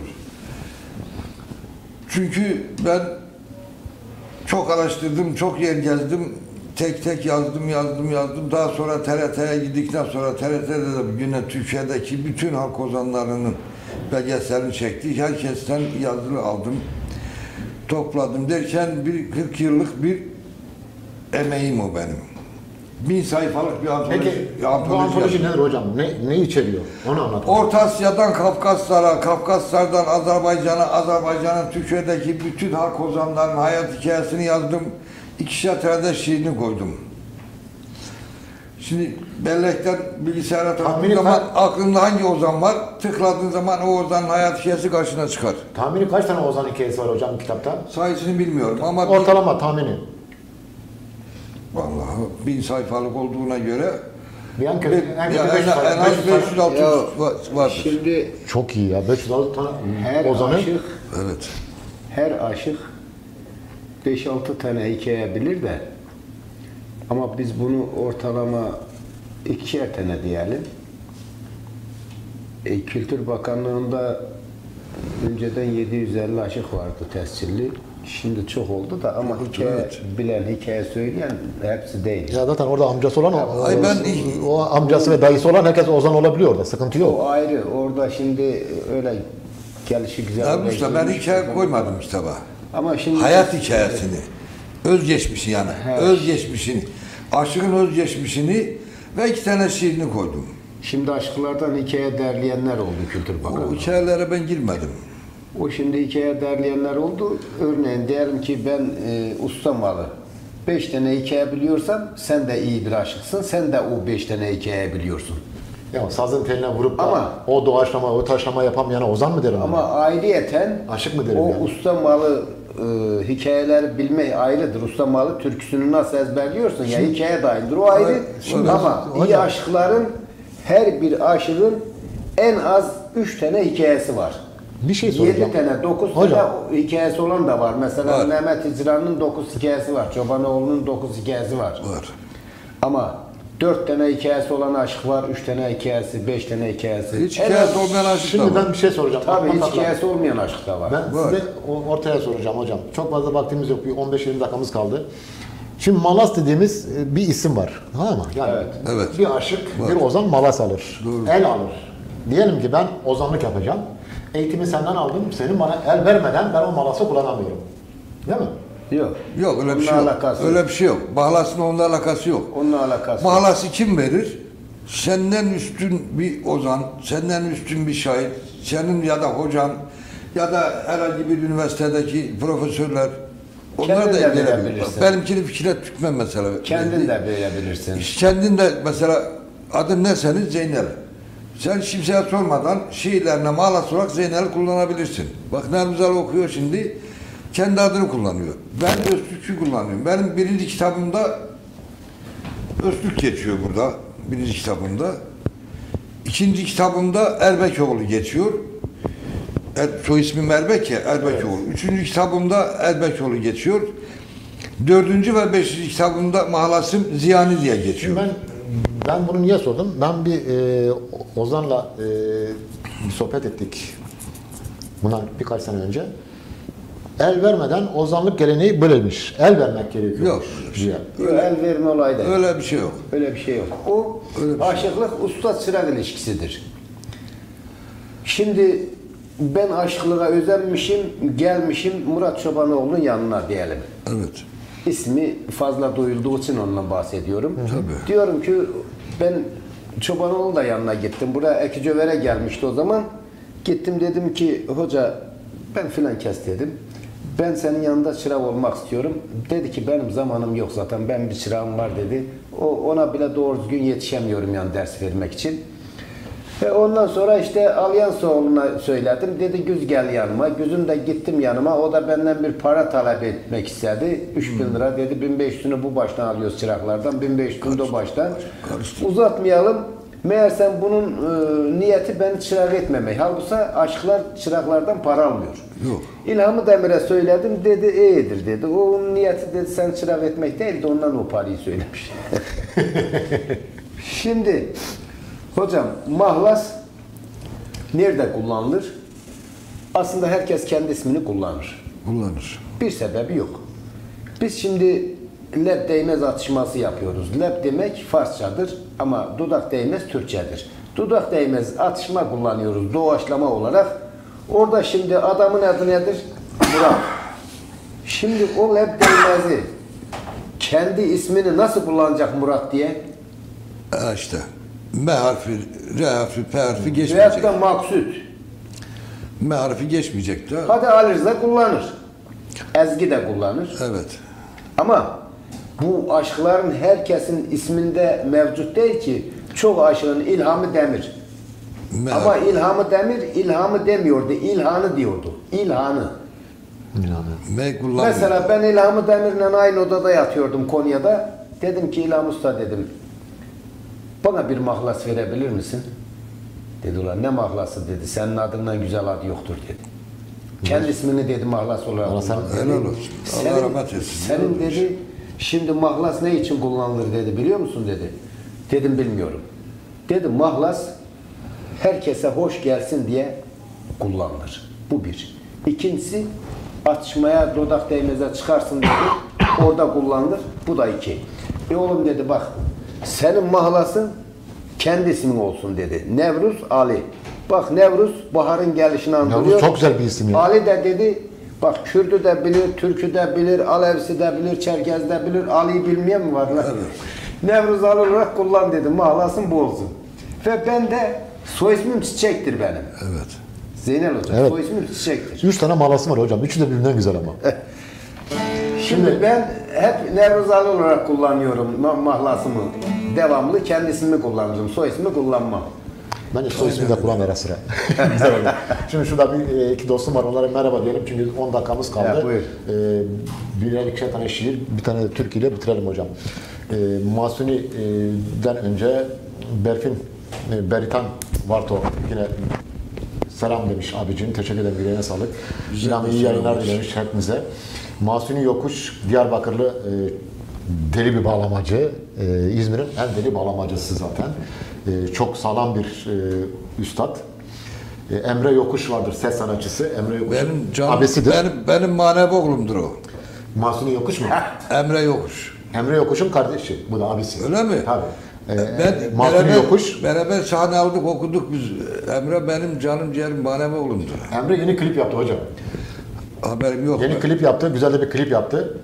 Çünkü ben çok araştırdım, çok yer gezdim. Tek tek yazdım. Daha sonra TRT'ye gittikten sonra TRT'de de bir güne Türkiye'deki bütün halk ozanlarının belgeselini çektik. Herkesten yazılı aldım. Topladım derken bir 40 yıllık bir emeğim o benim. 1000 sayfalık bir antoloji. Peki bu antoloji nedir hocam? Ne içeriyor? Onu anlat. Orta Asya'dan Kafkaslara, Kafkaslardan Azerbaycan'a, Azerbaycan'ın Türkiye'deki bütün halk ozanlarının hayat hikayesini yazdım. 2'şer tane de şiirini koydum. Şimdi bellekten bilgisayara taktığın zaman aklında hangi ozan var, tıkladığın zaman o ozanın hayat hikayesi karşına çıkar. Tahmini kaç tane ozan hikayesi var hocam kitapta? Sayısını bilmiyorum ama Ortalama tahmini. Vallahi 1000 sayfalık olduğuna göre En kötü en az 500-600 vardır. Şimdi çok iyi ya. 506 tane her ozanı. aşık, Evet. her aşık 5-6 tane hikaye bilir de, ama biz bunu ortalama 2'er tane diyelim. Kültür Bakanlığı'nda önceden 750 aşık vardı tescilli. Şimdi çok oldu da, ama hikaye bilen, hikaye söyleyen hepsi değil. Ya zaten orada amcası olan o amcası ve dayısı olan herkes ozan olabiliyor orada. Sıkıntı yok. O ayrı. Orada şimdi öyle gelişi güzel. Ya işte ben hikaye koymadım kitaba. Ama şimdi hayat hikayesini, özgeçmişi yani, özgeçmişini, aşığın özgeçmişini ve 2 tane şiirini koydum. Şimdi aşklardan hikaye derleyenler oldu Kültür Bakanlığı. O hikayelere ben girmedim. O şimdi hikaye derleyenler oldu. Örneğin diyelim ki ben usta malı 5 tane hikaye biliyorsam, sen de iyi bir aşıksın. Sen de o 5 tane hikaye biliyorsun. Ya sazın teline vurup Ama- o doğaçlama, o taşlama yapamayana ozan mı derim? Ama ayrıyeten Aşık mı derim o yani? usta malı hikayeler bilme ayrıdır. Usta malı türküsünü nasıl ezberliyorsun ya, hikaye dahildir, o ayrı. Şimdi- Ama iyi hocam- aşıkların, her bir aşığın en az 3 tane hikayesi var. Bir şey soracağım. 7 tane, 9 Hocam. tane hikayesi olan da var. Mesela Var. Mehmet Hicran'ın 9 hikayesi var. Çobanoğlu'nun 9 hikayesi var. Var. Ama 4 tane hikayesi olan aşık var, 3 tane hikayesi, 5 tane hikayesi. Hiç En az- hikayesi olmayan aşık da Şimdi var. ben bir şey soracağım. Tabii hiç Atlatma. hikayesi olmayan aşık da var. Ben Var. size ortaya soracağım hocam. Çok fazla vaktimiz yok. Bir 15-20 dakikamız kaldı. Şimdi Malas dediğimiz bir isim var. Tamam mı? Yani Evet. bir aşık, bir ozan Malas alır. Doğru. El alır. Diyelim ki ben ozanlık yapacağım. Eğitimi senden aldım. Senin bana el vermeden ben o Malas'ı kullanamıyorum. Değil mi? Yok. Yok öyle bir Onunla şey yok. alakası Öyle yok. bir şey yok. Mahlasının onunla alakası yok. Onunla alakası yok. Mahlası kim verir? Senden üstün bir ozan, senden üstün bir şair, senin ya da hocan ya da herhangi bir üniversitedeki profesörler Onlar Kendin da de ilgilenmiyor. verebilirsin. Benimkini fikre tükmem mesela. Kendin de verebilirsin. Kendin de mesela adın ne senin? Zeynel. Sen kimseye sormadan şiirlerine malas olarak Zeynel'i kullanabilirsin. Bak Nermizal okuyor şimdi. Kendi adını kullanıyor. Ben Öztürk'ü kullanıyorum. Benim birinci kitabımda Öztürk geçiyor burada. Birinci kitabımda. İkinci kitabımda Erbekoğlu geçiyor. Soy ismim Erbek ya, Erbekoğlu. Üçüncü kitabımda Erbekoğlu geçiyor. Dördüncü ve beşinci kitabımda mahlasım Ziyani diye geçiyor. Şimdi ben bunu niye sordum? Ben bir Ozan'la bir sohbet ettik. Bundan birkaç sene önce. El vermeden ozanlık geleneği böylemiş. El vermek gerekiyor. Yok. Diye. El verme olayı da. Öyle bir şey yok. Öyle bir şey yok. O Öyle bir şey. aşıklık usta çırak ilişkisidir. Şimdi ben aşıklığa özenmişim, gelmişim Murat Çobanoğlu'nun yanına diyelim. Evet. İsmi fazla duyulduğu için ondan bahsediyorum. Tabii. Diyorum ki ben Çobanoğlu da yanına gittim. Buraya Ekicöver'e gelmişti o zaman. Gittim dedim ki hoca ben filan kes dedim. Ben senin yanında çırak olmak istiyorum. Dedi ki benim zamanım yok zaten. Ben bir çırağım var dedi. Ona bile doğru düzgün yetişemiyorum yani ders vermek için. Ve ondan sonra işte Alyansoğlu'na söyledim. Dedi Güz gel yanıma. Güz'ün de gittim yanıma. O da benden bir para talep etmek istedi. 3.000 lira dedi. 1500'ünü bu baştan alıyoruz çıraklardan. 1500'ünü de o baştan. Uzatmayalım. Meğersem bunun niyeti beni çırak etmemek. Halbuki aşıklar çıraklardan para almıyor. Yok. İlhamı Demir'e söyledim. Dedi iyidir dedi. Onun niyeti dedi sen çırak etmek değil de ondan o parayı söylemiş. Şimdi hocam mahlas nerede kullanılır? Aslında herkes kendi ismini kullanır. Kullanır. Bir sebebi yok. Biz şimdi leb değmez atışması yapıyoruz. Leb demek Farsçadır ama dudak değmez Türkçedir. Dudak değmez atışma kullanıyoruz doğaçlama olarak. Orada şimdi adamın adı nedir? Murat. Şimdi o leb değmezi kendi ismini nasıl kullanacak Murat diye? İşte M harfi, R harfi, P harfi Veyahut geçmeyecek. da maksut. M harfi geçmeyecek de. Hadi Ali Rıza kullanır. Ezgi de kullanır. Evet. Ama bu aşkların herkesin isminde mevcut değil ki. Çok aşığın İlhamı Demir. M Ama harfi. İlhamı Demir, İlhamı demiyordu. İlhanı diyordu. İlhanı. M kullanmıyor. Mesela ben İlhamı Demir'le aynı odada yatıyordum Konya'da. Dedim ki İlham Usta dedim. Bana bir mahlas verebilir misin? Dedi ulan ne mahlası dedi. Senin adından güzel adı yoktur dedi. Kendi ismini dedi mahlas olarak. Ama sen- kullan dedi. Helal olsun. Allah rahmet etsin. Senin Helal olsun. dedi şimdi mahlas ne için kullanılır dedi biliyor musun dedi. Dedim bilmiyorum. Dedi mahlas herkese hoş gelsin diye kullanılır. Bu bir. İkincisi atışmaya dudak değmeze çıkarsın dedi. Orada kullanılır. Bu da iki. Oğlum dedi bak senin mahlasın kendi ismin olsun dedi. Nevruz Ali. Bak Nevruz baharın gelişini andırıyor. Nevruz çok güzel bir isim ya. Ali de dedi bak Kürdü de bilir, Türkü de bilir, Alevsi de bilir, Çerkez de bilir. Ali'yi bilmeyen mi var lan? Nevruz Ali olarak kullan dedi. Mahlasın bu olsun. Ve ben de soy ismim Çiçek'tir benim. Evet. Zeynel Hocam Evet. soy ismim Çiçek'tir. 3 tane malasım var hocam. Üçü de birbirinden güzel ama. Şimdi ben hep Nevruz Ali olarak kullanıyorum mahlasımı. Devamlı kendi ismimi kullanırım. Soy ismimi kullanmam. Bence soy ismi de kullan ara sıra. Güzel olur. Şimdi şurada iki dostum var. Onlara merhaba diyelim çünkü 10 dakikamız kaldı. Ya, buyur. Birer ikişer tane şiir, bir tane de türkü ile bitirelim hocam. Masuni'den önce Berfin, Beritan Varto yine selam demiş abicim. Teşekkür ederim. Yüreğine sağlık. İlham iyi yayınlar dilemiş hepimize. Masuni Yokuş, Diyarbakırlı deli bir bağlamacı. İzmir'in en deli bağlamacısı zaten. Çok sağlam bir üstad. Emre Yokuş vardır, ses sanatçısı. Emre Yokuş Benim canım, abesidir. benim manevi oğlumdur o. Masuni Yokuş mu? Emre Yokuş. Emre Yokuş'un kardeşi. Bu da abisi. Öyle mi? Tabii. Ben Masuni Yokuş. beraber sahne aldık, okuduk biz. Emre benim canım ciğerim manevi oğlumdur. Emre yeni klip yaptı hocam. Haberim yok. Yeni klip yaptı. Güzel de bir klip yaptı.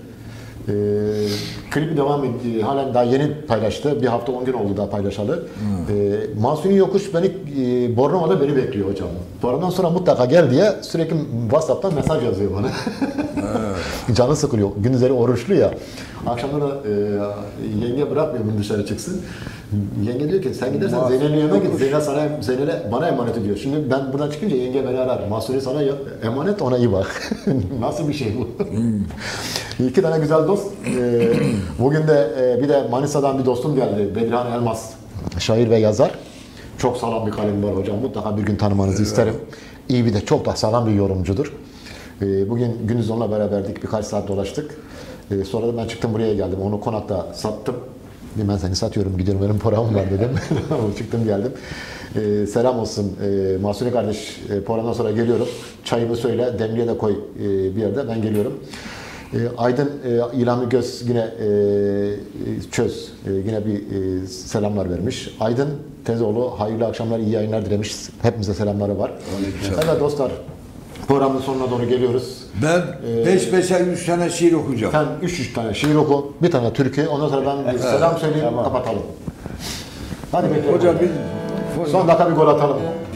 Klibi devam ediyor. Halen daha yeni paylaştı. Bir hafta 10 gün oldu daha paylaşalı. Masuni Yokuş beni Bornova'da beni bekliyor hocam. Bu aradan sonra mutlaka gel diye sürekli WhatsApp'tan mesaj yazıyor bana. canı sıkılıyor. Gündüzleri oruçlu ya. Akşamları yenge bırakmıyor bunu dışarı çıksın. Yenge diyor ki sen gidersen Zeynel'in yanına git. Zeynel'e bana emanet ediyor. Şimdi ben buradan çıkınca yenge beni arar. Mahsuri sana emanet, ona iyi bak. Nasıl bir şey bu? İki tane güzel dost. Bugün de bir de Manisa'dan bir dostum geldi. Bedirhan Elmas. Şair ve yazar. Çok sağlam bir kalemi var hocam. Mutlaka bir gün tanımanızı isterim. İyi bir de çok da sağlam bir yorumcudur. Bugün gündüz onunla beraberdik. Birkaç saat dolaştık. Sonra da ben çıktım buraya geldim. Onu konakta sattım. Ben seni satıyorum, gidiyorum, benim programım var dedim. Çıktım geldim. Selam olsun Mahsuni kardeş, programdan sonra geliyorum. Çayımı söyle, demliğe de koy bir yerde, ben geliyorum. Aydın İlhami Göz yine çöz, yine bir selamlar vermiş. Aydın Tezoğlu hayırlı akşamlar, iyi yayınlar dilemiş. Hepimize selamları var. Evet dostlar, programın sonuna doğru geliyoruz. Ben 5-5'e 3 tane şiir okuyacağım. Sen 3 tane şiir oku, bir tane türkü, ondan sonra ben bir selam söyleyeyim, kapatalım. Hadi bekleyelim. Hocam bir Son dakika bir gol atalım.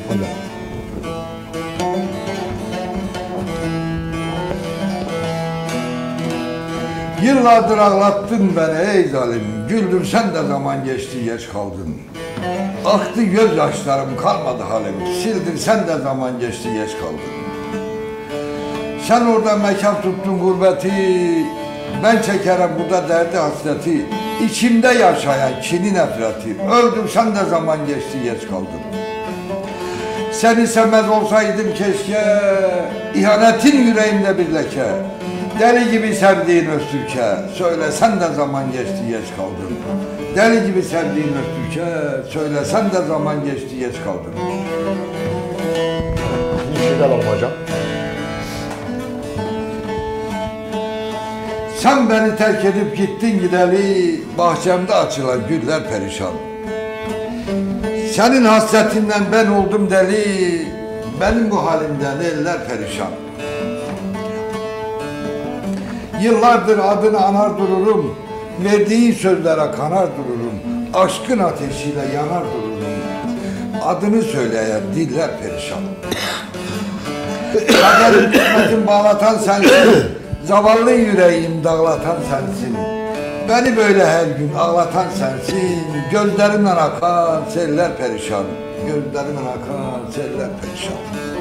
Yıllardır ağlattın beni ey zalim, güldürsen de zaman geçti geç kaldın. Aktı gözyaşlarım kalmadı halim, sildirsen de zaman geçti geç kaldın. Sen orada mekan tuttun gurbeti, ben çekerim burada derdi hasreti. İçimde yaşayan kini nefreti, öldürsen de zaman geçti geç kaldın. Seni sevmez olsaydım keşke, ihanetin yüreğimde bir leke. Deli gibi sevdiğin Öztürk'e, söylesen de zaman geçti geç kaldın. Deli gibi sevdiğin Öztürk'e, söylesen de zaman geçti geç kaldın. Bir şey alalım hocam. Sen beni terk edip gittin gideli, bahçemde açılan güller perişan. Senin hasretinden ben oldum deli, benim bu halimden eller perişan. Yıllardır adını anar dururum, verdiğin sözlere kanar dururum, aşkın ateşiyle yanar dururum. Adını söyleyen diller perişan. Kaderin kısmetin bağlatan sensin, zavallı yüreğim dağlatan sensin. Beni böyle her gün ağlatan sensin, gözlerimden akan seller perişan. Gözlerimden akan seller perişan.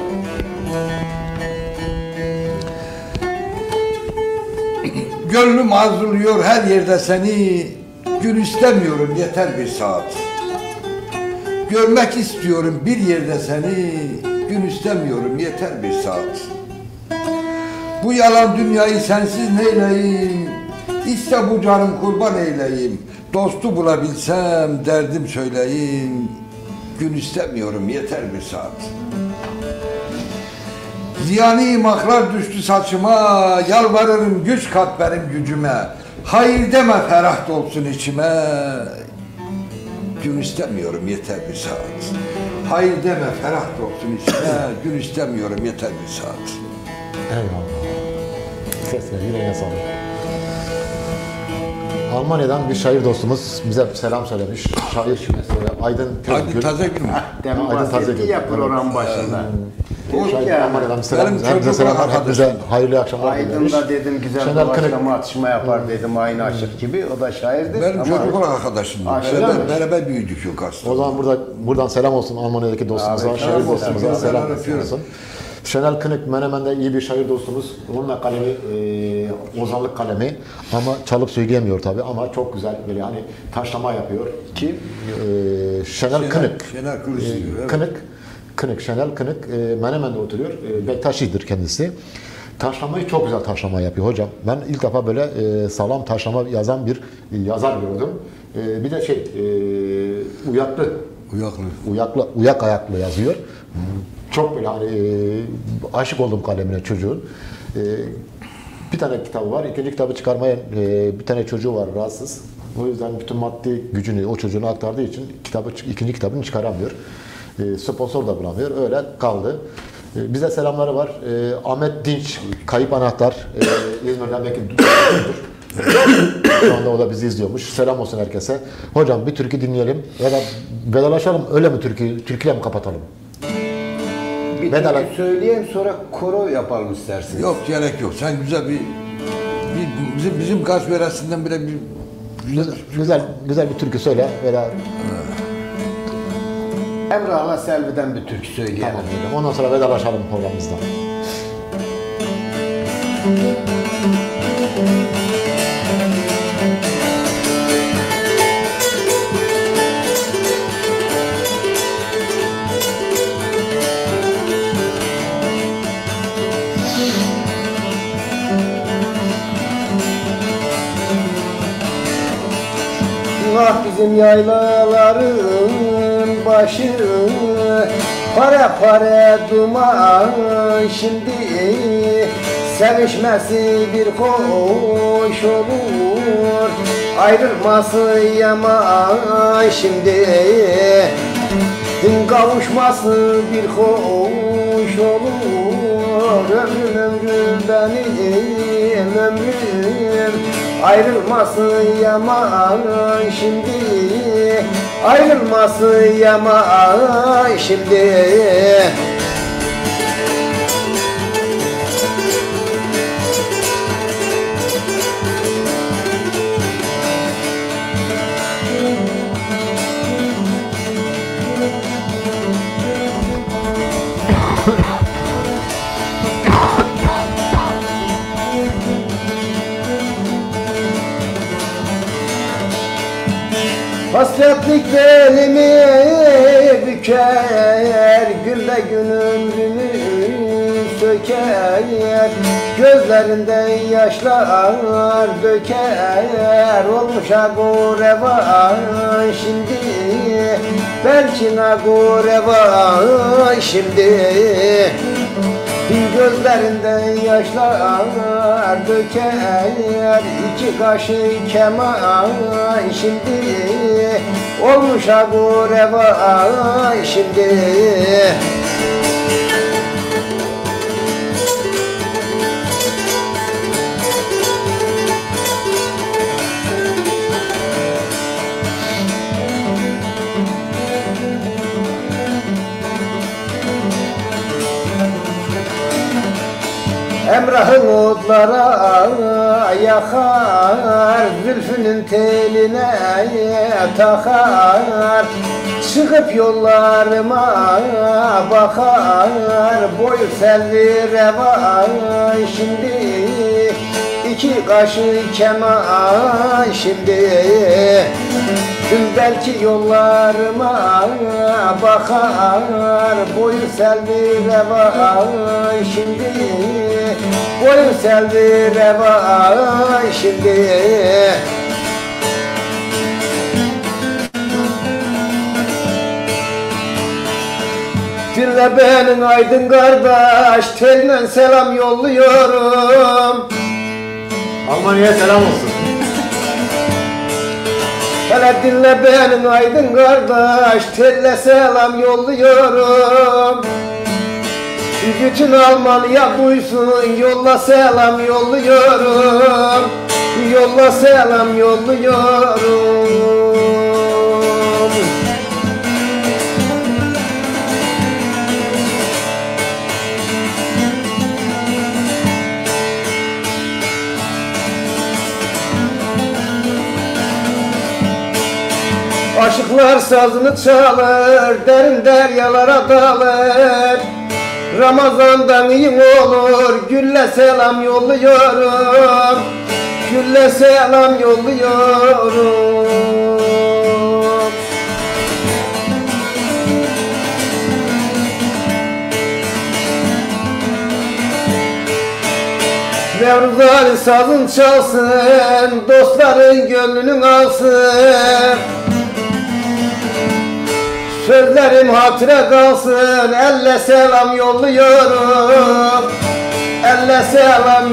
Gönlüm arzuluyor her yerde seni, gün istemiyorum yeter bir saat. Görmek istiyorum bir yerde seni, gün istemiyorum yeter bir saat. Bu yalan dünyayı sensiz neyleyim, iste bu canım kurban eyleyim. Dostu bulabilsem derdim söyleyeyim, gün istemiyorum yeter bir saat. Ziyani maklar düştü saçıma, yalvarırım güç kat benim gücüme. Hayır deme ferah dolsun içime, gün istemiyorum yeter bir saat. Hayır deme ferah dolsun içime, gün istemiyorum yeter bir saat. Eyvallah. Sesle yüreğine sağlık. Almanya'dan bir şair dostumuz bize selam söylemiş. Şair Aydın Tezgül. Tazegül mü? Demin bahsetti ya program başında. Şair Ya, Almanya'dan bir selam. benim Hepinize çocukluk selamlar. Hepinize arkadaşım. hayırlı akşamlar dilemiş. Aydın'da dedim güzel Şener Kınık. doğaçlama atışma yapar dedim aynı aşık gibi. O da şairdir. Benim ama çocukluk arkadaşım. Aşırı Beraber, mı? beraber büyüdük yok aslında. O zaman buradan selam olsun Almanya'daki dostumuza, Abi, şair selam dostumuza olsun. selam Öpüyorum. olsun. Şenel Kınık Menemen'de iyi bir şair dostumuz. Onunla kalemi ozanlık kalemi ama çalıp söyleyemiyor tabi ama çok güzel böyle hani taşlama yapıyor. Kim? Şenel Kınık. Şener Kılıçlı. Evet. Şenel Kınık Menemen'de oturuyor. Bektaşi'dir kendisi. Taşlamayı çok güzel taşlama yapıyor hocam. Ben ilk defa böyle sağlam taşlama yazan bir yazar gördüm. Bir de uyak ayaklı yazıyor. Çok böyle hani aşık oldum kalemine çocuğun. Bir tane kitabı var. İkinci kitabı çıkarmaya bir tane çocuğu var rahatsız. O yüzden bütün maddi gücünü o çocuğuna aktardığı için ikinci kitabını çıkaramıyor. Sponsor da bulamıyor. Öyle kaldı. Bize selamları var. Ahmet Dinç, Kayıp Anahtar. İzmir'den belki şu anda o da bizi izliyormuş. Selam olsun herkese. Hocam bir türkü dinleyelim ya da vedalaşalım. Öyle mi türküyle mi kapatalım? Bir türkü söyleyeyim sonra koro yapalım isterseniz. Yok gerek yok. Sen güzel bir Bizim Kars yöresinden bile bir Güzel bir türkü söyle. Veya Emrah'la Selvi'den bir türkü söyleyelim. tamam dedim. Ondan sonra vedalaşalım programımızdan. Ah bizim yaylaların başı pare pare duman şimdi sevişmesi bir hoş olur ayrılması yaman şimdi kavuşması bir hoş olur ömrüm ömrüm benim ömrüm ayrılması yaman şimdi ayrılması yaman şimdi Hasretlik belimi büker, gülle gün ömrümü söker, gözlerinden yaşlar döker, olmuş agu revan şimdi, belki agu revan şimdi. Gözlerinden yaşlar döker, iki kaşı keman şimdi, olmuş agu revan şimdi. Emrah'ın otlara yakar, zülfünün teline takar, çıkıp yollarıma bakar, boyu selvi revan şimdi, iki kaşı keman şimdi. Belki yollarıma bakar, boyu selvi revan şimdi, boyu selvi revan şimdi. Dinle benim aydın kardeş, telden selam yolluyorum. Almanya'ya selam olsun. Hele dinle benim aydın kardeş, telle selam yolluyorum. Bütün Almanya duysun, yolla selam yolluyorum. Yolla selam yolluyorum. Aşıklar sazını çalır, derin deryalara dalır. Ramazan'dan iyi olur, gülle selam yolluyorum. Gülle selam yolluyorum. Nevruzali sazın çalsın, dostların gönlünün alsın. Sözlerim hatıra kalsın, elle selam yolluyorum. Elle selam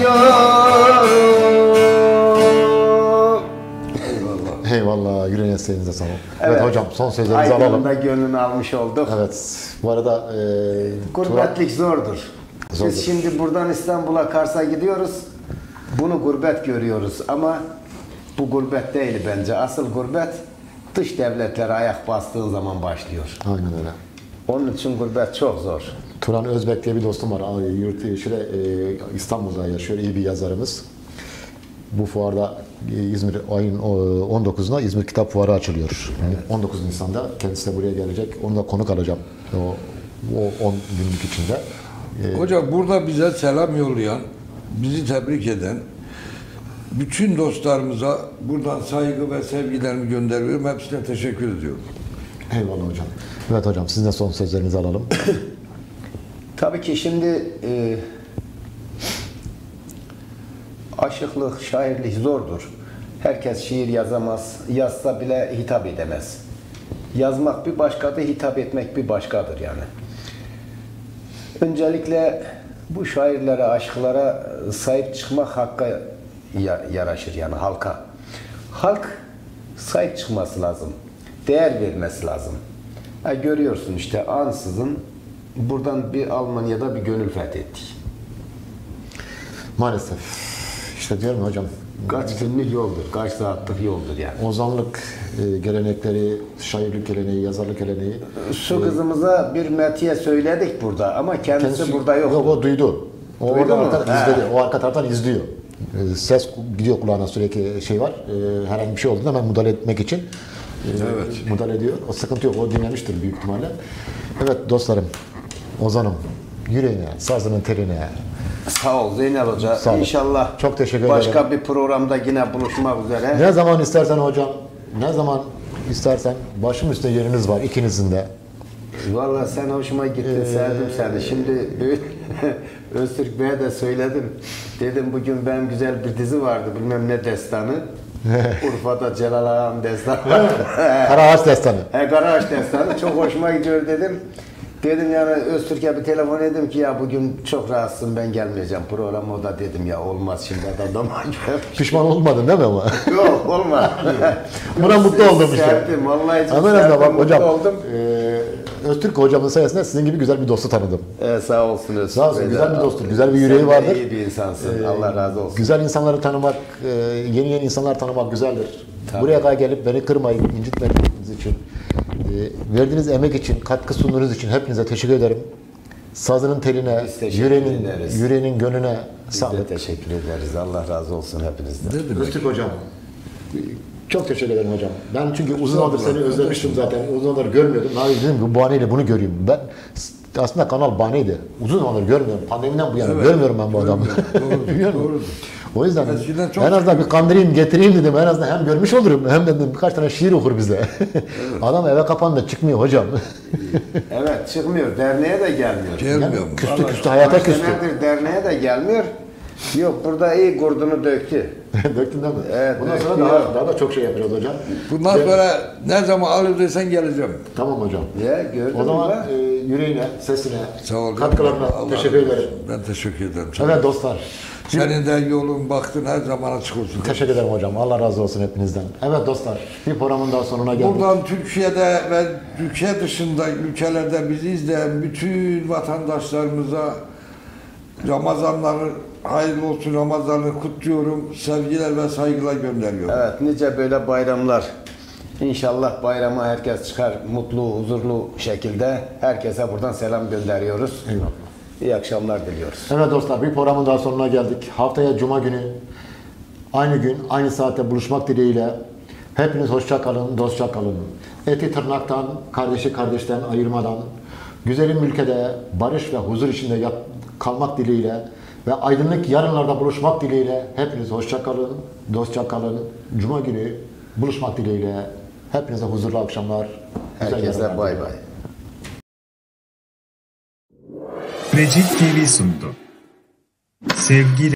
yolluyorum. Eyvallah, yüreğine sağlığınıza sağlık. Evet hocam, son sözlerinizi alalım. Aydın'ın da gönlünü almış olduk. Evet, bu arada... Gurbetlik zordur. Biz şimdi buradan İstanbul'a, Kars'a gidiyoruz. Bunu gurbet görüyoruz ama bu gurbet değil bence. Asıl gurbet dış devletlere ayak bastığın zaman başlıyor. Aynen öyle. Onun için gurbet çok zor. Turan Özbek diye bir dostum var. İstanbul'da yaşıyor, iyi bir yazarımız. Bu fuarda İzmir ayın 19'unda İzmir Kitap Fuarı açılıyor. Yani 19 Nisan'da kendisi de buraya gelecek. Onu da konuk alacağım o 10 günlük içinde. Hocam burada bize selam yollayan, bizi tebrik eden bütün dostlarımıza buradan saygı ve sevgilerimi gönderiyorum. Hepsine teşekkür ediyorum. Eyvallah hocam. Evet hocam, sizin de son sözlerinizi alalım. Tabii ki şimdi aşıklık, şairlik zordur. Herkes şiir yazamaz, yazsa bile hitap edemez. Yazmak bir başkadır, hitap etmek bir başkadır yani. Öncelikle bu şairlere, aşıklara sahip çıkmak hakka yaraşır yani halka. Halk sahip çıkması lazım, değer vermesi lazım. Görüyorsun işte ansızın buradan bir Almanya'da bir gönül fethettik. Maalesef. İşte diyorum ya hocam. Kaç günlük yoldur, kaç saatlik yoldur yani. Ozanlık gelenekleri, şairlik geleneği, yazarlık geleneği. Şu kızımıza bir metiye söyledik burada ama kendisi burada yok. Yok, o duydu. O Duydu orada mu? izledi. O arka taraftan izliyor. Ses gidiyor kulağına, sürekli şey var. Herhangi bir şey olduğunda hemen müdahale etmek için müdahale ediyor. O sıkıntı yok. O dinlemiştir büyük ihtimalle. Evet dostlarım, Ozan'ım, yüreğine, sazının teline. Sağ ol Zeynel Hoca. Sağ ol. İnşallah Çok teşekkür ederim. başka bir programda yine buluşmak üzere. Ne zaman istersen hocam, ne zaman istersen başım üstünde yeriniz var ikinizin de. Vallahi sen hoşuma gittin, sevdim seni. Şimdi Öztürk Bey'e de söyledim. Dedim bugün benim güzel bir dizi vardı, bilmem ne destanı. Urfa'da Celal Ağam destanı. Karaağaç Destanı. Karaağaç destanı. Çok hoşuma gidiyor dedim. Dedim yani Öztürk'e bir telefon edeyim ki ya bugün çok rahatsızım, ben gelmeyeceğim programa. O da dedim ya olmaz şimdi adam damar gelmiş. Pişman olmadın değil mi ama? Yok olmaz. Buna mutlu oldum işte. Serdim, vallahi çok Ama en azından serdim, bak mutlu hocam, oldum. Öztürk hocamın sayesinde sizin gibi güzel bir dostu tanıdım. Sağ olsun Öztürk. Sağ olsun, Bey de. güzel bir dosttur, güzel bir yüreği Sen de vardır. iyi bir insansın. Allah razı olsun. Güzel insanları tanımak, yeni insanlar tanımak güzeldir. Tabii. Buraya kadar gelip beni kırmayıp incitmediğiniz için, verdiğiniz emek için, katkı sunduğunuz için hepinize teşekkür ederim. Sazının teline, Biz teşekkür ederiz. yüreğinin gönlüne Biz de sağlık. teşekkür ederiz. Allah razı olsun hepinizden. Ne demek? Öztürk hocam, çok teşekkür ederim hocam. Ben çünkü uzun zamandır seni özlemiştim zaten. Uzun zamandır görmüyordum. Abi dedim ki bu bahaneyle bunu göreyim. Ben aslında kanal bahaneydi. Uzun zamandır görmüyorum. Pandemiden bu yana görmüyorum ben bu adamı. Doğrudur. O yüzden Eskiden çok- en azından bir kandırayım, getireyim dedim. En azından hem görmüş olurum hem de birkaç tane şiir okur bize. Adam eve kapandı, çıkmıyor hocam. Evet çıkmıyor. Derneğe de gelmiyor. Gelmiyor mu? Küstü küstü, hayata Kaç küstü. senedir derneğe de gelmiyor. Yok burada iyi gurdunu döktü. Döktün değil mi? Evet, Bundan sonra döktü daha da çok şey yapacağız hocam. Bundan sonra ne zaman alırsan geleceğim. Tamam hocam. Ya gördün O zaman mü? yüreğine, sesine, Sağ ol. katkılarına Allah teşekkür razı olsun. ederim. Ben teşekkür ederim. Evet dostlar. Senin de yolun, baktın her zaman açık olsun. Teşekkür ederim hocam. Allah razı olsun hepinizden. Evet dostlar, bir programın daha sonuna geldik. Buradan Türkiye'de ve Türkiye dışında ülkelerde bizi izleyen bütün vatandaşlarımıza Ramazanları hayırlı olsun, Ramazan'ı kutluyorum. Sevgiler ve saygılar gönderiyorum. Evet nice böyle bayramlar. İnşallah bayrama herkes çıkar mutlu, huzurlu şekilde. Herkese buradan selam gönderiyoruz. Eyvallah. İyi akşamlar diliyoruz. Evet dostlar, bir programın daha sonuna geldik. Haftaya Cuma günü aynı gün, aynı saatte buluşmak dileğiyle hepiniz hoşça kalın, dostça kalın. Eti tırnaktan, kardeşi kardeşten ayırmadan, güzelim ülkede barış ve huzur içinde kalmak dileğiyle ve aydınlık yarınlarda buluşmak dileğiyle hepiniz hoşça kalın, dostça kalın. Cuma günü buluşmak dileğiyle hepinize huzurlu akşamlar. güzel Herkese yarınlar bay diliyorum. bay. Recep TV sundu. Sevgiyle